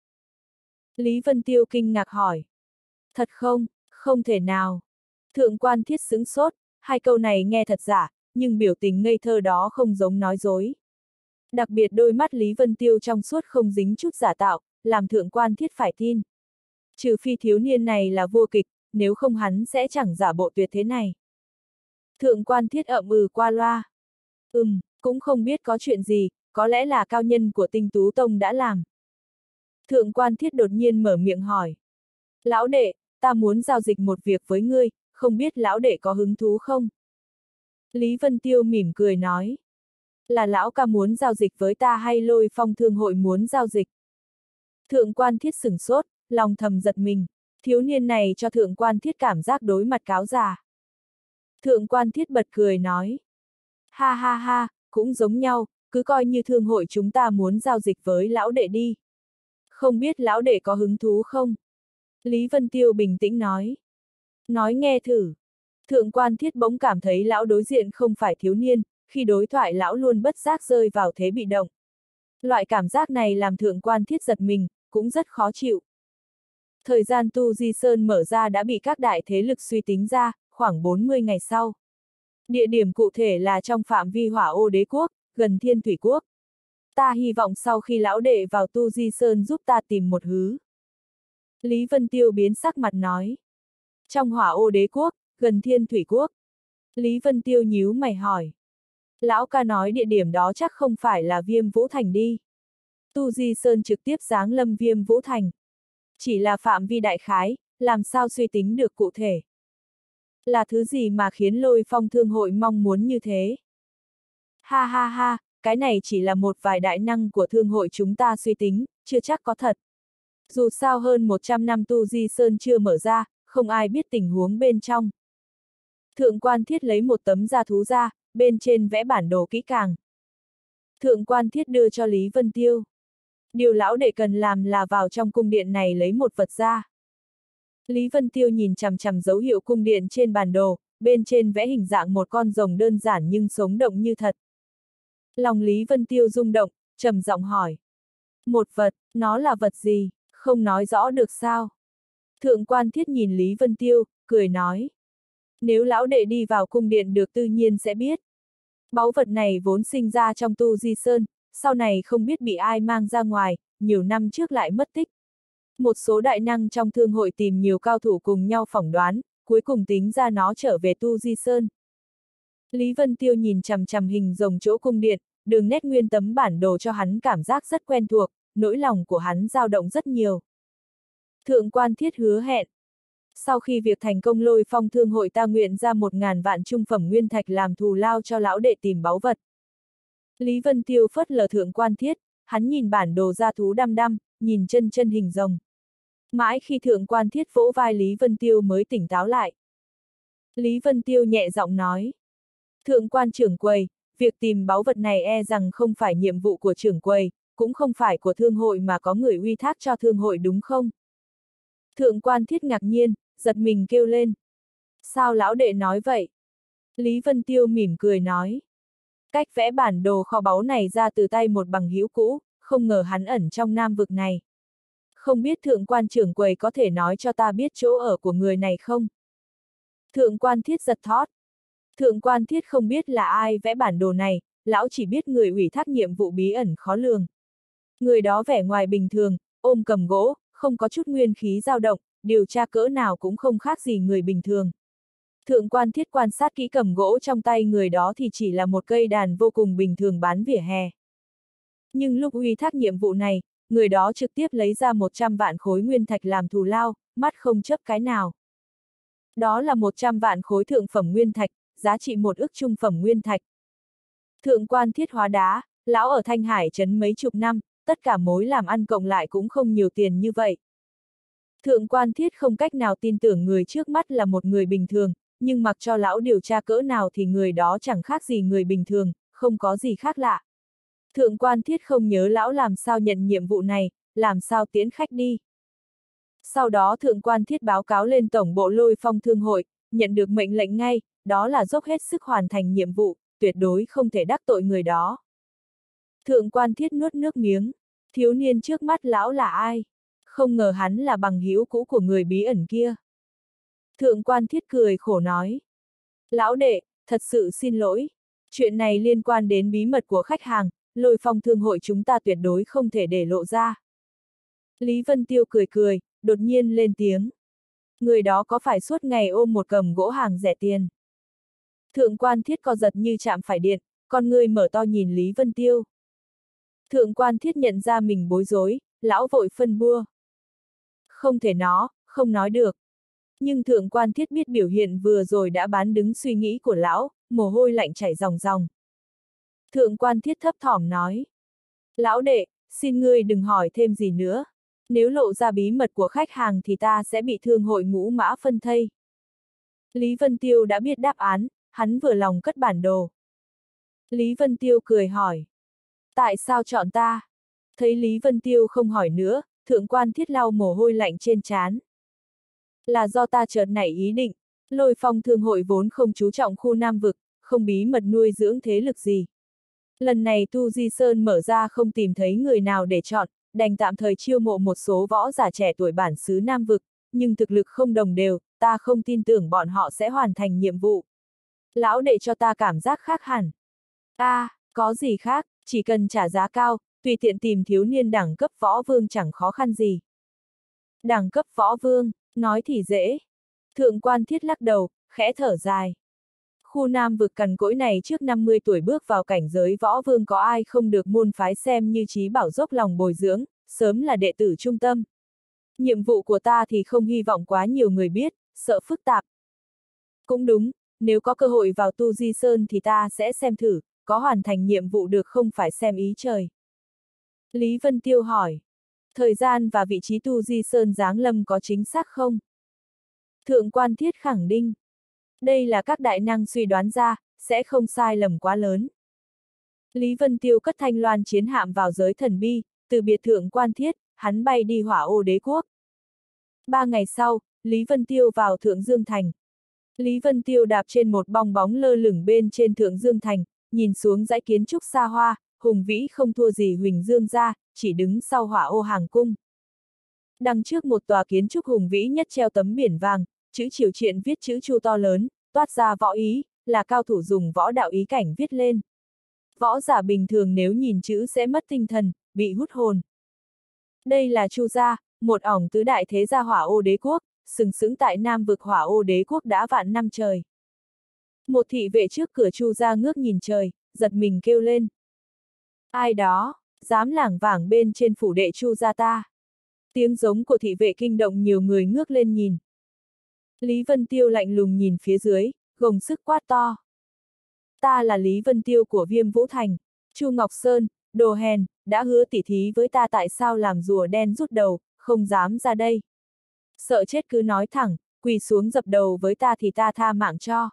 Lý Vân Tiêu kinh ngạc hỏi. Thật không? Không thể nào. Thượng quan Thiết sững sốt, hai câu này nghe thật giả, nhưng biểu tình ngây thơ đó không giống nói dối. Đặc biệt đôi mắt Lý Vân Tiêu trong suốt không dính chút giả tạo, làm thượng quan Thiết phải tin. Trừ phi thiếu niên này là vua kịch, nếu không hắn sẽ chẳng giả bộ tuyệt thế này. Thượng quan Thiết ậm ừ qua loa. Cũng không biết có chuyện gì, có lẽ là cao nhân của Tinh Tú Tông đã làm. Thượng quan Thiết đột nhiên mở miệng hỏi. Lão đệ, ta muốn giao dịch một việc với ngươi, không biết lão đệ có hứng thú không? Lý Vân Tiêu mỉm cười nói. Là lão ca muốn giao dịch với ta hay Lôi Phong thương hội muốn giao dịch? Thượng quan Thiết sửng sốt, lòng thầm giật mình, thiếu niên này cho thượng quan Thiết cảm giác đối mặt cáo già. Thượng quan Thiết bật cười nói. Ha ha ha, cũng giống nhau, cứ coi như thương hội chúng ta muốn giao dịch với lão đệ đi. Không biết lão đệ có hứng thú không? Lý Vân Tiêu bình tĩnh nói. Nói nghe thử. Thượng quan Thiết bỗng cảm thấy lão đối diện không phải thiếu niên, khi đối thoại lão luôn bất giác rơi vào thế bị động. Loại cảm giác này làm thượng quan Thiết giật mình, cũng rất khó chịu. Thời gian Tu Di Sơn mở ra đã bị các đại thế lực suy tính ra, khoảng 40 ngày sau. Địa điểm cụ thể là trong phạm vi Hỏa Ô Đế Quốc, gần Thiên Thủy Quốc. Ta hy vọng sau khi lão đệ vào Tu Di Sơn giúp ta tìm một hứ. Lý Vân Tiêu biến sắc mặt nói. Trong Hỏa Ô Đế Quốc, gần Thiên Thủy Quốc. Lý Vân Tiêu nhíu mày hỏi. Lão ca nói địa điểm đó chắc không phải là Viêm Vũ Thành đi. Tu Di Sơn trực tiếp giáng lâm Viêm Vũ Thành. Chỉ là phạm vi đại khái, làm sao suy tính được cụ thể. Là thứ gì mà khiến Lôi Phong thương hội mong muốn như thế? Ha ha ha, cái này chỉ là một vài đại năng của thương hội chúng ta suy tính, chưa chắc có thật. Dù sao hơn 100 năm Tu Di Sơn chưa mở ra, không ai biết tình huống bên trong. Thượng quan Thiết lấy một tấm da thú ra, bên trên vẽ bản đồ kỹ càng. Thượng quan Thiết đưa cho Lý Vân Tiêu. Điều lão đệ cần làm là vào trong cung điện này lấy một vật ra. Lý Vân Tiêu nhìn chằm chằm dấu hiệu cung điện trên bản đồ, bên trên vẽ hình dạng một con rồng đơn giản nhưng sống động như thật. Lòng Lý Vân Tiêu rung động, trầm giọng hỏi. Một vật, nó là vật gì, không nói rõ được sao? Thượng quan Thiết nhìn Lý Vân Tiêu, cười nói. Nếu lão đệ đi vào cung điện được tự nhiên sẽ biết. Báu vật này vốn sinh ra trong Tu Di Sơn, sau này không biết bị ai mang ra ngoài, nhiều năm trước lại mất tích. Một số đại năng trong thương hội tìm nhiều cao thủ cùng nhau phỏng đoán, cuối cùng tính ra nó trở về Tu Di Sơn. Lý Vân Tiêu nhìn chằm chằm hình rồng chỗ cung điện, đường nét nguyên tấm bản đồ cho hắn cảm giác rất quen thuộc, nỗi lòng của hắn dao động rất nhiều. Thượng quan Thiết hứa hẹn. Sau khi việc thành công Lôi Phong thương hội ta nguyện ra 1000 vạn trung phẩm nguyên thạch làm thù lao cho lão đệ tìm báu vật. Lý Vân Tiêu phớt lờ thượng quan Thiết, hắn nhìn bản đồ ra thú đăm đăm, nhìn chân hình rồng. Mãi khi thượng quan Thiết vỗ vai Lý Vân Tiêu mới tỉnh táo lại. Lý Vân Tiêu nhẹ giọng nói. Thượng quan trưởng quầy, việc tìm báu vật này e rằng không phải nhiệm vụ của trưởng quầy, cũng không phải của thương hội mà có người uy thác cho thương hội đúng không? Thượng quan Thiết ngạc nhiên, giật mình kêu lên. Sao lão đệ nói vậy? Lý Vân Tiêu mỉm cười nói. Cách vẽ bản đồ kho báu này ra từ tay một bằng hữu cũ, không ngờ hắn ẩn trong Nam vực này. Không biết thượng quan trưởng quầy có thể nói cho ta biết chỗ ở của người này không? Thượng quan Thiết giật thót. Thượng quan Thiết không biết là ai vẽ bản đồ này, lão chỉ biết người ủy thác nhiệm vụ bí ẩn khó lường. Người đó vẻ ngoài bình thường, ôm cầm gỗ, không có chút nguyên khí dao động, điều tra cỡ nào cũng không khác gì người bình thường. Thượng quan Thiết quan sát kỹ cầm gỗ trong tay người đó thì chỉ là một cây đàn vô cùng bình thường bán vỉa hè. Nhưng lúc uy thác nhiệm vụ này, người đó trực tiếp lấy ra 100 vạn khối nguyên thạch làm thù lao, mắt không chấp cái nào. Đó là 100 vạn khối thượng phẩm nguyên thạch, giá trị 1 ức trung phẩm nguyên thạch. Thượng quan thiết hóa đá, lão ở Thanh Hải trấn mấy chục năm, tất cả mối làm ăn cộng lại cũng không nhiều tiền như vậy. Thượng quan thiết không cách nào tin tưởng người trước mắt là một người bình thường, nhưng mặc cho lão điều tra cỡ nào thì người đó chẳng khác gì người bình thường, không có gì khác lạ. Thượng quan thiết không nhớ lão làm sao nhận nhiệm vụ này, làm sao tiễn khách đi. Sau đó thượng quan thiết báo cáo lên tổng bộ Lôi Phong Thương hội, nhận được mệnh lệnh ngay, đó là dốc hết sức hoàn thành nhiệm vụ, tuyệt đối không thể đắc tội người đó. Thượng quan thiết nuốt nước miếng, thiếu niên trước mắt lão là ai? Không ngờ hắn là bằng hữu cũ của người bí ẩn kia. Thượng quan thiết cười khổ nói. Lão đệ, thật sự xin lỗi. Chuyện này liên quan đến bí mật của khách hàng, Lôi Phong Thương hội chúng ta tuyệt đối không thể để lộ ra. Lý Vân Tiêu cười cười, đột nhiên lên tiếng. Người đó có phải suốt ngày ôm một cầm gỗ hàng rẻ tiền? Thượng quan thiết co giật như chạm phải điện, con người mở to nhìn Lý Vân Tiêu. Thượng quan thiết nhận ra mình bối rối, lão vội phân bua. Không thể không nói được. Nhưng thượng quan thiết biết biểu hiện vừa rồi đã bán đứng suy nghĩ của lão, mồ hôi lạnh chảy ròng ròng. Thượng quan thiết thấp thỏm nói. Lão đệ, xin ngươi đừng hỏi thêm gì nữa. Nếu lộ ra bí mật của khách hàng thì ta sẽ bị thương hội ngũ mã phân thây. Lý Vân Tiêu đã biết đáp án, hắn vừa lòng cất bản đồ. Lý Vân Tiêu cười hỏi. Tại sao chọn ta? Thấy Lý Vân Tiêu không hỏi nữa, thượng quan thiết lau mồ hôi lạnh trên trán. Là do ta chợt nảy ý định, Lôi Phong Thương hội vốn không chú trọng khu Nam Vực, không bí mật nuôi dưỡng thế lực gì. Lần này Tu Di Sơn mở ra không tìm thấy người nào để chọn, đành tạm thời chiêu mộ một số võ giả trẻ tuổi bản xứ Nam Vực, nhưng thực lực không đồng đều, ta không tin tưởng bọn họ sẽ hoàn thành nhiệm vụ. Lão đệ cho ta cảm giác khác hẳn. Có gì khác, chỉ cần trả giá cao, tùy tiện tìm thiếu niên đẳng cấp võ vương chẳng khó khăn gì. Đẳng cấp võ vương, nói thì dễ. Thượng quan thiết lắc đầu, khẽ thở dài. Khu Nam Vực cằn cỗi này trước 50 tuổi bước vào cảnh giới võ vương có ai không được môn phái xem như trí bảo dốc lòng bồi dưỡng, sớm là đệ tử trung tâm. Nhiệm vụ của ta thì không hy vọng quá nhiều người biết, sợ phức tạp. Cũng đúng, nếu có cơ hội vào Tu Di Sơn thì ta sẽ xem thử, có hoàn thành nhiệm vụ được không phải xem ý trời. Lý Vân Tiêu hỏi, thời gian và vị trí Tu Di Sơn giáng lâm có chính xác không? Thượng quan thiết khẳng định. Đây là các đại năng suy đoán ra, sẽ không sai lầm quá lớn. Lý Vân Tiêu cất thanh loan chiến hạm vào giới thần bi, từ biệt thượng quan thiết, hắn bay đi Hỏa Ô Đế quốc. 3 ngày sau, Lý Vân Tiêu vào Thượng Dương Thành. Lý Vân Tiêu đạp trên một bong bóng lơ lửng bên trên Thượng Dương Thành, nhìn xuống dãy kiến trúc xa hoa, hùng vĩ không thua gì Huỳnh Dương gia, chỉ đứng sau Hỏa Ô Hàng cung. Đằng trước một tòa kiến trúc hùng vĩ nhất treo tấm biển vàng, chữ Triều Triện viết chữ Chu to lớn, toát ra võ ý, là cao thủ dùng võ đạo ý cảnh viết lên. Võ giả bình thường nếu nhìn chữ sẽ mất tinh thần, bị hút hồn. Đây là Chu gia, một ỏng tứ đại thế gia Hỏa Ô Đế quốc, sừng sững tại Nam Vực Hỏa Ô Đế quốc đã vạn năm trời. Một thị vệ trước cửa Chu gia ngước nhìn trời, giật mình kêu lên. Ai đó, dám lảng vảng bên trên phủ đệ Chu gia ta. Tiếng giống của thị vệ kinh động nhiều người ngước lên nhìn. Lý Vân Tiêu lạnh lùng nhìn phía dưới, gồng sức quát to. Ta là Lý Vân Tiêu của Viêm Vũ Thành, Chu Ngọc Sơn, đồ hèn, đã hứa tỉ thí với ta tại sao làm rùa đen rút đầu, không dám ra đây. Sợ chết cứ nói thẳng, quỳ xuống dập đầu với ta thì ta tha mạng cho.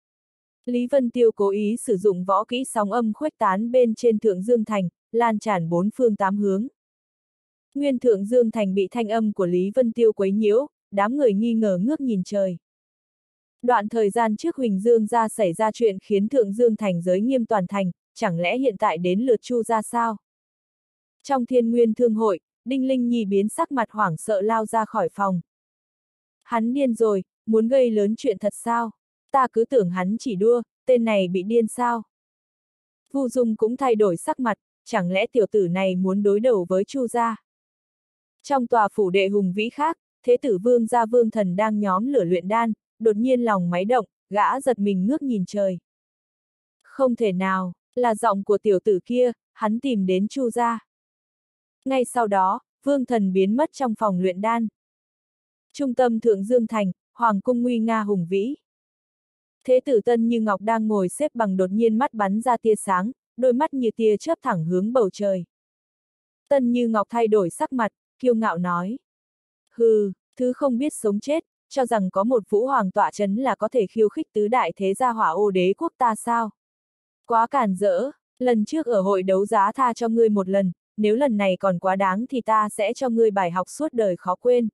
Lý Vân Tiêu cố ý sử dụng võ kỹ sóng âm khuếch tán bên trên Thượng Dương Thành, lan tràn 4 phương 8 hướng. Nguyên Thượng Dương Thành bị thanh âm của Lý Vân Tiêu quấy nhiễu, đám người nghi ngờ ngước nhìn trời. Đoạn thời gian trước Huỳnh Dương gia xảy ra chuyện khiến Thượng Dương Thành giới nghiêm toàn thành, chẳng lẽ hiện tại đến lượt Chu gia sao? Trong Thiên Nguyên Thương hội, Đinh Linh Nhi biến sắc mặt hoảng sợ lao ra khỏi phòng. Hắn điên rồi, muốn gây lớn chuyện thật sao? Ta cứ tưởng hắn chỉ đua, tên này bị điên sao? Vu Dung cũng thay đổi sắc mặt, chẳng lẽ tiểu tử này muốn đối đầu với Chu gia? Trong tòa phủ đệ hùng vĩ khác, Thế tử Vương gia Vương Thần đang nhóm lửa luyện đan, đột nhiên lòng máy động, gã giật mình ngước nhìn trời. Không thể nào, là giọng của tiểu tử kia, hắn tìm đến Chu gia. Ngay sau đó, Vương Thần biến mất trong phòng luyện đan. Trung tâm Thượng Dương Thành, hoàng cung nguy nga hùng vĩ. Thế tử Tân Như Ngọc đang ngồi xếp bằng đột nhiên mắt bắn ra tia sáng, đôi mắt như tia chớp thẳng hướng bầu trời. Tân Như Ngọc thay đổi sắc mặt, kiêu ngạo nói. Hừ, thứ không biết sống chết, cho rằng có một vũ hoàng tọa chấn là có thể khiêu khích tứ đại thế gia Hỏa Ô đế quốc ta sao? Quá càn rỡ, lần trước ở hội đấu giá tha cho ngươi một lần, nếu lần này còn quá đáng thì ta sẽ cho ngươi bài học suốt đời khó quên.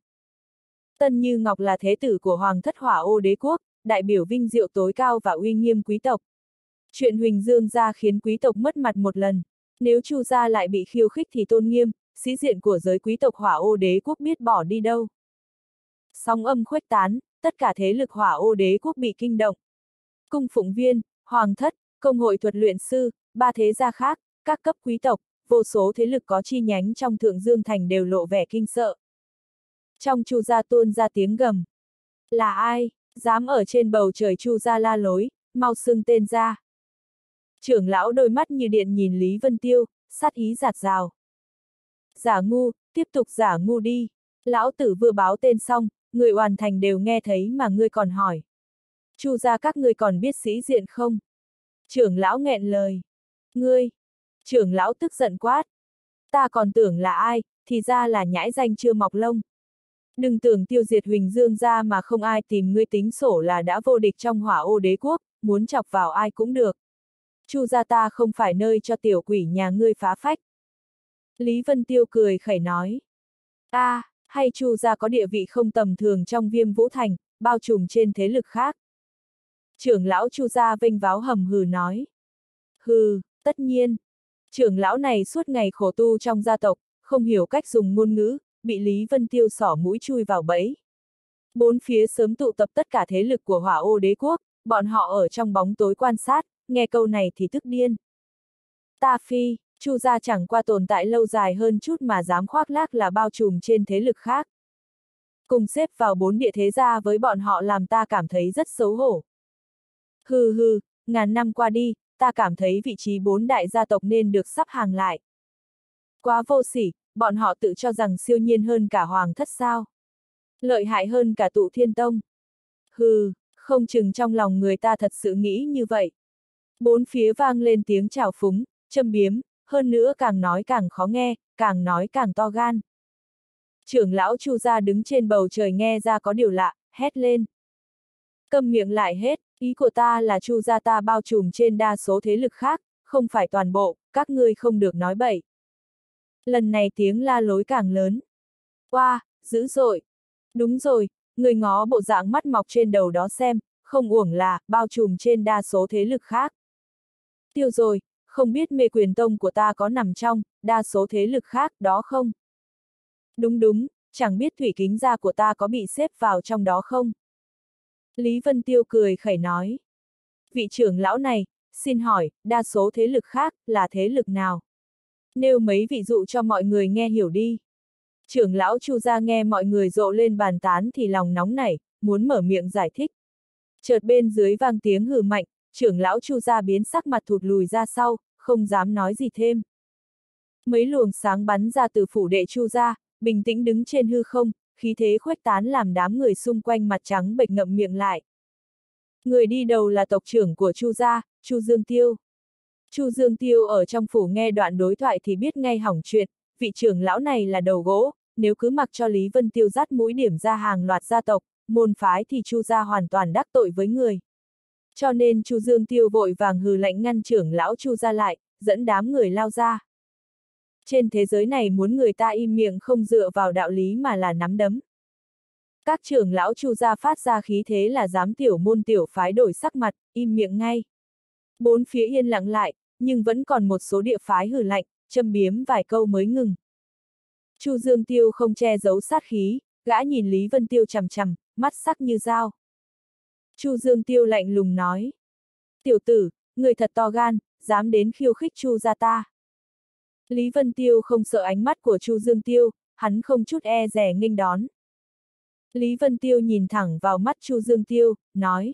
Tân Như Ngọc là thế tử của Hoàng thất Hỏa Ô đế quốc, đại biểu vinh diệu tối cao và uy nghiêm quý tộc. Chuyện Huỳnh Dương gia khiến quý tộc mất mặt một lần, nếu Chu gia lại bị khiêu khích thì tôn nghiêm, sĩ diện của giới quý tộc Hỏa Ô đế quốc biết bỏ đi đâu. Sóng âm khuếch tán, tất cả thế lực Hỏa Ô đế quốc bị kinh động. Cung phụng viên, hoàng thất, công hội thuật luyện sư, ba thế gia khác, các cấp quý tộc, vô số thế lực có chi nhánh trong Thượng Dương Thành đều lộ vẻ kinh sợ. Trong Chu gia tuôn ra tiếng gầm. Là ai, dám ở trên bầu trời Chu gia la lối, mau xưng tên ra. Trưởng lão đôi mắt như điện nhìn Lý Vân Tiêu, sát ý giạt rào. Giả ngu, tiếp tục giả ngu đi. Lão tử vừa báo tên xong, người hoàn thành đều nghe thấy mà ngươi còn hỏi. Chu gia các ngươi còn biết sĩ diện không? Trưởng lão nghẹn lời. Ngươi! Trưởng lão tức giận quát. Ta còn tưởng là ai, thì ra là nhãi danh chưa mọc lông. Đừng tưởng tiêu diệt Huỳnh Dương gia mà không ai tìm ngươi tính sổ là đã vô địch trong Hỏa Ô đế quốc, muốn chọc vào ai cũng được. Chu gia ta không phải nơi cho tiểu quỷ nhà ngươi phá phách. Lý Vân Tiêu cười khẩy nói. Hay Chu gia có địa vị không tầm thường trong Viêm Vũ Thành, bao trùm trên thế lực khác. Trưởng lão Chu gia vênh váo hầm hừ nói. Hừ, tất nhiên. Trưởng lão này suốt ngày khổ tu trong gia tộc, không hiểu cách dùng ngôn ngữ, bị Lý Vân Tiêu xỏ mũi chui vào bẫy. Bốn phía sớm tụ tập tất cả thế lực của Hỏa Ô đế quốc, bọn họ ở trong bóng tối quan sát, nghe câu này thì tức điên. Ta phi, Chu gia chẳng qua tồn tại lâu dài hơn chút mà dám khoác lác là bao trùm trên thế lực khác. Cùng xếp vào bốn địa thế gia với bọn họ làm ta cảm thấy rất xấu hổ. Hừ hừ, ngàn năm qua đi, ta cảm thấy vị trí bốn đại gia tộc nên được sắp hàng lại. Quá vô sỉ, bọn họ tự cho rằng siêu nhiên hơn cả hoàng thất sao. Lợi hại hơn cả Tụ Thiên Tông. Hừ, không chừng trong lòng người ta thật sự nghĩ như vậy. Bốn phía vang lên tiếng trào phúng, châm biếm, hơn nữa càng nói càng khó nghe, càng nói càng to gan. Trưởng lão Chu gia đứng trên bầu trời nghe ra có điều lạ, hét lên. Câm miệng lại hết, ý của ta là Chu gia ta bao trùm trên đa số thế lực khác, không phải toàn bộ, các ngươi không được nói bậy. Lần này tiếng la lối càng lớn. Oa, dữ dội. Đúng rồi, người ngó bộ dạng mắt mọc trên đầu đó xem, không uổng là, bao trùm trên đa số thế lực khác. Tiêu rồi, không biết Mê Quyền Tông của ta có nằm trong, đa số thế lực khác, đó không? Đúng đúng, chẳng biết thủy kính gia của ta có bị xếp vào trong đó không? Lý Vân Tiêu cười khẩy nói. Vị trưởng lão này, xin hỏi, đa số thế lực khác, là thế lực nào? Nêu mấy ví dụ cho mọi người nghe hiểu đi. Trưởng lão Chu gia nghe mọi người rộ lên bàn tán thì lòng nóng nảy, muốn mở miệng giải thích. Chợt bên dưới vang tiếng hừ mạnh, trưởng lão Chu gia biến sắc mặt thụt lùi ra sau, không dám nói gì thêm. Mấy luồng sáng bắn ra từ phủ đệ Chu gia, bình tĩnh đứng trên hư không, khí thế khuếch tán làm đám người xung quanh mặt trắng bệch ngậm miệng lại. Người đi đầu là tộc trưởng của Chu gia, Chu Dương Tiêu. Chu Dương Tiêu ở trong phủ nghe đoạn đối thoại thì biết ngay hỏng chuyện, vị trưởng lão này là đầu gỗ, nếu cứ mặc cho Lý Vân Tiêu dắt mũi điểm ra hàng loạt gia tộc, môn phái thì Chu gia hoàn toàn đắc tội với người. Cho nên Chu Dương Tiêu vội vàng hừ lạnh ngăn trưởng lão Chu gia lại, dẫn đám người lao ra. Trên thế giới này muốn người ta im miệng không dựa vào đạo lý mà là nắm đấm. Các trưởng lão Chu gia phát ra khí thế là dám tiểu môn tiểu phái đổi sắc mặt, im miệng ngay. Bốn phía yên lặng lại, nhưng vẫn còn một số địa phái hừ lạnh, châm biếm vài câu mới ngừng. Chu Dương Tiêu không che giấu sát khí, gã nhìn Lý Vân Tiêu chằm chằm, mắt sắc như dao. Chu Dương Tiêu lạnh lùng nói. Tiểu tử, người thật to gan, dám đến khiêu khích Chu gia ta. Lý Vân Tiêu không sợ ánh mắt của Chu Dương Tiêu, hắn không chút e dè nghênh đón. Lý Vân Tiêu nhìn thẳng vào mắt Chu Dương Tiêu, nói.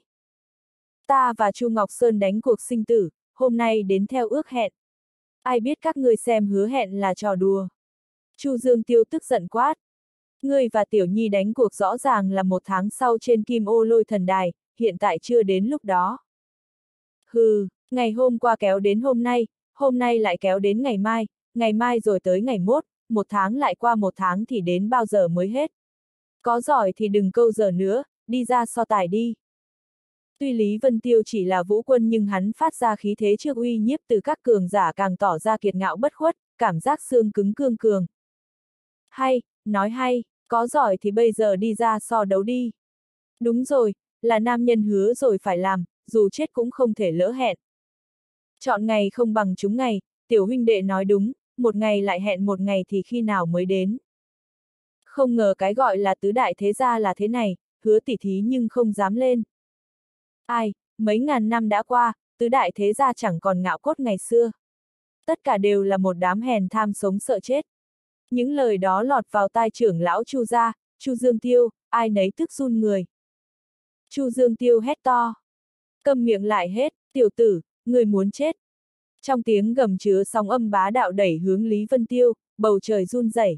Ta và Chu Ngọc Sơn đánh cuộc sinh tử, hôm nay đến theo ước hẹn. Ai biết các ngươi xem hứa hẹn là trò đùa. Chu Dương Tiêu tức giận quát. Ngươi và Tiểu Nhi đánh cuộc rõ ràng là 1 tháng sau trên Kim Ô Lôi Thần Đài, hiện tại chưa đến lúc đó. Hừ, ngày hôm qua kéo đến hôm nay lại kéo đến ngày mai rồi tới ngày mốt, 1 tháng lại qua 1 tháng thì đến bao giờ mới hết. Có giỏi thì đừng câu giờ nữa, đi ra so tài đi. Tuy Lý Vân Tiêu chỉ là vũ quân nhưng hắn phát ra khí thế trước uy nhiếp từ các cường giả càng tỏ ra kiệt ngạo bất khuất, cảm giác xương cứng cương cường. Hay, nói hay, có giỏi thì bây giờ đi ra so đấu đi. Đúng rồi, là nam nhân hứa rồi phải làm, dù chết cũng không thể lỡ hẹn. Chọn ngày không bằng trúng ngày, tiểu huynh đệ nói đúng, một ngày lại hẹn một ngày thì khi nào mới đến. Không ngờ cái gọi là tứ đại thế gia là thế này, hứa tỉ thí nhưng không dám lên. Ai, mấy ngàn năm đã qua, tứ đại thế gia chẳng còn ngạo cốt ngày xưa. Tất cả đều là một đám hèn tham sống sợ chết. Những lời đó lọt vào tai trưởng lão Chu gia, Chu Dương Tiêu, ai nấy tức run người. Chu Dương Tiêu hét to. Câm miệng lại hết, tiểu tử, người muốn chết. Trong tiếng gầm chứa sóng âm bá đạo đẩy hướng Lý Vân Tiêu, bầu trời run rẩy.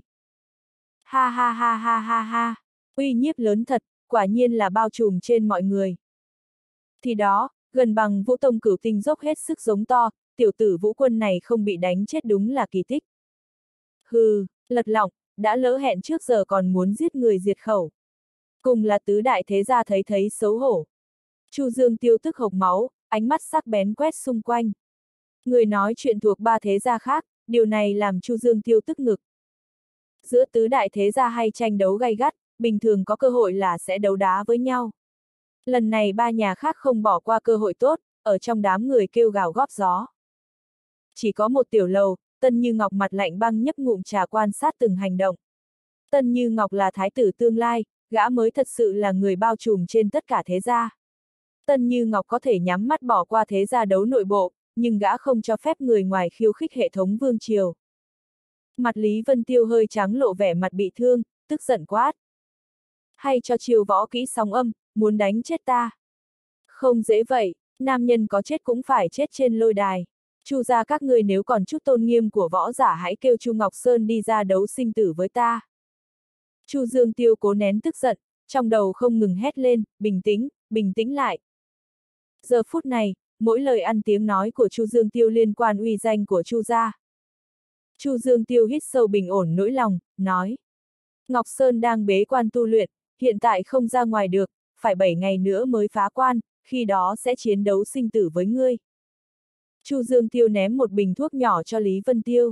Ha ha ha ha ha ha, uy nhiếp lớn thật, quả nhiên là bao trùm trên mọi người. Thì đó, gần bằng Vũ Tông Cửu Tinh dốc hết sức giống to, tiểu tử Vũ Quân này không bị đánh chết đúng là kỳ tích. Hừ, lật lọng, đã lỡ hẹn trước giờ còn muốn giết người diệt khẩu. Cùng là tứ đại thế gia thấy xấu hổ. Chu Dương Tiêu tức hộc máu, ánh mắt sắc bén quét xung quanh. Người nói chuyện thuộc 3 thế gia khác, điều này làm Chu Dương Tiêu tức ngực. Giữa tứ đại thế gia hay tranh đấu gay gắt, bình thường có cơ hội là sẽ đấu đá với nhau. Lần này 3 nhà khác không bỏ qua cơ hội tốt, ở trong đám người kêu gào góp gió. Chỉ có một tiểu lầu, Tân Như Ngọc mặt lạnh băng nhấp ngụm trà quan sát từng hành động. Tân Như Ngọc là thái tử tương lai, gã mới thật sự là người bao trùm trên tất cả thế gia. Tân Như Ngọc có thể nhắm mắt bỏ qua thế gia đấu nội bộ, nhưng gã không cho phép người ngoài khiêu khích hệ thống vương triều. Mặt Lý Vân Tiêu hơi trắng lộ vẻ mặt bị thương, tức giận quát. Hay cho chiêu võ kỹ sóng âm, muốn đánh chết ta. Không dễ vậy, nam nhân có chết cũng phải chết trên lôi đài. Chu gia các ngươi nếu còn chút tôn nghiêm của võ giả hãy kêu Chu Ngọc Sơn đi ra đấu sinh tử với ta. Chu Dương Tiêu cố nén tức giận, trong đầu không ngừng hét lên, bình tĩnh lại. Giờ phút này, mỗi lời ăn tiếng nói của Chu Dương Tiêu liên quan uy danh của Chu gia. Chu Dương Tiêu hít sâu bình ổn nỗi lòng, nói. Ngọc Sơn đang bế quan tu luyện, hiện tại không ra ngoài được, phải 7 ngày nữa mới phá quan, khi đó sẽ chiến đấu sinh tử với ngươi. Chu Dương Tiêu ném một bình thuốc nhỏ cho Lý Vân Tiêu.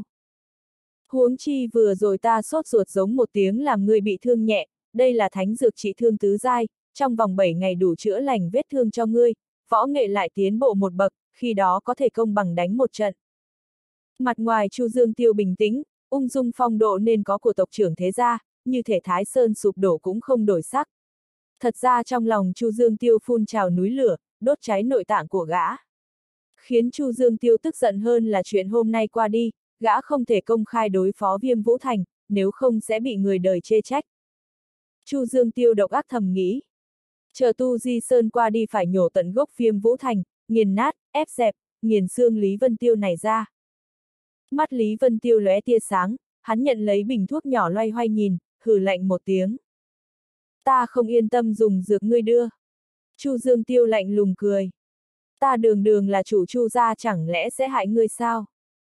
Huống chi vừa rồi ta sốt ruột giống một tiếng làm ngươi bị thương nhẹ, đây là thánh dược trị thương tứ giai, trong vòng 7 ngày đủ chữa lành vết thương cho ngươi, võ nghệ lại tiến bộ một bậc, khi đó có thể công bằng đánh một trận. Mặt ngoài Chu Dương Tiêu bình tĩnh, ung dung phong độ nên có của tộc trưởng thế gia, như thể Thái Sơn sụp đổ cũng không đổi sắc. Thật ra trong lòng Chu Dương Tiêu phun trào núi lửa, đốt cháy nội tạng của gã. Khiến Chu Dương Tiêu tức giận hơn là chuyện hôm nay qua đi, gã không thể công khai đối phó Viêm Vũ Thành, nếu không sẽ bị người đời chê trách. Chu Dương Tiêu độc ác thầm nghĩ. Chờ Tu Di Sơn qua đi phải nhổ tận gốc Viêm Vũ Thành, nghiền nát, ép dẹp, nghiền xương Lý Vân Tiêu này ra. Mắt Lý Vân Tiêu lóe tia sáng, hắn nhận lấy bình thuốc nhỏ loay hoay nhìn, hừ lạnh một tiếng. Ta không yên tâm dùng dược ngươi đưa. Chu Dương Tiêu lạnh lùng cười. Ta đường là chủ Chu gia chẳng lẽ sẽ hại ngươi sao?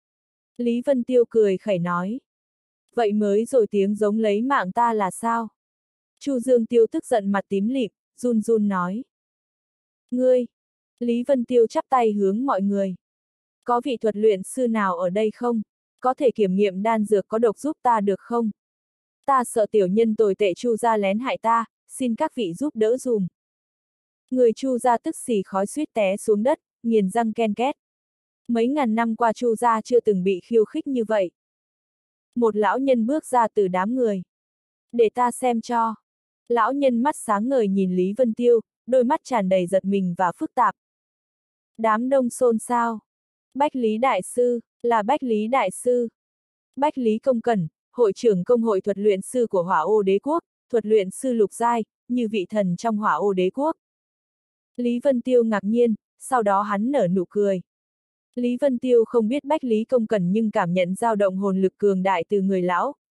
Lý Vân Tiêu cười khẩy nói. Vậy mới rồi tiếng giống lấy mạng ta là sao? Chu Dương Tiêu tức giận mặt tím lịm, run run nói. Ngươi! Lý Vân Tiêu chắp tay hướng mọi người. Có vị thuật luyện sư nào ở đây không? Có thể kiểm nghiệm đan dược có độc giúp ta được không? Ta sợ tiểu nhân tồi tệ Chu gia lén hại ta, xin các vị giúp đỡ dùm. Người Chu gia tức xì khói suýt té xuống đất, nghiền răng ken két. Mấy ngàn năm qua Chu gia chưa từng bị khiêu khích như vậy. Một lão nhân bước ra từ đám người. Để ta xem cho. Lão nhân mắt sáng ngời nhìn Lý Vân Tiêu, đôi mắt tràn đầy giật mình và phức tạp. Đám đông xôn xao. Bách Lý Đại Sư, là Bách Lý Đại Sư. Bách Lý Công Cẩn, hội trưởng công hội thuật luyện sư của Hỏa Ô Đế Quốc, thuật luyện sư lục giai, như vị thần trong Hỏa Ô Đế Quốc. Lý Vân Tiêu ngạc nhiên, sau đó hắn nở nụ cười. Lý Vân Tiêu không biết Bách Lý Công Cẩn nhưng cảm nhận dao động hồn lực cường đại từ người lão,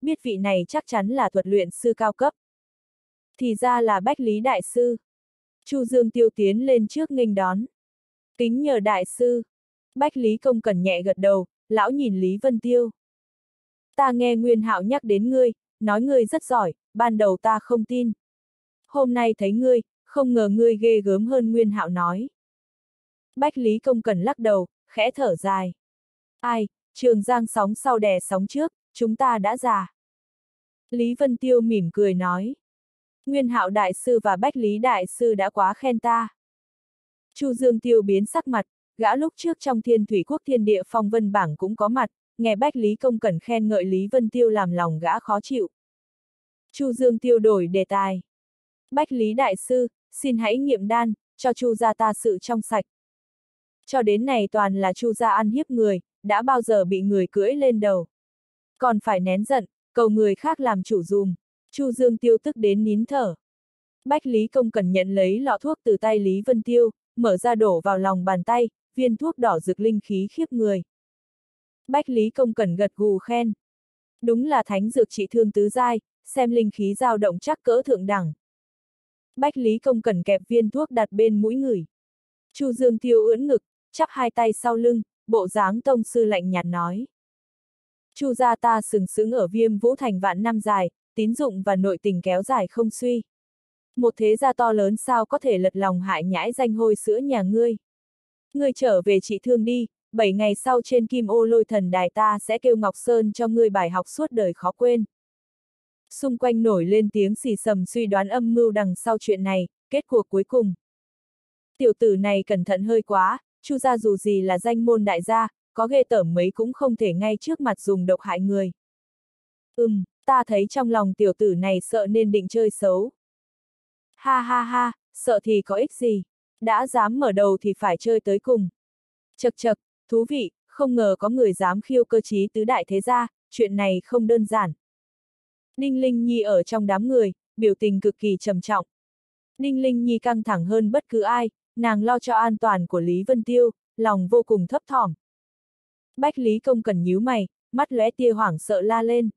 biết vị này chắc chắn là thuật luyện sư cao cấp. Thì ra là Bách Lý đại sư. Chu Dương Tiêu tiến lên trước nghênh đón. Kính nhờ đại sư. Bách Lý Công Cẩn nhẹ gật đầu, lão nhìn Lý Vân Tiêu. Ta nghe Nguyên Hạo nhắc đến ngươi, nói ngươi rất giỏi, ban đầu ta không tin. Hôm nay thấy ngươi, không ngờ ngươi ghê gớm hơn Nguyên Hạo nói. Bách Lý Công Cẩn lắc đầu, khẽ thở dài. Ai, Trường Giang sóng sau đè sóng trước, chúng ta đã già. Lý Vân Tiêu mỉm cười nói. Nguyên Hạo đại sư và Bách Lý đại sư đã quá khen ta. Chu Dương Tiêu biến sắc mặt, gã lúc trước trong Thiên Thủy Quốc Thiên Địa Phong Vân bảng cũng có mặt, nghe Bách Lý Công Cẩn khen ngợi Lý Vân Tiêu làm lòng gã khó chịu. Chu Dương Tiêu đổi đề tài. Bách Lý đại sư, xin hãy nghiệm đan, cho Chu gia ta sự trong sạch. Cho đến này toàn là Chu gia ăn hiếp người, đã bao giờ bị người cưỡi lên đầu. Còn phải nén giận, cầu người khác làm chủ dùm. Chu Dương Tiêu tức đến nín thở. Bách Lý Công Cẩn nhận lấy lọ thuốc từ tay Lý Vân Tiêu, mở ra đổ vào lòng bàn tay, viên thuốc đỏ rực linh khí khiếp người. Bách Lý Công Cẩn gật gù khen. Đúng là thánh dược trị thương tứ giai, xem linh khí dao động chắc cỡ thượng đẳng. Bách Lý Công Cẩn kẹp viên thuốc đặt bên mũi ngửi. Chu Dương Tiêu ưỡn ngực, chắp hai tay sau lưng, bộ dáng tông sư lạnh nhạt nói. Chu gia ta sừng sững ở Viêm Vũ Thành vạn năm dài, tín dụng và nội tình kéo dài không suy. Một thế gia to lớn sao có thể lật lòng hại nhãi danh hôi sữa nhà ngươi. Ngươi trở về trị thương đi, 7 ngày sau trên Kim Ô Lôi Thần Đài ta sẽ kêu Ngọc Sơn cho ngươi bài học suốt đời khó quên. Xung quanh nổi lên tiếng xì xầm suy đoán âm mưu đằng sau chuyện này, kết cuộc cuối cùng. Tiểu tử này cẩn thận hơi quá, Chu gia dù gì là danh môn đại gia, có ghê tởm mấy cũng không thể ngay trước mặt dùng độc hại người. Ta thấy trong lòng tiểu tử này sợ nên định chơi xấu. Ha ha ha, sợ thì có ích gì, đã dám mở đầu thì phải chơi tới cùng. Chậc chậc, thú vị, không ngờ có người dám khiêu cơ chí tứ đại thế gia, chuyện này không đơn giản. Đinh Linh Nhi ở trong đám người, biểu tình cực kỳ trầm trọng. Đinh Linh Nhi căng thẳng hơn bất cứ ai, nàng lo cho an toàn của Lý Vân Tiêu, lòng vô cùng thấp thỏm. Bách Lý Công Cẩn nhíu mày, mắt lóe tia hoảng sợ la lên.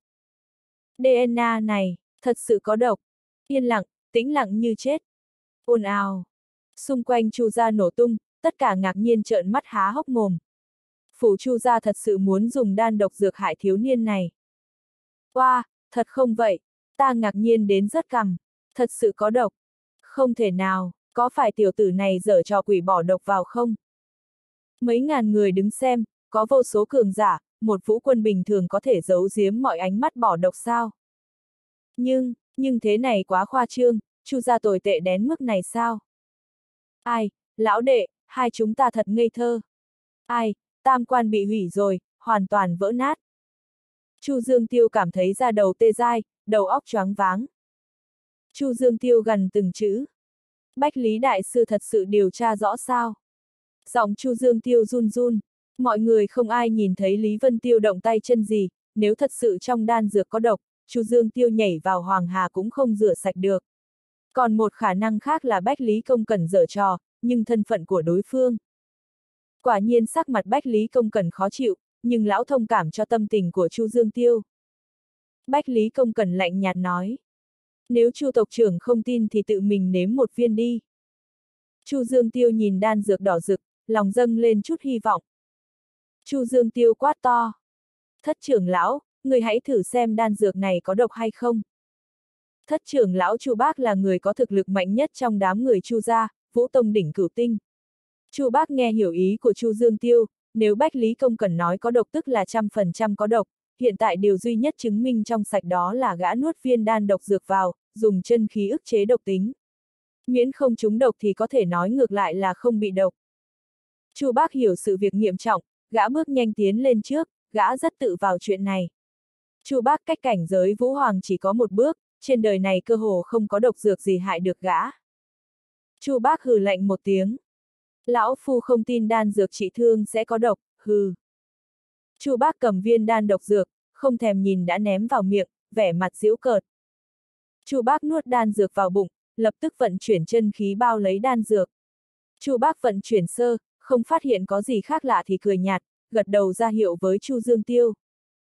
DNA này, thật sự có độc. Yên lặng, tĩnh lặng như chết. Ồn ào. Xung quanh Chu gia nổ tung, tất cả ngạc nhiên trợn mắt há hốc mồm. Phủ Chu gia thật sự muốn dùng đan độc dược hại thiếu niên này. Oa, thật không vậy, ta ngạc nhiên đến rất cằm, thật sự có độc. Không thể nào, có phải tiểu tử này dở trò quỷ bỏ độc vào không? Mấy ngàn người đứng xem, có vô số cường giả, một vũ quân bình thường có thể giấu giếm mọi ánh mắt bỏ độc sao? Nhưng thế này quá khoa trương, Chu gia tồi tệ đến mức này sao? Ai, lão đệ, hai chúng ta thật ngây thơ. Ai, tam quan bị hủy rồi, hoàn toàn vỡ nát. Chu Dương Tiêu cảm thấy da đầu tê dai, đầu óc choáng váng. Chu Dương Tiêu gần từng chữ. Bách Lý đại sư thật sự điều tra rõ sao? Giọng Chu Dương Tiêu run run. Mọi người không ai nhìn thấy Lý Vân Tiêu động tay chân gì, nếu thật sự trong đan dược có độc, Chu Dương Tiêu nhảy vào Hoàng Hà cũng không rửa sạch được. Còn một khả năng khác là Bách Lý Công Cẩn giở trò, nhưng thân phận của đối phương. Quả nhiên sắc mặt Bách Lý Công Cẩn khó chịu, nhưng lão thông cảm cho tâm tình của Chu Dương Tiêu. Bách Lý Công Cẩn lạnh nhạt nói. Nếu Chu tộc trưởng không tin thì tự mình nếm một viên đi. Chu Dương Tiêu nhìn đan dược đỏ rực, lòng dâng lên chút hy vọng. Chu Dương Tiêu quát to. Thất trưởng lão, người hãy thử xem đan dược này có độc hay không. Thất trưởng lão Chu Bác là người có thực lực mạnh nhất trong đám người Chu gia, Vũ Tông đỉnh cửu tinh. Chu Bác nghe hiểu ý của Chu Dương Tiêu, nếu Bách Lý Công Cẩn nói có độc tức là 100% có độc, hiện tại điều duy nhất chứng minh trong sạch đó là gã nuốt viên đan độc dược vào, dùng chân khí ức chế độc tính. Miễn không trúng độc thì có thể nói ngược lại là không bị độc. Chu Bác hiểu sự việc nghiêm trọng, gã bước nhanh tiến lên trước, gã rất tự vào chuyện này. Chu Bác cách cảnh giới Vũ Hoàng chỉ có một bước, trên đời này cơ hồ không có độc dược gì hại được gã. Chu Bác hừ lạnh một tiếng. Lão phu không tin đan dược trị thương sẽ có độc, hừ. Chu Bác cầm viên đan độc dược, không thèm nhìn đã ném vào miệng, vẻ mặt giễu cợt. Chu Bác nuốt đan dược vào bụng, lập tức vận chuyển chân khí bao lấy đan dược. Chu Bác vận chuyển sơ, không phát hiện có gì khác lạ thì cười nhạt, gật đầu ra hiệu với Chu Dương Tiêu.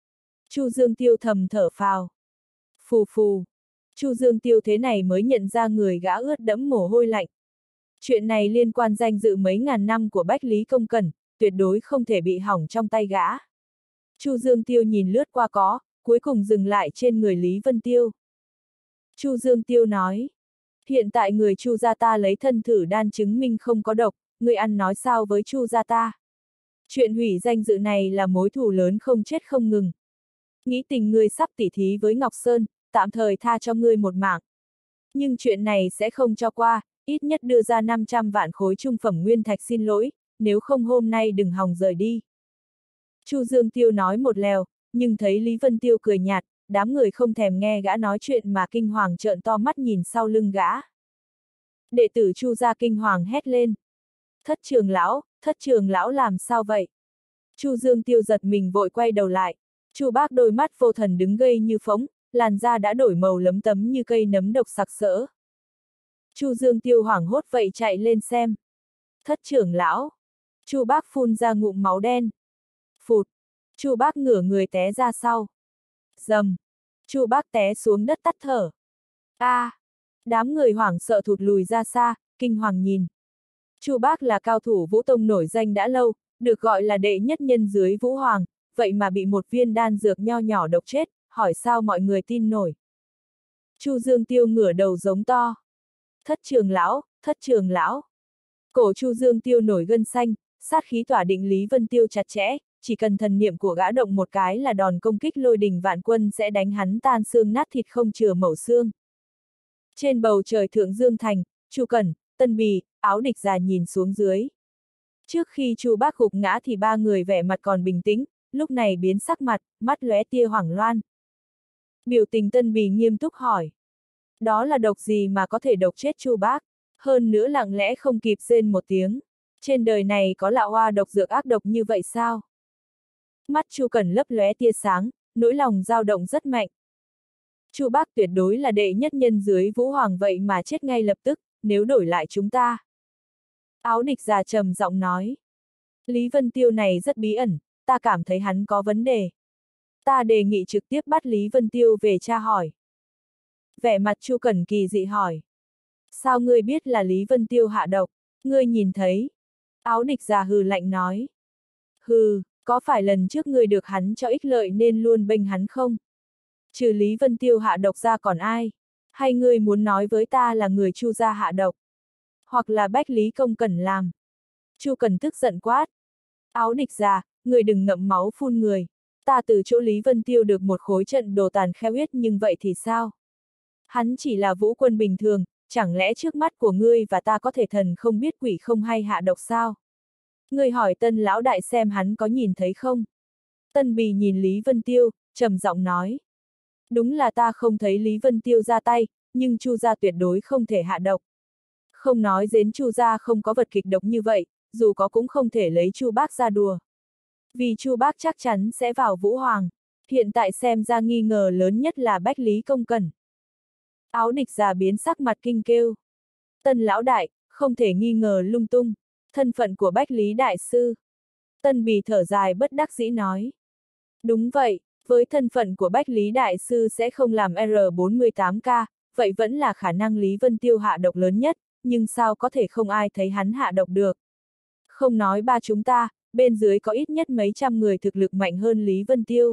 Chu Dương Tiêu thầm thở phào. Phù phù. Chu Dương Tiêu thế này mới nhận ra người gã ướt đẫm mồ hôi lạnh. Chuyện này liên quan danh dự mấy ngàn năm của Bách Lý Công Cẩn, tuyệt đối không thể bị hỏng trong tay gã. Chu Dương Tiêu nhìn lướt qua cuối cùng dừng lại trên người Lý Vân Tiêu. Chu Dương Tiêu nói, hiện tại người Chu gia ta lấy thân thử đan chứng minh không có độc, ngươi ăn nói sao với Chu gia ta? Chuyện hủy danh dự này là mối thù lớn không chết không ngừng. Nghĩ tình ngươi sắp tỉ thí với Ngọc Sơn, tạm thời tha cho ngươi một mạng. Nhưng chuyện này sẽ không cho qua, ít nhất đưa ra 500 vạn khối trung phẩm nguyên thạch xin lỗi, nếu không hôm nay đừng hòng rời đi. Chu Dương Tiêu nói một lèo, nhưng thấy Lý Vân Tiêu cười nhạt, đám người không thèm nghe gã nói chuyện mà kinh hoàng trợn to mắt nhìn sau lưng gã. Đệ tử Chu gia kinh hoàng hét lên. Thất trưởng lão làm sao vậy? Chu Dương Tiêu giật mình vội quay đầu lại. Chu bác đôi mắt vô thần đứng ngây như phỗng, làn da đã đổi màu lấm tấm như cây nấm độc sặc sỡ. Chu Dương Tiêu hoảng hốt vậy chạy lên xem. Thất trưởng lão. Chu bác phun ra ngụm máu đen. Phụt. Chu bác ngửa người té ra sau. Dầm. Chu bác té xuống đất tắt thở. Đám người hoảng sợ thụt lùi ra xa, kinh hoàng nhìn. Chu bác là cao thủ vũ tông nổi danh đã lâu, được gọi là đệ nhất nhân dưới Vũ Hoàng, vậy mà bị một viên đan dược nho nhỏ độc chết, hỏi sao mọi người tin nổi. Chu Dương Tiêu ngửa đầu giống to. Thất trưởng lão. Cổ Chu Dương Tiêu nổi gân xanh, sát khí tỏa định Lý Vân Tiêu chặt chẽ, chỉ cần thần niệm của gã động một cái là đòn công kích lôi đình vạn quân sẽ đánh hắn tan xương nát thịt không chừa mẩu xương. Trên bầu trời Thượng Dương Thành, Chu Cẩn, Tân Bì, Áo Địch già nhìn xuống dưới. Trước khi Chu bác gục ngã thì ba người vẻ mặt còn bình tĩnh, lúc này biến sắc mặt, mắt lóe tia hoảng loan. Biểu tình Tân Bì nghiêm túc hỏi. Đó là độc gì mà có thể độc chết Chu bác? Hơn nữa lặng lẽ không kịp rên một tiếng. Trên đời này có lạ hoa độc dược ác độc như vậy sao? Mắt Chu Cẩn lấp lóe tia sáng, nỗi lòng dao động rất mạnh. Chu bác tuyệt đối là đệ nhất nhân dưới Vũ Hoàng vậy mà chết ngay lập tức, nếu đổi lại chúng ta. Áo Địch già trầm giọng nói. Lý Vân Tiêu này rất bí ẩn, ta cảm thấy hắn có vấn đề. Ta đề nghị trực tiếp bắt Lý Vân Tiêu về tra hỏi. Vẻ mặt Chu Cẩn kỳ dị hỏi. Sao ngươi biết là Lý Vân Tiêu hạ độc? Ngươi nhìn thấy. Áo Địch già hừ lạnh nói. Hừ, có phải lần trước ngươi được hắn cho ích lợi nên luôn bênh hắn không? Trừ Lý Vân Tiêu hạ độc ra còn ai? Hay ngươi muốn nói với ta là người Chu gia hạ độc? Hoặc là Bách Lý Công Cẩn làm? Chu Cẩn tức giận quát. Áo Địch già, ngươi đừng ngậm máu phun người. Ta từ chỗ Lý Vân Tiêu được một khối trận đồ tàn kheo huyết nhưng vậy thì sao? Hắn chỉ là vũ quân bình thường, chẳng lẽ trước mắt của ngươi và ta có thể thần không biết quỷ không hay hạ độc sao? Ngươi hỏi Tân lão đại xem hắn có nhìn thấy không? Tân Bì nhìn Lý Vân Tiêu, trầm giọng nói. Đúng là ta không thấy Lý Vân Tiêu ra tay, nhưng Chu gia tuyệt đối không thể hạ độc. Không nói đến Chu gia không có vật kịch độc như vậy, dù có cũng không thể lấy Chu bác ra đùa. Vì Chu bác chắc chắn sẽ vào Vũ Hoàng. Hiện tại xem ra nghi ngờ lớn nhất là Bách Lý Công Cẩn. Áo Địch già biến sắc mặt kinh kêu. Tân lão đại, không thể nghi ngờ lung tung. Thân phận của Bách Lý đại sư. Tân Bì thở dài bất đắc dĩ nói. Đúng vậy, với thân phận của Bách Lý đại sư sẽ không làm R48K, vậy vẫn là khả năng Lý Vân Tiêu hạ độc lớn nhất, nhưng sao có thể không ai thấy hắn hạ độc được. Không nói ba chúng ta, bên dưới có ít nhất mấy trăm người thực lực mạnh hơn Lý Vân Tiêu.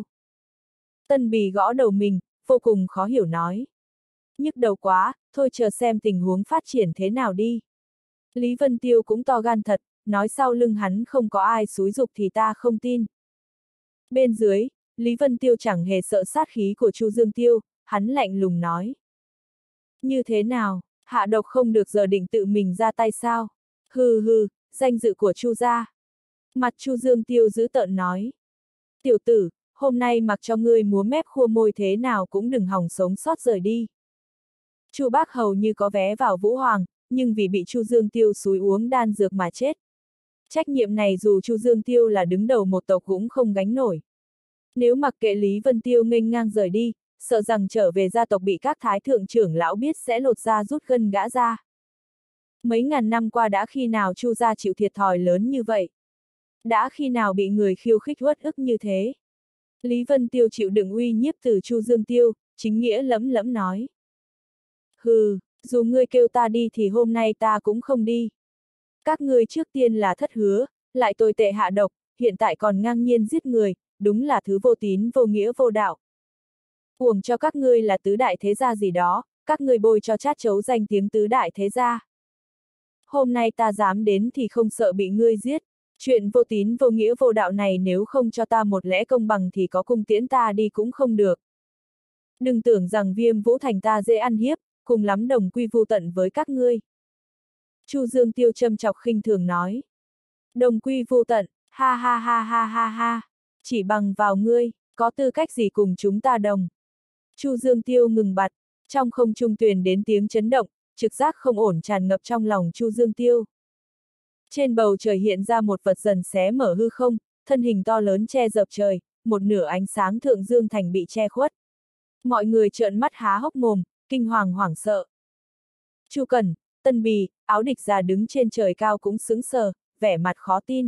Tân Bì gõ đầu mình, vô cùng khó hiểu nói. Nhức đầu quá, thôi chờ xem tình huống phát triển thế nào đi. Lý Vân Tiêu cũng to gan thật, nói sau lưng hắn không có ai xúi giục thì ta không tin. Bên dưới, Lý Vân Tiêu chẳng hề sợ sát khí của Chu Dương Tiêu, hắn lạnh lùng nói. Như thế nào, hạ độc không được giờ định tự mình ra tay sao? Hừ hừ, danh dự của Chu gia. Mặt Chu Dương Tiêu dữ tợn nói. Tiểu tử, hôm nay mặc cho ngươi múa mép khua môi thế nào cũng đừng hòng sống sót rời đi. Chu bác hầu như có vé vào Vũ Hoàng, nhưng vì bị Chu Dương Tiêu xúi uống đan dược mà chết. Trách nhiệm này dù Chu Dương Tiêu là đứng đầu một tộc cũng không gánh nổi. Nếu mặc kệ Lý Vân Tiêu nghênh ngang rời đi, sợ rằng trở về gia tộc bị các thái thượng trưởng lão biết sẽ lột da rút gân gã ra. Mấy ngàn năm qua đã khi nào Chu gia chịu thiệt thòi lớn như vậy? Đã khi nào bị người khiêu khích uất ức như thế? Lý Vân Tiêu chịu đựng uy nhiếp từ Chu Dương Tiêu, chính nghĩa lẫm lẫm nói. Hừ, dù ngươi kêu ta đi thì hôm nay ta cũng không đi. Các ngươi trước tiên là thất hứa, lại tồi tệ hạ độc, hiện tại còn ngang nhiên giết người, đúng là thứ vô tín vô nghĩa vô đạo. Uổng cho các ngươi là tứ đại thế gia gì đó, các ngươi bôi cho chát chấu danh tiếng tứ đại thế gia. Hôm nay ta dám đến thì không sợ bị ngươi giết, chuyện vô tín vô nghĩa vô đạo này nếu không cho ta một lẽ công bằng thì có cung tiễn ta đi cũng không được. Đừng tưởng rằng Viêm Vũ Thành ta dễ ăn hiếp, cùng lắm đồng quy vu tận với các ngươi. Chu Dương Tiêu châm chọc khinh thường nói. Đồng quy vu tận, ha ha ha ha ha ha, chỉ bằng vào ngươi, có tư cách gì cùng chúng ta đồng. Chu Dương Tiêu ngừng bặt, trong không trung truyền đến tiếng chấn động, trực giác không ổn tràn ngập trong lòng Chu Dương Tiêu. Trên bầu trời hiện ra một vật dần xé mở hư không, thân hình to lớn che dập trời, một nửa ánh sáng thượng dương thành bị che khuất. Mọi người trợn mắt há hốc mồm, kinh hoàng hoảng sợ. Chu Cẩn, Tân Bì, Áo Địch già đứng trên trời cao cũng sững sờ, vẻ mặt khó tin.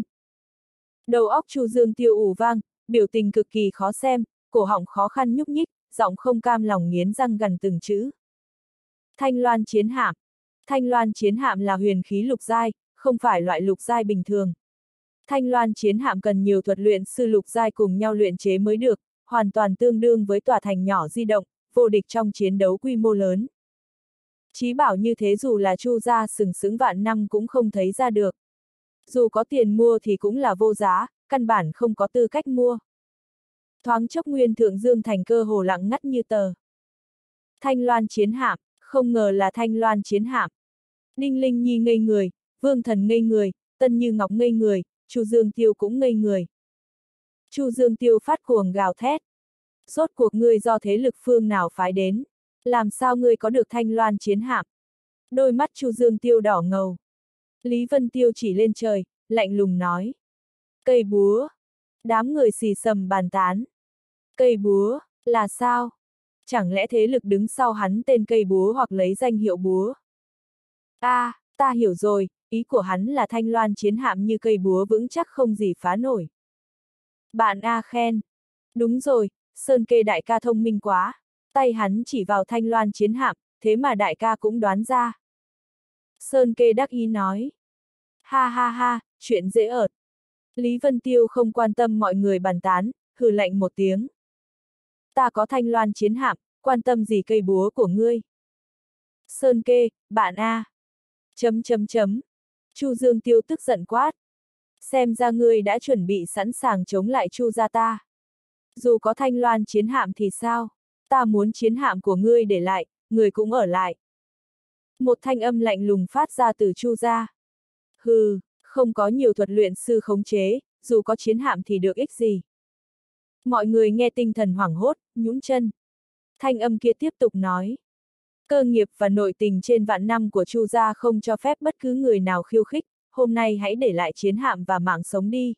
Đầu óc Chu Dương Tiêu ù vang, biểu tình cực kỳ khó xem, cổ họng khó khăn nhúc nhích, giọng không cam lòng nghiến răng gần từng chữ. Thanh Loan chiến hạm. Thanh Loan chiến hạm là huyền khí lục giai, không phải loại lục giai bình thường. Thanh Loan chiến hạm cần nhiều thuật luyện sư lục giai cùng nhau luyện chế mới được, hoàn toàn tương đương với tòa thành nhỏ di động, vô địch trong chiến đấu quy mô lớn. Chí bảo như thế dù là Chu gia sừng sững vạn năm cũng không thấy ra được. Dù có tiền mua thì cũng là vô giá, căn bản không có tư cách mua. Thoáng chốc nguyên thượng dương thành cơ hồ lặng ngắt như tờ. Thanh Loan chiến hạm, không ngờ là Thanh Loan chiến hạm. Đinh Linh Nhi ngây người, Vương Thần ngây người, Tân Như Ngọc ngây người, Chu Dương Tiêu cũng ngây người. Chu Dương Tiêu phát cuồng gào thét. Rốt cuộc ngươi do thế lực phương nào phái đến? Làm sao ngươi có được Thanh Loan chiến hạm? Đôi mắt Chu Dương Tiêu đỏ ngầu. Lý Vân Tiêu chỉ lên trời, lạnh lùng nói. Cây búa. Đám người xì xầm bàn tán. Cây búa, là sao? Chẳng lẽ thế lực đứng sau hắn tên cây búa hoặc lấy danh hiệu búa? Ta hiểu rồi, ý của hắn là Thanh Loan chiến hạm như cây búa vững chắc không gì phá nổi. Bạn A khen. Đúng rồi, Sơn Kê đại ca thông minh quá. Tay hắn chỉ vào Thanh Loan chiến hạm, thế mà đại ca cũng đoán ra. Sơn Kê đắc ý nói. Ha ha ha, chuyện dễ ợt. Lý Vân Tiêu không quan tâm mọi người bàn tán, hừ lạnh một tiếng. Ta có Thanh Loan chiến hạm, quan tâm gì cây búa của ngươi? Sơn Kê, bạn A. Chu Dương Tiêu tức giận quát. Xem ra ngươi đã chuẩn bị sẵn sàng chống lại Chu gia ta. Dù có Thanh Loan chiến hạm thì sao? Ta muốn chiến hạm của ngươi để lại, người cũng ở lại. Một thanh âm lạnh lùng phát ra từ Chu gia. Hừ, không có nhiều thuật luyện sư khống chế, dù có chiến hạm thì được ích gì. Mọi người nghe tinh thần hoảng hốt, nhũn chân. Thanh âm kia tiếp tục nói. Cơ nghiệp và nội tình trên vạn năm của Chu gia không cho phép bất cứ người nào khiêu khích, hôm nay hãy để lại chiến hạm và mạng sống đi.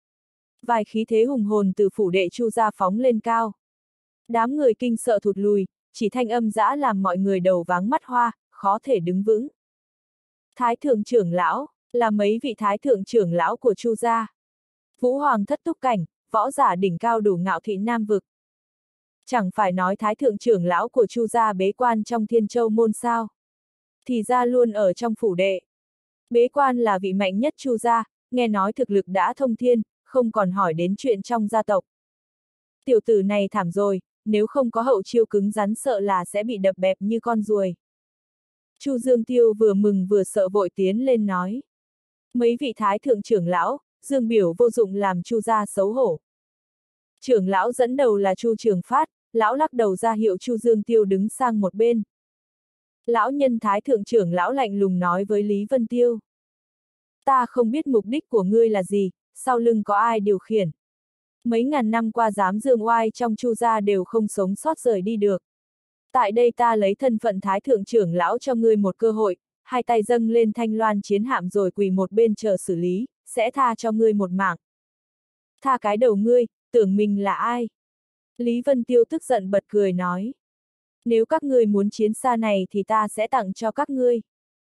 Vài khí thế hùng hồn từ phủ đệ Chu gia phóng lên cao. Đám người kinh sợ thụt lùi, chỉ thanh âm dã làm mọi người đầu váng mắt hoa, khó thể đứng vững. Thái thượng trưởng lão, là mấy vị thái thượng trưởng lão của Chu gia. Vũ Hoàng thất túc cảnh, võ giả đỉnh cao đủ ngạo thị Nam vực. Chẳng phải nói thái thượng trưởng lão của Chu gia bế quan trong Thiên Châu môn sao? Thì ra luôn ở trong phủ đệ. Bế quan là vị mạnh nhất Chu gia, nghe nói thực lực đã thông thiên, không còn hỏi đến chuyện trong gia tộc. Tiểu tử này thảm rồi, nếu không có hậu chiêu cứng rắn sợ là sẽ bị đập bẹp như con ruồi. Chu Dương Tiêu vừa mừng vừa sợ vội tiến lên nói. Mấy vị thái thượng trưởng lão, Dương biểu vô dụng làm Chu gia xấu hổ. Trưởng lão dẫn đầu là Chu Trường Phát, lão lắc đầu ra hiệu Chu Dương Tiêu đứng sang một bên. Lão nhân thái thượng trưởng lão lạnh lùng nói với Lý Vân Tiêu. Ta không biết mục đích của ngươi là gì, sau lưng có ai điều khiển. Mấy ngàn năm qua dám dương oai trong Chu gia đều không sống sót rời đi được. Tại đây ta lấy thân phận thái thượng trưởng lão cho ngươi một cơ hội, hai tay dâng lên Thanh Loan chiến hạm rồi quỳ một bên chờ xử lý, sẽ tha cho ngươi một mạng. Tha cái đầu ngươi, tưởng mình là ai? Lý Vân Tiêu tức giận bật cười nói. Nếu các ngươi muốn chiến xa này thì ta sẽ tặng cho các ngươi.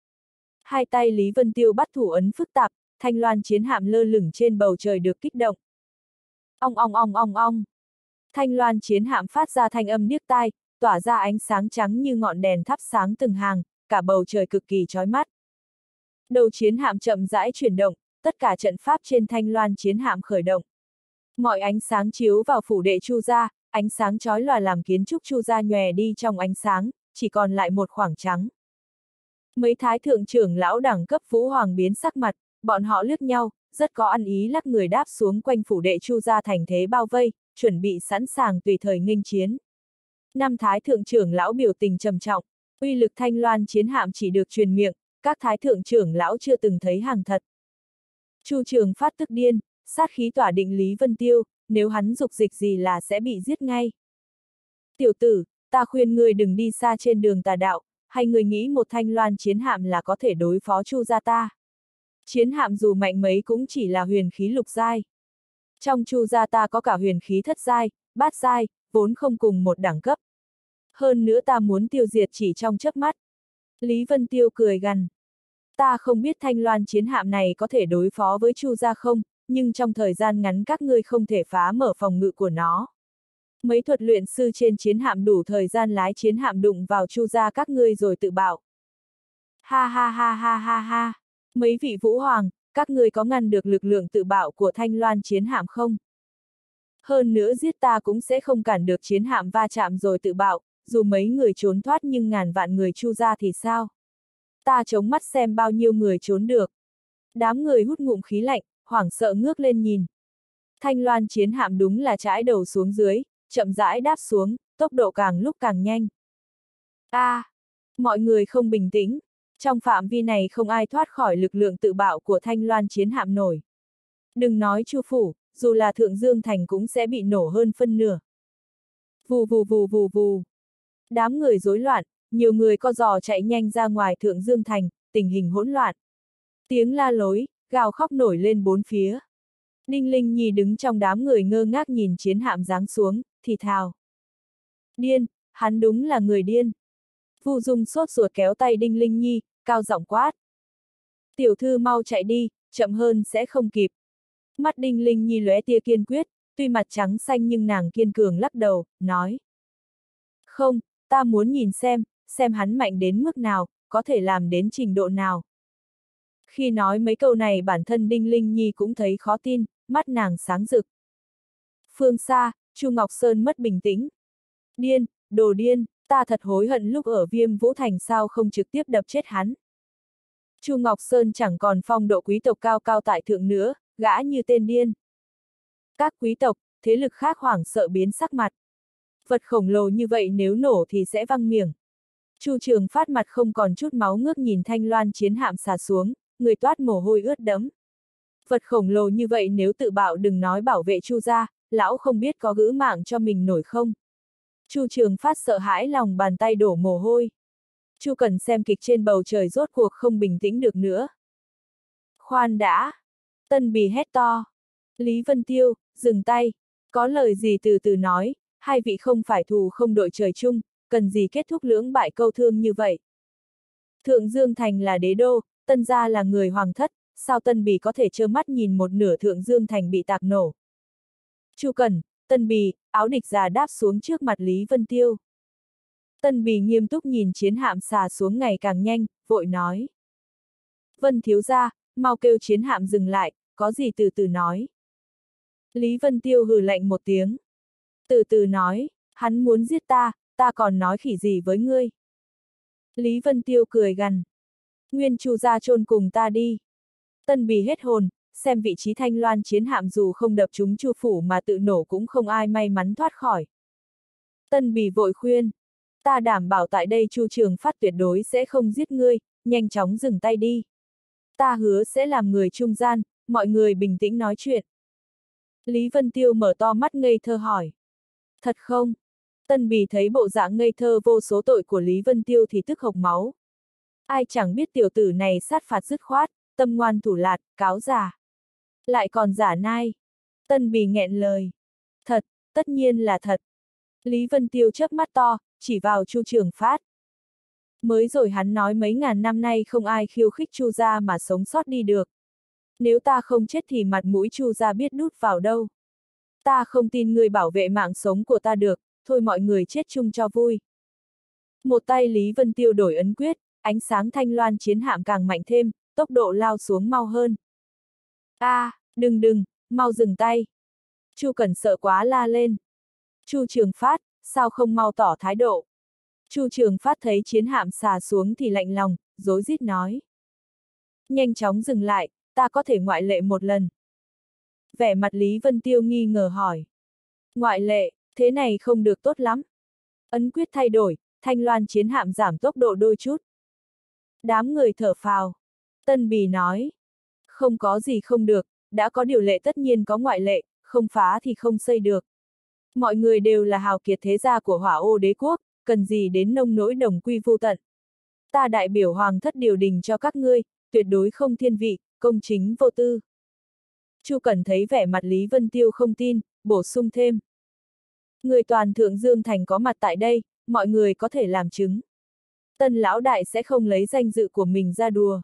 Hai tay Lý Vân Tiêu bắt thủ ấn phức tạp, Thanh Loan chiến hạm lơ lửng trên bầu trời được kích động. Ong ong ong ong ong. Thanh loan chiến hạm phát ra thanh âm điếc tai, tỏa ra ánh sáng trắng như ngọn đèn thắp sáng từng hàng, cả bầu trời cực kỳ chói mắt. Đầu chiến hạm chậm rãi chuyển động, tất cả trận pháp trên thanh loan chiến hạm khởi động. Mọi ánh sáng chiếu vào phủ đệ Chu gia, ánh sáng chói lòa làm kiến trúc Chu gia nhòe đi trong ánh sáng, chỉ còn lại một khoảng trắng. Mấy thái thượng trưởng lão đẳng cấp Vũ Hoàng biến sắc mặt, bọn họ liếc nhau, rất có ăn ý lắc người đáp xuống quanh phủ đệ Chu gia thành thế bao vây, chuẩn bị sẵn sàng tùy thời nghênh chiến. Năm thái thượng trưởng lão biểu tình trầm trọng, uy lực thanh loan chiến hạm chỉ được truyền miệng, các thái thượng trưởng lão chưa từng thấy hàng thật. Chu Trường Phát tức điên, sát khí tỏa định Lý Vân Tiêu, nếu hắn dục dịch gì là sẽ bị giết ngay. Tiểu tử, ta khuyên ngươi đừng đi xa trên đường tà đạo, hay ngươi nghĩ một thanh loan chiến hạm là có thể đối phó Chu gia ta? Chiến hạm dù mạnh mấy cũng chỉ là huyền khí lục giai. Trong Chu gia ta có cả huyền khí thất giai, bát giai, vốn không cùng một đẳng cấp. Hơn nữa ta muốn tiêu diệt chỉ trong chớp mắt. Lý Vân Tiêu cười gằn. Ta không biết thanh loan chiến hạm này có thể đối phó với Chu gia không, nhưng trong thời gian ngắn các ngươi không thể phá mở phòng ngự của nó. Mấy thuật luyện sư trên chiến hạm đủ thời gian lái chiến hạm đụng vào Chu gia các ngươi rồi tự bạo. Ha ha ha ha ha ha, mấy vị Vũ Hoàng, các ngươi có ngăn được lực lượng tự bạo của thanh loan chiến hạm không? Hơn nữa giết ta cũng sẽ không cản được chiến hạm va chạm rồi tự bạo, dù mấy người trốn thoát nhưng ngàn vạn người Chu gia thì sao? Ta chống mắt xem bao nhiêu người trốn được. Đám người hút ngụm khí lạnh, hoảng sợ ngước lên nhìn. Thanh loan chiến hạm đúng là chãi đầu xuống dưới, chậm rãi đáp xuống, tốc độ càng lúc càng nhanh. Mọi người không bình tĩnh. Trong phạm vi này không ai thoát khỏi lực lượng tự bạo của thanh loan chiến hạm nổi. Đừng nói Chu phủ, dù là Thượng Dương Thành cũng sẽ bị nổ hơn phân nửa. Vù vù vù vù vù. Đám người rối loạn, nhiều người co giò chạy nhanh ra ngoài Thượng Dương Thành, tình hình hỗn loạn. Tiếng la lối, gào khóc nổi lên bốn phía. Đinh Linh Nhi đứng trong đám người ngơ ngác nhìn chiến hạm giáng xuống, thì thào. Điên, hắn đúng là người điên. Vu Dung sốt ruột kéo tay Đinh Linh Nhi, cao giọng quát. Tiểu thư mau chạy đi, chậm hơn sẽ không kịp. Mắt Đinh Linh Nhi lóe tia kiên quyết, tuy mặt trắng xanh nhưng nàng kiên cường lắc đầu, nói. Không, ta muốn nhìn xem hắn mạnh đến mức nào, có thể làm đến trình độ nào. Khi nói mấy câu này bản thân Đinh Linh Nhi cũng thấy khó tin, mắt nàng sáng rực. Phương xa, Chu Ngọc Sơn mất bình tĩnh. Điên, đồ điên, ta thật hối hận lúc ở Viêm Vũ Thành sao không trực tiếp đập chết hắn. Chu Ngọc Sơn chẳng còn phong độ quý tộc cao cao tại thượng nữa, gã như tên điên. Các quý tộc, thế lực khác hoảng sợ biến sắc mặt. Vật khổng lồ như vậy nếu nổ thì sẽ văng miệng. Chu Trường Phát mặt không còn chút máu ngước nhìn thanh loan chiến hạm xà xuống, người toát mồ hôi ướt đẫm. Vật khổng lồ như vậy nếu tự bạo đừng nói bảo vệ Chu gia, lão không biết có giữ mạng cho mình nổi không. Chu Trường Phát sợ hãi lòng bàn tay đổ mồ hôi. Chu Cần xem kịch trên bầu trời rốt cuộc không bình tĩnh được nữa. Khoan đã! Tân Bì hét to. Lý Vân Tiêu, dừng tay. Có lời gì từ từ nói, hai vị không phải thù không đội trời chung, cần gì kết thúc lưỡng bại câu thương như vậy. Thượng Dương Thành là đế đô, Tân gia là người hoàng thất, sao Tân Bì có thể trơ mắt nhìn một nửa Thượng Dương Thành bị tạc nổ. Chu Cần, Tân Bì, áo địch già đáp xuống trước mặt Lý Vân Tiêu. Tân Bì nghiêm túc nhìn chiến hạm xà xuống ngày càng nhanh, vội nói. Vân thiếu gia, mau kêu chiến hạm dừng lại, có gì từ từ nói. Lý Vân Tiêu hừ lạnh một tiếng. Từ từ nói, hắn muốn giết ta còn nói khỉ gì với ngươi. Lý Vân Tiêu cười gằn. Nguyên Chu gia chôn cùng ta đi. Tân Bì hết hồn, xem vị trí thanh loan chiến hạm dù không đập trúng Chu phủ mà tự nổ cũng không ai may mắn thoát khỏi. Tân Bì vội khuyên. Ta đảm bảo tại đây Chu Trường Phát tuyệt đối sẽ không giết ngươi, nhanh chóng dừng tay đi. Ta hứa sẽ làm người trung gian, mọi người bình tĩnh nói chuyện. Lý Vân Tiêu mở to mắt ngây thơ hỏi. Thật không? Tân Bì thấy bộ dạng ngây thơ vô số tội của Lý Vân Tiêu thì tức hộc máu. Ai chẳng biết tiểu tử này sát phạt dứt khoát, tâm ngoan thủ lạt, cáo giả. Lại còn giả nai. Tân Bì nghẹn lời. Thật, tất nhiên là thật. Lý Vân Tiêu chớp mắt to, chỉ vào Chu Trường Phát. Mới rồi hắn nói mấy ngàn năm nay không ai khiêu khích Chu gia mà sống sót đi được. Nếu ta không chết thì mặt mũi Chu gia biết đút vào đâu. Ta không tin ngươi bảo vệ mạng sống của ta được, thôi mọi người chết chung cho vui. Một tay Lý Vân Tiêu đổi ấn quyết, ánh sáng thanh loan chiến hạm càng mạnh thêm, tốc độ lao xuống mau hơn. Đừng, mau dừng tay. Chu Cẩn sợ quá la lên. Chu Trường Phát, sao không mau tỏ thái độ? Chu Trường Phát thấy chiến hạm xà xuống thì lạnh lòng, rối rít nói. Nhanh chóng dừng lại, ta có thể ngoại lệ một lần. Vẻ mặt Lý Vân Tiêu nghi ngờ hỏi. Ngoại lệ, thế này không được tốt lắm. Ấn quyết thay đổi, thanh loan chiến hạm giảm tốc độ đôi chút. Đám người thở phào. Tân Bì nói. Không có gì không được, đã có điều lệ tất nhiên có ngoại lệ, không phá thì không xây được. Mọi người đều là hào kiệt thế gia của Hỏa Ô Đế quốc, cần gì đến nông nỗi đồng quy vô tận. Ta đại biểu hoàng thất điều đình cho các ngươi, tuyệt đối không thiên vị, công chính vô tư. Chu Cẩn thấy vẻ mặt Lý Vân Tiêu không tin, bổ sung thêm. Người toàn thượng Dương Thành có mặt tại đây, mọi người có thể làm chứng. Tân lão đại sẽ không lấy danh dự của mình ra đùa.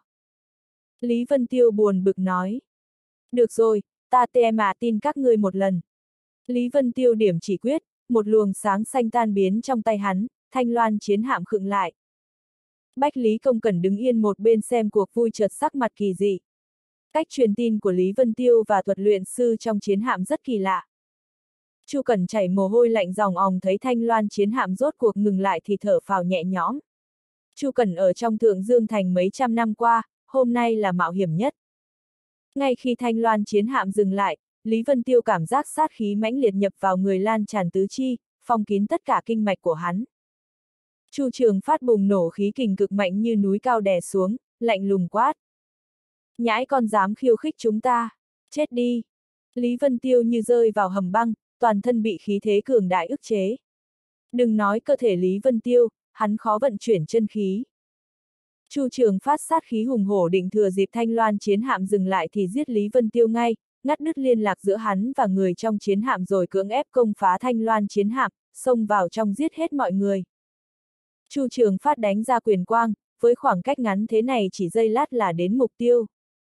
Lý Vân Tiêu buồn bực nói. Được rồi, ta tin các ngươi một lần. Lý Vân Tiêu điểm chỉ quyết, một luồng sáng xanh tan biến trong tay hắn, thanh loan chiến hạm khựng lại. Bách Lý Công Cẩn đứng yên một bên xem cuộc vui chợt sắc mặt kỳ dị. Cách truyền tin của Lý Vân Tiêu và thuật luyện sư trong chiến hạm rất kỳ lạ. Chu Cẩn chảy mồ hôi lạnh ròng òng thấy thanh loan chiến hạm rốt cuộc ngừng lại thì thở phào nhẹ nhõm. Chu Cẩn ở trong Thượng Dương Thành mấy trăm năm qua, hôm nay là mạo hiểm nhất. Ngay khi thanh loan chiến hạm dừng lại, Lý Vân Tiêu cảm giác sát khí mãnh liệt nhập vào người lan tràn tứ chi, phong kín tất cả kinh mạch của hắn. Chu Trường Phát bùng nổ khí kình cực mạnh như núi cao đè xuống, lạnh lùng quát. Nhãi con dám khiêu khích chúng ta, chết đi. Lý Vân Tiêu như rơi vào hầm băng, toàn thân bị khí thế cường đại ức chế. Đừng nói cơ thể Lý Vân Tiêu, hắn khó vận chuyển chân khí. Chu Trường Phát sát khí hùng hổ định thừa dịp thanh loan chiến hạm dừng lại thì giết Lý Vân Tiêu ngay, ngắt đứt liên lạc giữa hắn và người trong chiến hạm rồi cưỡng ép công phá thanh loan chiến hạm, xông vào trong giết hết mọi người. Chu Trường Phát đánh ra quyền quang, với khoảng cách ngắn thế này chỉ giây lát là đến mục tiêu.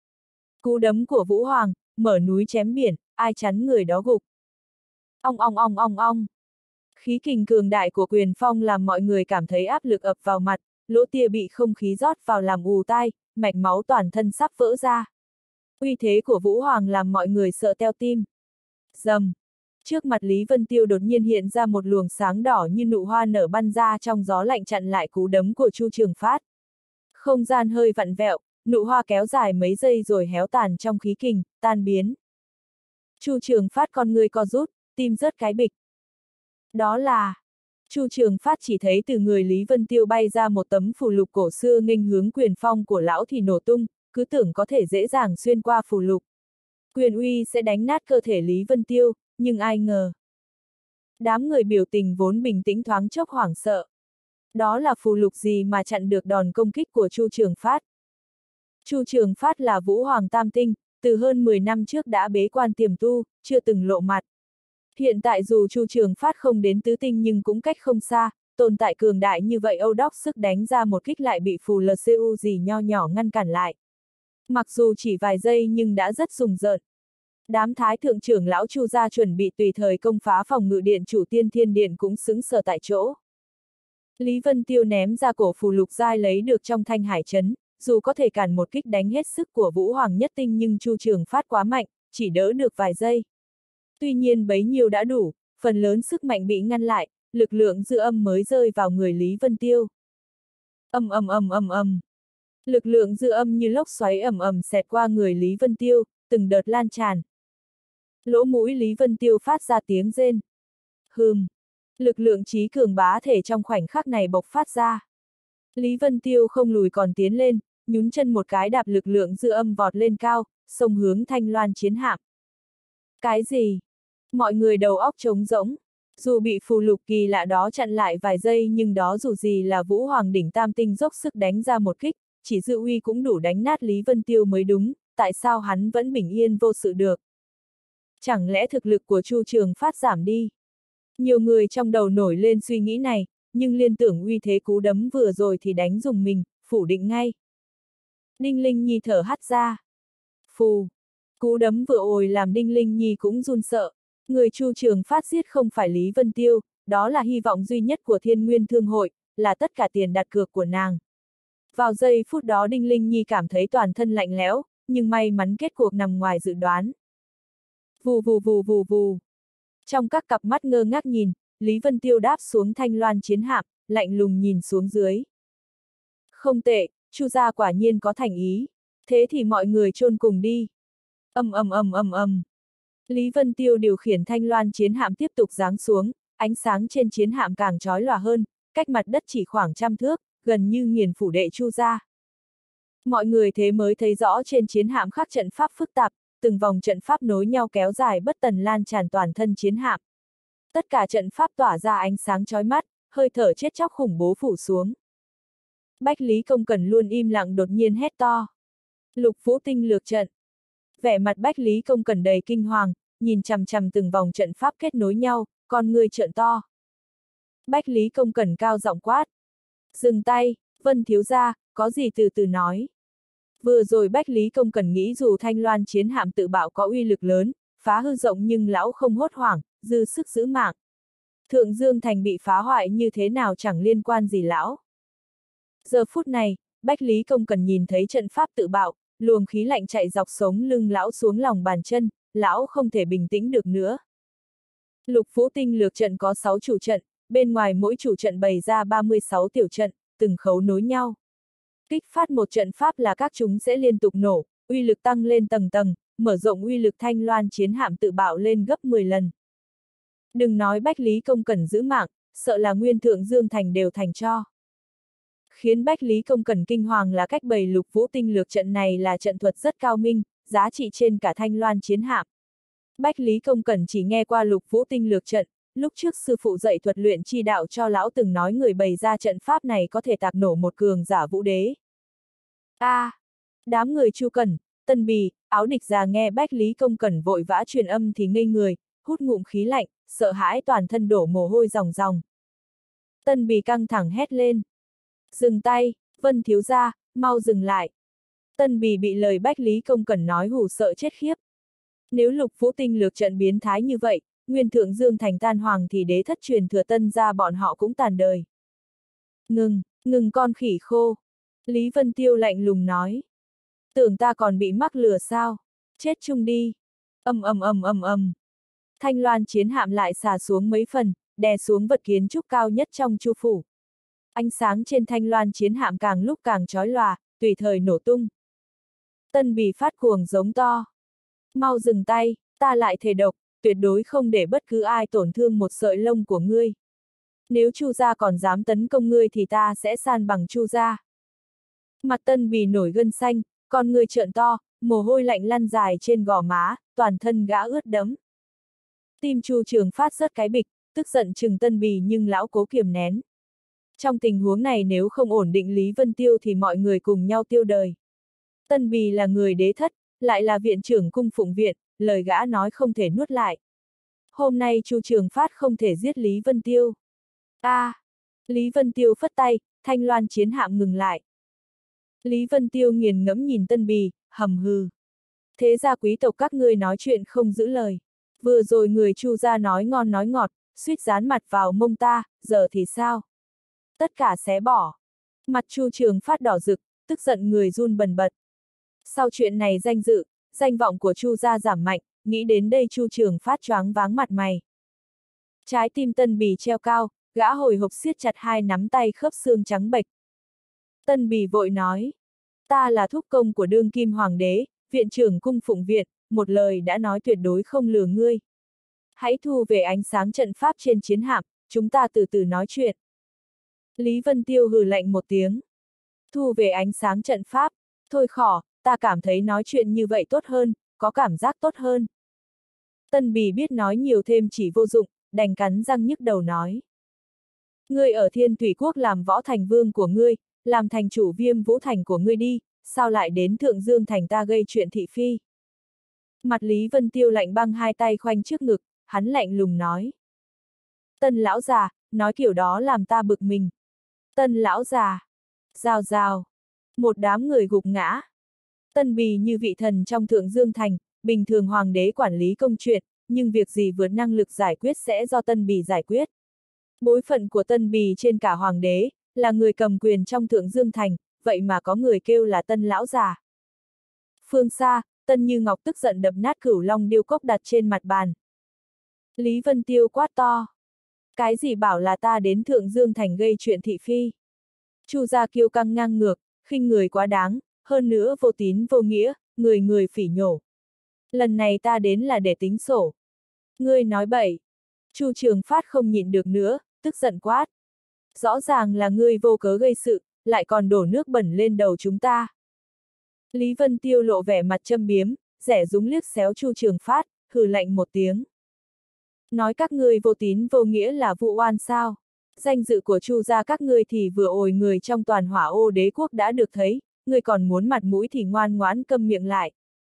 Cú đấm của Vũ Hoàng, mở núi chém biển, ai chắn người đó gục. Ong ong ong ong ong. Khí kình cường đại của quyền phong làm mọi người cảm thấy áp lực ập vào mặt, lỗ tia bị không khí rót vào làm ù tai, mạch máu toàn thân sắp vỡ ra. Uy thế của Vũ Hoàng làm mọi người sợ teo tim. Rầm. Trước mặt Lý Vân Tiêu đột nhiên hiện ra một luồng sáng đỏ như nụ hoa nở bắn ra trong gió lạnh chặn lại cú đấm của Chu Trường Phát. Không gian hơi vặn vẹo, nụ hoa kéo dài mấy giây rồi héo tàn trong khí kình, tan biến. Chu Trường Phát con người co rút, tim rớt cái bịch. Đó là... Chu Trường Phát chỉ thấy từ người Lý Vân Tiêu bay ra một tấm phù lục cổ xưa nghênh hướng quyền phong của lão thì nổ tung, cứ tưởng có thể dễ dàng xuyên qua phù lục. Quyền uy sẽ đánh nát cơ thể Lý Vân Tiêu, nhưng ai ngờ. Đám người biểu tình vốn bình tĩnh thoáng chốc hoảng sợ. Đó là phù lục gì mà chặn được đòn công kích của Chu Trường Phát? Chu Trường Phát là Vũ Hoàng Tam Tinh, từ hơn 10 năm trước đã bế quan tiềm tu, chưa từng lộ mặt. Hiện tại dù Chu Trường Phát không đến tứ tinh nhưng cũng cách không xa, tồn tại cường đại như vậy Âu Đốc sức đánh ra một kích lại bị phù LCU gì nho nhỏ ngăn cản lại. Mặc dù chỉ vài giây nhưng đã rất rùng rợn. Đám thái thượng trưởng lão Chu gia chuẩn bị tùy thời công phá phòng ngự điện chủ Tiên Thiên Điện cũng sững sờ tại chỗ. Lý Vân Tiêu ném ra cổ phù lục giai lấy được trong thanh hải trấn, dù có thể cản một kích đánh hết sức của Vũ Hoàng nhất tinh nhưng Chu Trường Phát quá mạnh, chỉ đỡ được vài giây. Tuy nhiên bấy nhiêu đã đủ, phần lớn sức mạnh bị ngăn lại, lực lượng dư âm mới rơi vào người Lý Vân Tiêu. Ầm ầm ầm ầm ầm. Lực lượng dư âm như lốc xoáy ầm ầm xẹt qua người Lý Vân Tiêu, từng đợt lan tràn. Lỗ mũi Lý Vân Tiêu phát ra tiếng rên. Lực lượng trí cường bá thể trong khoảnh khắc này bộc phát ra. Lý Vân Tiêu không lùi còn tiến lên, nhún chân một cái đạp lực lượng dư âm vọt lên cao, xông hướng thanh loan chiến hạm. Cái gì? Mọi người đầu óc trống rỗng. Dù bị phù lục kỳ lạ đó chặn lại vài giây nhưng đó dù gì là Vũ Hoàng đỉnh tam tinh dốc sức đánh ra một kích, chỉ dư uy cũng đủ đánh nát Lý Vân Tiêu mới đúng, tại sao hắn vẫn bình yên vô sự được? Chẳng lẽ thực lực của Chu Trường Phát giảm đi? Nhiều người trong đầu nổi lên suy nghĩ này, nhưng liên tưởng uy thế cú đấm vừa rồi thì đánh dùng mình, phủ định ngay. Đinh Linh Nhi thở hắt ra. Phù! Cú đấm vừa ồi làm Đinh Linh Nhi cũng run sợ, Người Chu Trường Phát giết không phải Lý Vân Tiêu, đó là hy vọng duy nhất của Thiên Nguyên Thương hội, là tất cả tiền đặt cược của nàng. Vào giây phút đó Đinh Linh Nhi cảm thấy toàn thân lạnh lẽo, nhưng may mắn kết cuộc nằm ngoài dự đoán. Vù vù vù vù vù. Trong các cặp mắt ngơ ngác nhìn, Lý Vân Tiêu đáp xuống thanh loan chiến hạm, lạnh lùng nhìn xuống dưới. Không tệ, Chu gia quả nhiên có thành ý. Thế thì mọi người chôn cùng đi. ầm. Lý Vân Tiêu điều khiển thanh loan chiến hạm tiếp tục giáng xuống, ánh sáng trên chiến hạm càng chói lòa hơn, cách mặt đất chỉ khoảng 100 thước, gần như nghiền phủ đệ Chu gia. Mọi người thế mới thấy rõ trên chiến hạm khắc trận pháp phức tạp, từng vòng trận pháp nối nhau kéo dài bất tần lan tràn toàn thân chiến hạm. Tất cả trận pháp tỏa ra ánh sáng chói mắt, hơi thở chết chóc khủng bố phủ xuống. Bách Lý Công Cẩn luôn im lặng đột nhiên hét to. Lục Vũ tinh lược trận. Vẻ mặt Bách Lý Công Cẩn đầy kinh hoàng, nhìn chằm chằm từng vòng trận pháp kết nối nhau, con người trợn to. Bách Lý Công Cẩn cao giọng quát. Dừng tay, Vân thiếu gia, có gì từ từ nói. Vừa rồi Bách Lý Công Cẩn nghĩ dù thanh loan chiến hạm tự bạo có uy lực lớn, phá hư rộng nhưng lão không hốt hoảng, dư sức giữ mạng. Thượng Dương Thành bị phá hoại như thế nào chẳng liên quan gì lão. Giờ phút này, Bách Lý Công Cẩn nhìn thấy trận pháp tự bạo, luồng khí lạnh chạy dọc sống lưng lão xuống lòng bàn chân, lão không thể bình tĩnh được nữa. Lục Vũ tinh lược trận có 6 chủ trận, bên ngoài mỗi chủ trận bày ra 36 tiểu trận, từng khấu nối nhau. Kích phát một trận pháp là các chúng sẽ liên tục nổ, uy lực tăng lên tầng tầng, mở rộng uy lực thanh loan chiến hạm tự bạo lên gấp 10 lần. Đừng nói Bách Lý Công Cẩn giữ mạng, sợ là nguyên Thượng Dương Thành đều thành tro. Khiến Bách Lý Công Cẩn kinh hoàng là cách bày Lục Vũ tinh lược trận này là trận thuật rất cao minh, giá trị trên cả thanh loan chiến hạm. Bách Lý Công Cẩn chỉ nghe qua Lục Vũ tinh lược trận, lúc trước sư phụ dạy thuật luyện chi đạo cho lão từng nói người bày ra trận pháp này có thể tạc nổ một cường giả vũ đế. Đám người Chu Cẩn, Tân Bì, Áo Địch già nghe Bách Lý Công Cẩn vội vã truyền âm thì ngây người, hút ngụm khí lạnh, sợ hãi toàn thân đổ mồ hôi ròng ròng. Tân Bì căng thẳng hét lên. Dừng tay, Vân thiếu gia, mau dừng lại. Tân Bì bị lời Bách Lý Công Cẩn nói hù sợ chết khiếp. Nếu Lục Vũ tinh lược trận biến thái như vậy, nguyên Thượng Dương Thành tan hoàng thì đế thất truyền thừa Tân gia bọn họ cũng tàn đời. Ngừng con khỉ khô. Lý Vân Tiêu lạnh lùng nói. Tưởng ta còn bị mắc lừa sao? Chết chung đi. ầm. Thanh loan chiến hạm lại xà xuống mấy phần, đè xuống vật kiến trúc cao nhất trong Chu phủ. Ánh sáng trên thanh loan chiến hạm càng lúc càng chói lòa, tùy thời nổ tung. Tân Bì phát cuồng giống to. Mau dừng tay, ta lại thề độc, tuyệt đối không để bất cứ ai tổn thương một sợi lông của ngươi. Nếu Chu gia còn dám tấn công ngươi thì ta sẽ san bằng Chu gia. Mặt Tân Bì nổi gân xanh, con người trợn to, mồ hôi lạnh lăn dài trên gò má, toàn thân gã ướt đẫm. Tim Chu Trường Phát rớt cái bịch, tức giận chừng Tân Bì nhưng lão cố kiềm nén. Trong tình huống này nếu không ổn định Lý Vân Tiêu thì mọi người cùng nhau tiêu đời. Tân Bì là người đế thất, lại là viện trưởng cung phụng viện, lời gã nói không thể nuốt lại. Hôm nay Chu Trường Phát không thể giết Lý Vân Tiêu. Lý Vân Tiêu phất tay, thanh loan chiến hạm ngừng lại. Lý Vân Tiêu nghiền ngẫm nhìn Tân Bì, hầm hừ. Thế ra quý tộc các ngươi nói chuyện không giữ lời. Vừa rồi người Chu gia nói ngon nói ngọt, suýt dán mặt vào mông ta, giờ thì sao? Tất cả xé bỏ. Mặt Chu Trường Phát đỏ rực, tức giận người run bần bật. Sau chuyện này danh vọng của Chu gia giảm mạnh, nghĩ đến đây Chu Trường Phát choáng váng mặt mày. Trái tim Tân Bì treo cao, gã hồi hộp siết chặt hai nắm tay khớp xương trắng bệch. Tân Bì vội nói, ta là thúc công của đương kim hoàng đế, viện trưởng cung phụng viện, một lời đã nói tuyệt đối không lừa ngươi. Hãy thu về ánh sáng trận pháp trên chiến hạm, chúng ta từ từ nói chuyện. Lý Vân Tiêu hừ lạnh một tiếng. Thu về ánh sáng trận pháp, thôi khỏ, ta cảm thấy nói chuyện như vậy tốt hơn, có cảm giác tốt hơn. Tân Bì biết nói nhiều thêm chỉ vô dụng, đành cắn răng nhức đầu nói. Ngươi ở Thiên Thủy Quốc làm võ thành vương của ngươi, làm thành chủ Viêm Vũ Thành của ngươi đi, sao lại đến Thượng Dương Thành ta gây chuyện thị phi? Mặt Lý Vân Tiêu lạnh băng hai tay khoanh trước ngực, hắn lạnh lùng nói. Tân lão già, nói kiểu đó làm ta bực mình. Tân lão già. Rào rào. Một đám người gục ngã. Tân Bì như vị thần trong Thượng Dương Thành, bình thường hoàng đế quản lý công chuyện, nhưng việc gì vượt năng lực giải quyết sẽ do Tân Bì giải quyết. Bối phận của Tân Bì trên cả hoàng đế, là người cầm quyền trong Thượng Dương Thành, vậy mà có người kêu là Tân lão già. Phương xa, Tân Như Ngọc tức giận đập nát cửu long điêu cốc đặt trên mặt bàn. Lý Vân Tiêu quát to. Cái gì bảo là ta đến Thượng Dương Thành gây chuyện thị phi? Chu gia kiêu căng ngang ngược, khinh người quá đáng, hơn nữa vô tín vô nghĩa, người người phỉ nhổ. Lần này ta đến là để tính sổ. Ngươi nói bậy. Chu Trường Phát không nhịn được nữa, tức giận quát. Rõ ràng là ngươi vô cớ gây sự, lại còn đổ nước bẩn lên đầu chúng ta. Lý Vân Tiêu lộ vẻ mặt châm biếm, rẻ rúng liếc xéo Chu Trường Phát, hừ lạnh một tiếng. Nói các ngươi vô tín vô nghĩa là vụ oan sao? Danh dự của Chu gia các ngươi thì vừa ồi người trong toàn Hỏa Ô đế quốc đã được thấy, ngươi còn muốn mặt mũi thì ngoan ngoãn câm miệng lại.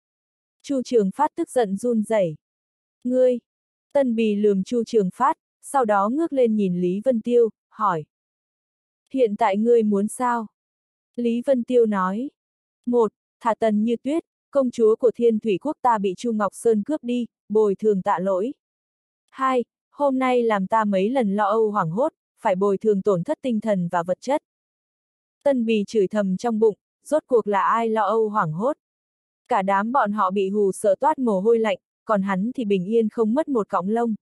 Chu Trường Phát tức giận run rẩy. Ngươi! Tân Bì lườm Chu Trường Phát, sau đó ngước lên nhìn Lý Vân Tiêu, hỏi. Hiện tại ngươi muốn sao? Lý Vân Tiêu nói. 1. Thả Tần Như Tuyết, công chúa của Thiên Thủy Quốc ta bị Chu Ngọc Sơn cướp đi, bồi thường tạ lỗi. 2. Hôm nay làm ta mấy lần lo âu hoảng hốt, phải bồi thường tổn thất tinh thần và vật chất. Tân Bì chửi thầm trong bụng, rốt cuộc là ai lo âu hoảng hốt? Cả đám bọn họ bị hù sợ toát mồ hôi lạnh, còn hắn thì bình yên không mất một cọng lông.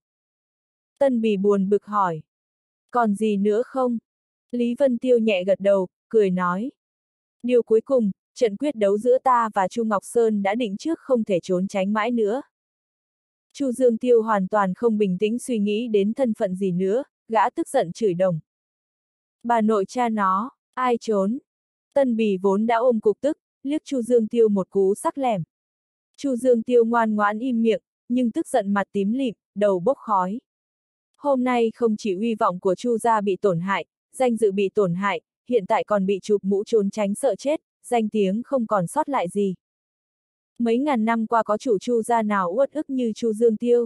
Tân Bì buồn bực hỏi. Còn gì nữa không? Lý Vân Tiêu nhẹ gật đầu, cười nói. Điều cuối cùng, trận quyết đấu giữa ta và Chu Ngọc Sơn đã định trước không thể trốn tránh mãi nữa. Chu Dương Tiêu hoàn toàn không bình tĩnh suy nghĩ đến thân phận gì nữa, gã tức giận chửi đồng. Bà nội cha nó, ai trốn? Tân Bì vốn đã ôm cục tức, liếc Chu Dương Tiêu một cú sắc lẻm. Chu Dương Tiêu ngoan ngoãn im miệng, nhưng tức giận mặt tím lịm, đầu bốc khói. Hôm nay không chỉ uy vọng của Chu gia bị tổn hại, danh dự bị tổn hại, hiện tại còn bị chụp mũ trốn tránh sợ chết, danh tiếng không còn sót lại gì. Mấy ngàn năm qua có chủ Chu gia nào uất ức như Chu Dương Tiêu?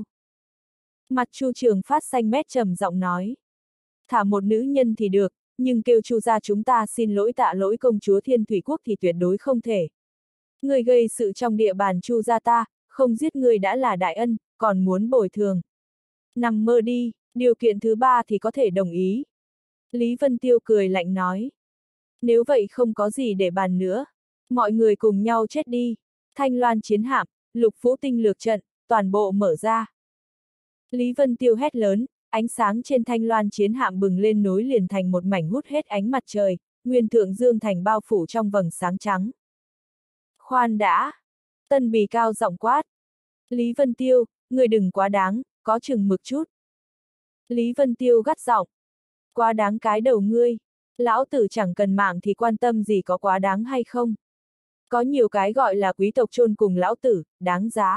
Mặt Chu Trường Phát xanh mét trầm giọng nói. Thả một nữ nhân thì được, nhưng kêu Chu gia chúng ta xin lỗi tạ lỗi công chúa Thiên Thủy Quốc thì tuyệt đối không thể. Người gây sự trong địa bàn Chu gia ta, không giết người đã là đại ân, còn muốn bồi thường. Nằm mơ đi, điều kiện thứ 3 thì có thể đồng ý. Lý Vân Tiêu cười lạnh nói. Nếu vậy không có gì để bàn nữa. Mọi người cùng nhau chết đi. Thanh Loan chiến hạm, Lục Vũ tinh lược trận, toàn bộ mở ra. Lý Vân Tiêu hét lớn, ánh sáng trên Thanh Loan chiến hạm bừng lên nối liền thành một mảnh hút hết ánh mặt trời, nguyên Thượng Dương Thành bao phủ trong vầng sáng trắng. Khoan đã! Tân Bì cao giọng quát. Lý Vân Tiêu, người đừng quá đáng, có chừng mực chút. Lý Vân Tiêu gắt giọng. Quá đáng cái đầu ngươi. Lão tử chẳng cần mạng thì quan tâm gì có quá đáng hay không. Có nhiều cái gọi là quý tộc chôn cùng lão tử, đáng giá.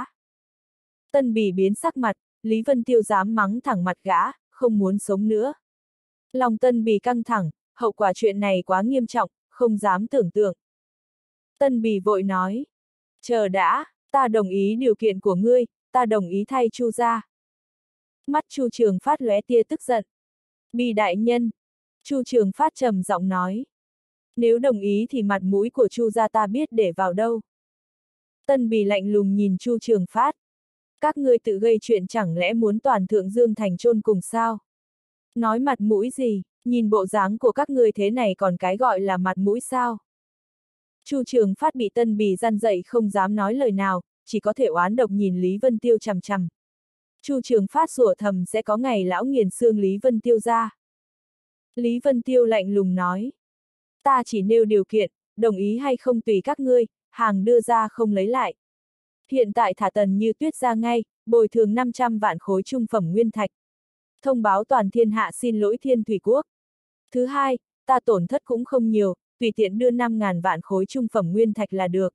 Tân Bì biến sắc mặt, Lý Vân Tiêu dám mắng thẳng mặt gã, không muốn sống nữa. Lòng Tân Bì căng thẳng, hậu quả chuyện này quá nghiêm trọng, không dám tưởng tượng. Tân Bì vội nói. Chờ đã, ta đồng ý điều kiện của ngươi, ta đồng ý thay Chu gia. Mắt Chu Trường Phát lóe tia tức giận. Bì đại nhân. Chu Trường Phát trầm giọng nói. Nếu đồng ý thì mặt mũi của Chu gia ta biết để vào đâu. Tân Bì lạnh lùng nhìn Chu Trường Phát. Các ngươi tự gây chuyện chẳng lẽ muốn toàn Thượng Dương Thành chôn cùng sao? Nói mặt mũi gì, nhìn bộ dáng của các ngươi thế này còn cái gọi là mặt mũi sao? Chu Trường Phát bị Tân Bì răn dậy không dám nói lời nào, chỉ có thể oán độc nhìn Lý Vân Tiêu chằm chằm. Chu Trường Phát rủa thầm sẽ có ngày lão nghiền xương Lý Vân Tiêu ra. Lý Vân Tiêu lạnh lùng nói. Ta chỉ nêu điều kiện, đồng ý hay không tùy các ngươi, hàng đưa ra không lấy lại. Hiện tại thả Tần Như Tuyết ra ngay, bồi thường 500 vạn khối trung phẩm nguyên thạch. Thông báo toàn thiên hạ xin lỗi Thiên Thủy Quốc. Thứ hai, ta tổn thất cũng không nhiều, tùy tiện đưa 5.000 vạn khối trung phẩm nguyên thạch là được.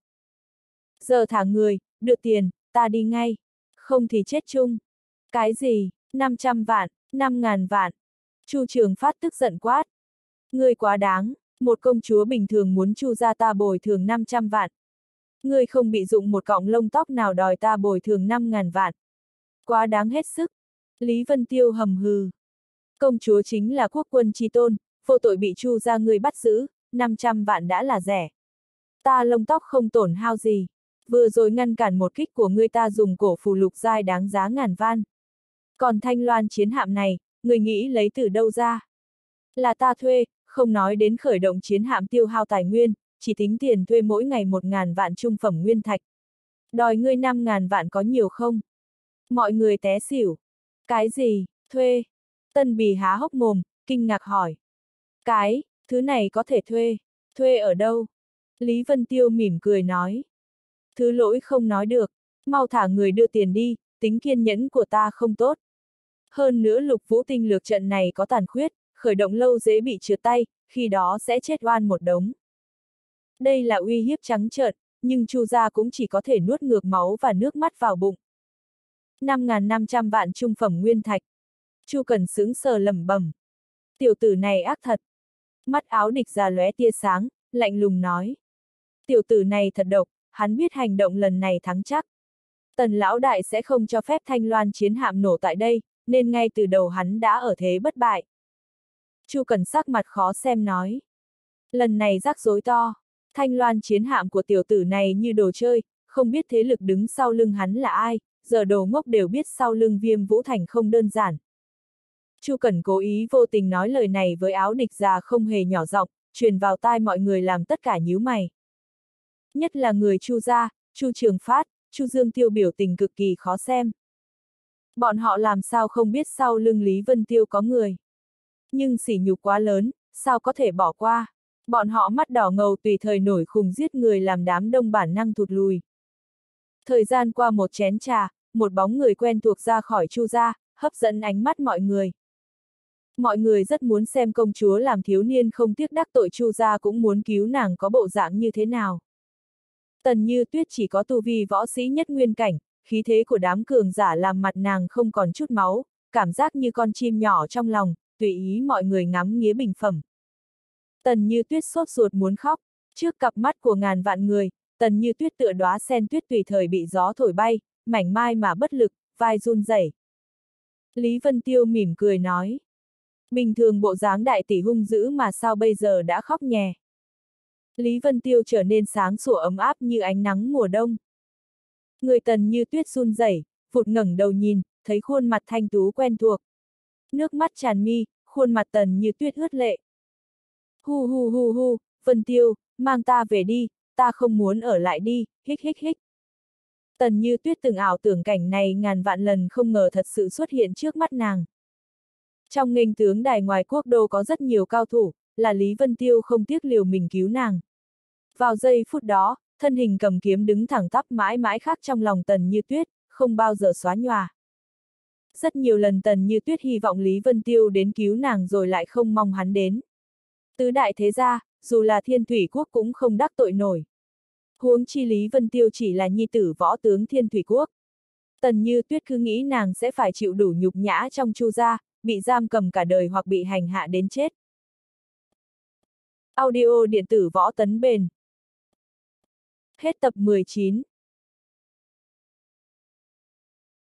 Giờ thả người, được tiền, ta đi ngay. Không thì chết chung. Cái gì, 500 vạn, 5.000 vạn. Chu Trường Phát tức giận quát. Ngươi quá đáng, một công chúa bình thường muốn Chu gia ta bồi thường 500 vạn. Ngươi không bị dụng một cọng lông tóc nào đòi ta bồi thường 5.000 vạn. Quá đáng hết sức. Lý Vân Tiêu hầm hừ. Công chúa chính là quốc quân chi tôn, vô tội bị Chu gia ngươi bắt giữ, 500 vạn đã là rẻ. Ta lông tóc không tổn hao gì. Vừa rồi ngăn cản một kích của ngươi ta dùng cổ phù lục giai đáng giá ngàn van. Còn thanh loan chiến hạm này, ngươi nghĩ lấy từ đâu ra? Là ta thuê, không nói đến khởi động chiến hạm tiêu hao tài nguyên, chỉ tính tiền thuê mỗi ngày 1.000 vạn trung phẩm nguyên thạch. Đòi ngươi 5.000 vạn có nhiều không? Mọi người té xỉu. Cái gì, thuê? Tân Bì há hốc mồm, kinh ngạc hỏi. Thứ này có thể thuê. Thuê ở đâu? Lý Vân Tiêu mỉm cười nói. Thứ lỗi không nói được, mau thả người đưa tiền đi, tính kiên nhẫn của ta không tốt. Hơn nữa Lục Vũ tinh lược trận này có tàn khuyết, khởi động lâu dễ bị trượt tay, khi đó sẽ chết oan một đống. Đây là uy hiếp trắng trợn, nhưng Chu gia cũng chỉ có thể nuốt ngược máu và nước mắt vào bụng. 5.500 vạn trung phẩm nguyên thạch. Chu Cần sững sờ lẩm bẩm. Tiểu tử này ác thật. Mắt Áo Địch già lóe tia sáng, lạnh lùng nói. Tiểu tử này thật độc, hắn biết hành động lần này thắng chắc. Tần lão đại sẽ không cho phép Thanh Loan chiến hạm nổ tại đây, nên ngay từ đầu hắn đã ở thế bất bại. Chu Cần sắc mặt khó xem nói. Lần này rắc rối to, Thanh Loan chiến hạm của tiểu tử này như đồ chơi, không biết thế lực đứng sau lưng hắn là ai, giờ đồ ngốc đều biết sau lưng Viêm Vũ Thành không đơn giản. Chu Cần cố ý vô tình nói lời này với Áo Địch già không hề nhỏ giọng, truyền vào tai mọi người làm tất cả nhíu mày. Nhất là người Chu gia, Chu Trường Phát, Chu Dương Tiêu biểu tình cực kỳ khó xem. Bọn họ làm sao không biết sau lưng Lý Vân Tiêu có người. Nhưng sỉ nhục quá lớn, sao có thể bỏ qua. Bọn họ mắt đỏ ngầu tùy thời nổi khùng giết người làm đám đông bản năng thụt lùi. Thời gian qua một chén trà, một bóng người quen thuộc ra khỏi Chu gia, hấp dẫn ánh mắt mọi người. Mọi người rất muốn xem công chúa làm thiếu niên không tiếc đắc tội Chu gia cũng muốn cứu nàng có bộ dạng như thế nào. Tần Như Tuyết chỉ có tu vi võ sĩ nhất nguyên cảnh, khí thế của đám cường giả làm mặt nàng không còn chút máu, cảm giác như con chim nhỏ trong lòng, tùy ý mọi người ngắm nghía bình phẩm. Tần Như Tuyết sốt ruột muốn khóc, trước cặp mắt của ngàn vạn người, Tần Như Tuyết tựa đóa sen tuyết tùy thời bị gió thổi bay, mảnh mai mà bất lực, vai run rẩy. Lý Vân Tiêu mỉm cười nói. Bình thường bộ dáng đại tỷ hung dữ mà sao bây giờ đã khóc nhè. Lý Vân Tiêu trở nên sáng sủa ấm áp như ánh nắng mùa đông. Người Tần Như Tuyết run rẩy, vụt ngẩng đầu nhìn, thấy khuôn mặt thanh tú quen thuộc. Nước mắt tràn mi, khuôn mặt Tần Như Tuyết ướt lệ. Hu hu hu hu, Vân Tiêu, mang ta về đi, ta không muốn ở lại đi, hích hích hích. Tần Như Tuyết từng ảo tưởng cảnh này ngàn vạn lần không ngờ thật sự xuất hiện trước mắt nàng. Trong nghênh tướng đài ngoài quốc đô có rất nhiều cao thủ, là Lý Vân Tiêu không tiếc liều mình cứu nàng. Vào giây phút đó, thân hình cầm kiếm đứng thẳng tắp mãi mãi khắc trong lòng Tần Như Tuyết, không bao giờ xóa nhòa. Rất nhiều lần Tần Như Tuyết hy vọng Lý Vân Tiêu đến cứu nàng rồi lại không mong hắn đến. Tứ đại thế gia, dù là Thiên Thủy Quốc cũng không đắc tội nổi. Huống chi Lý Vân Tiêu chỉ là nhi tử võ tướng Thiên Thủy Quốc. Tần Như Tuyết cứ nghĩ nàng sẽ phải chịu đủ nhục nhã trong Chu gia, bị giam cầm cả đời hoặc bị hành hạ đến chết. Audio điện tử Võ Tấn Bền. Hết tập 19.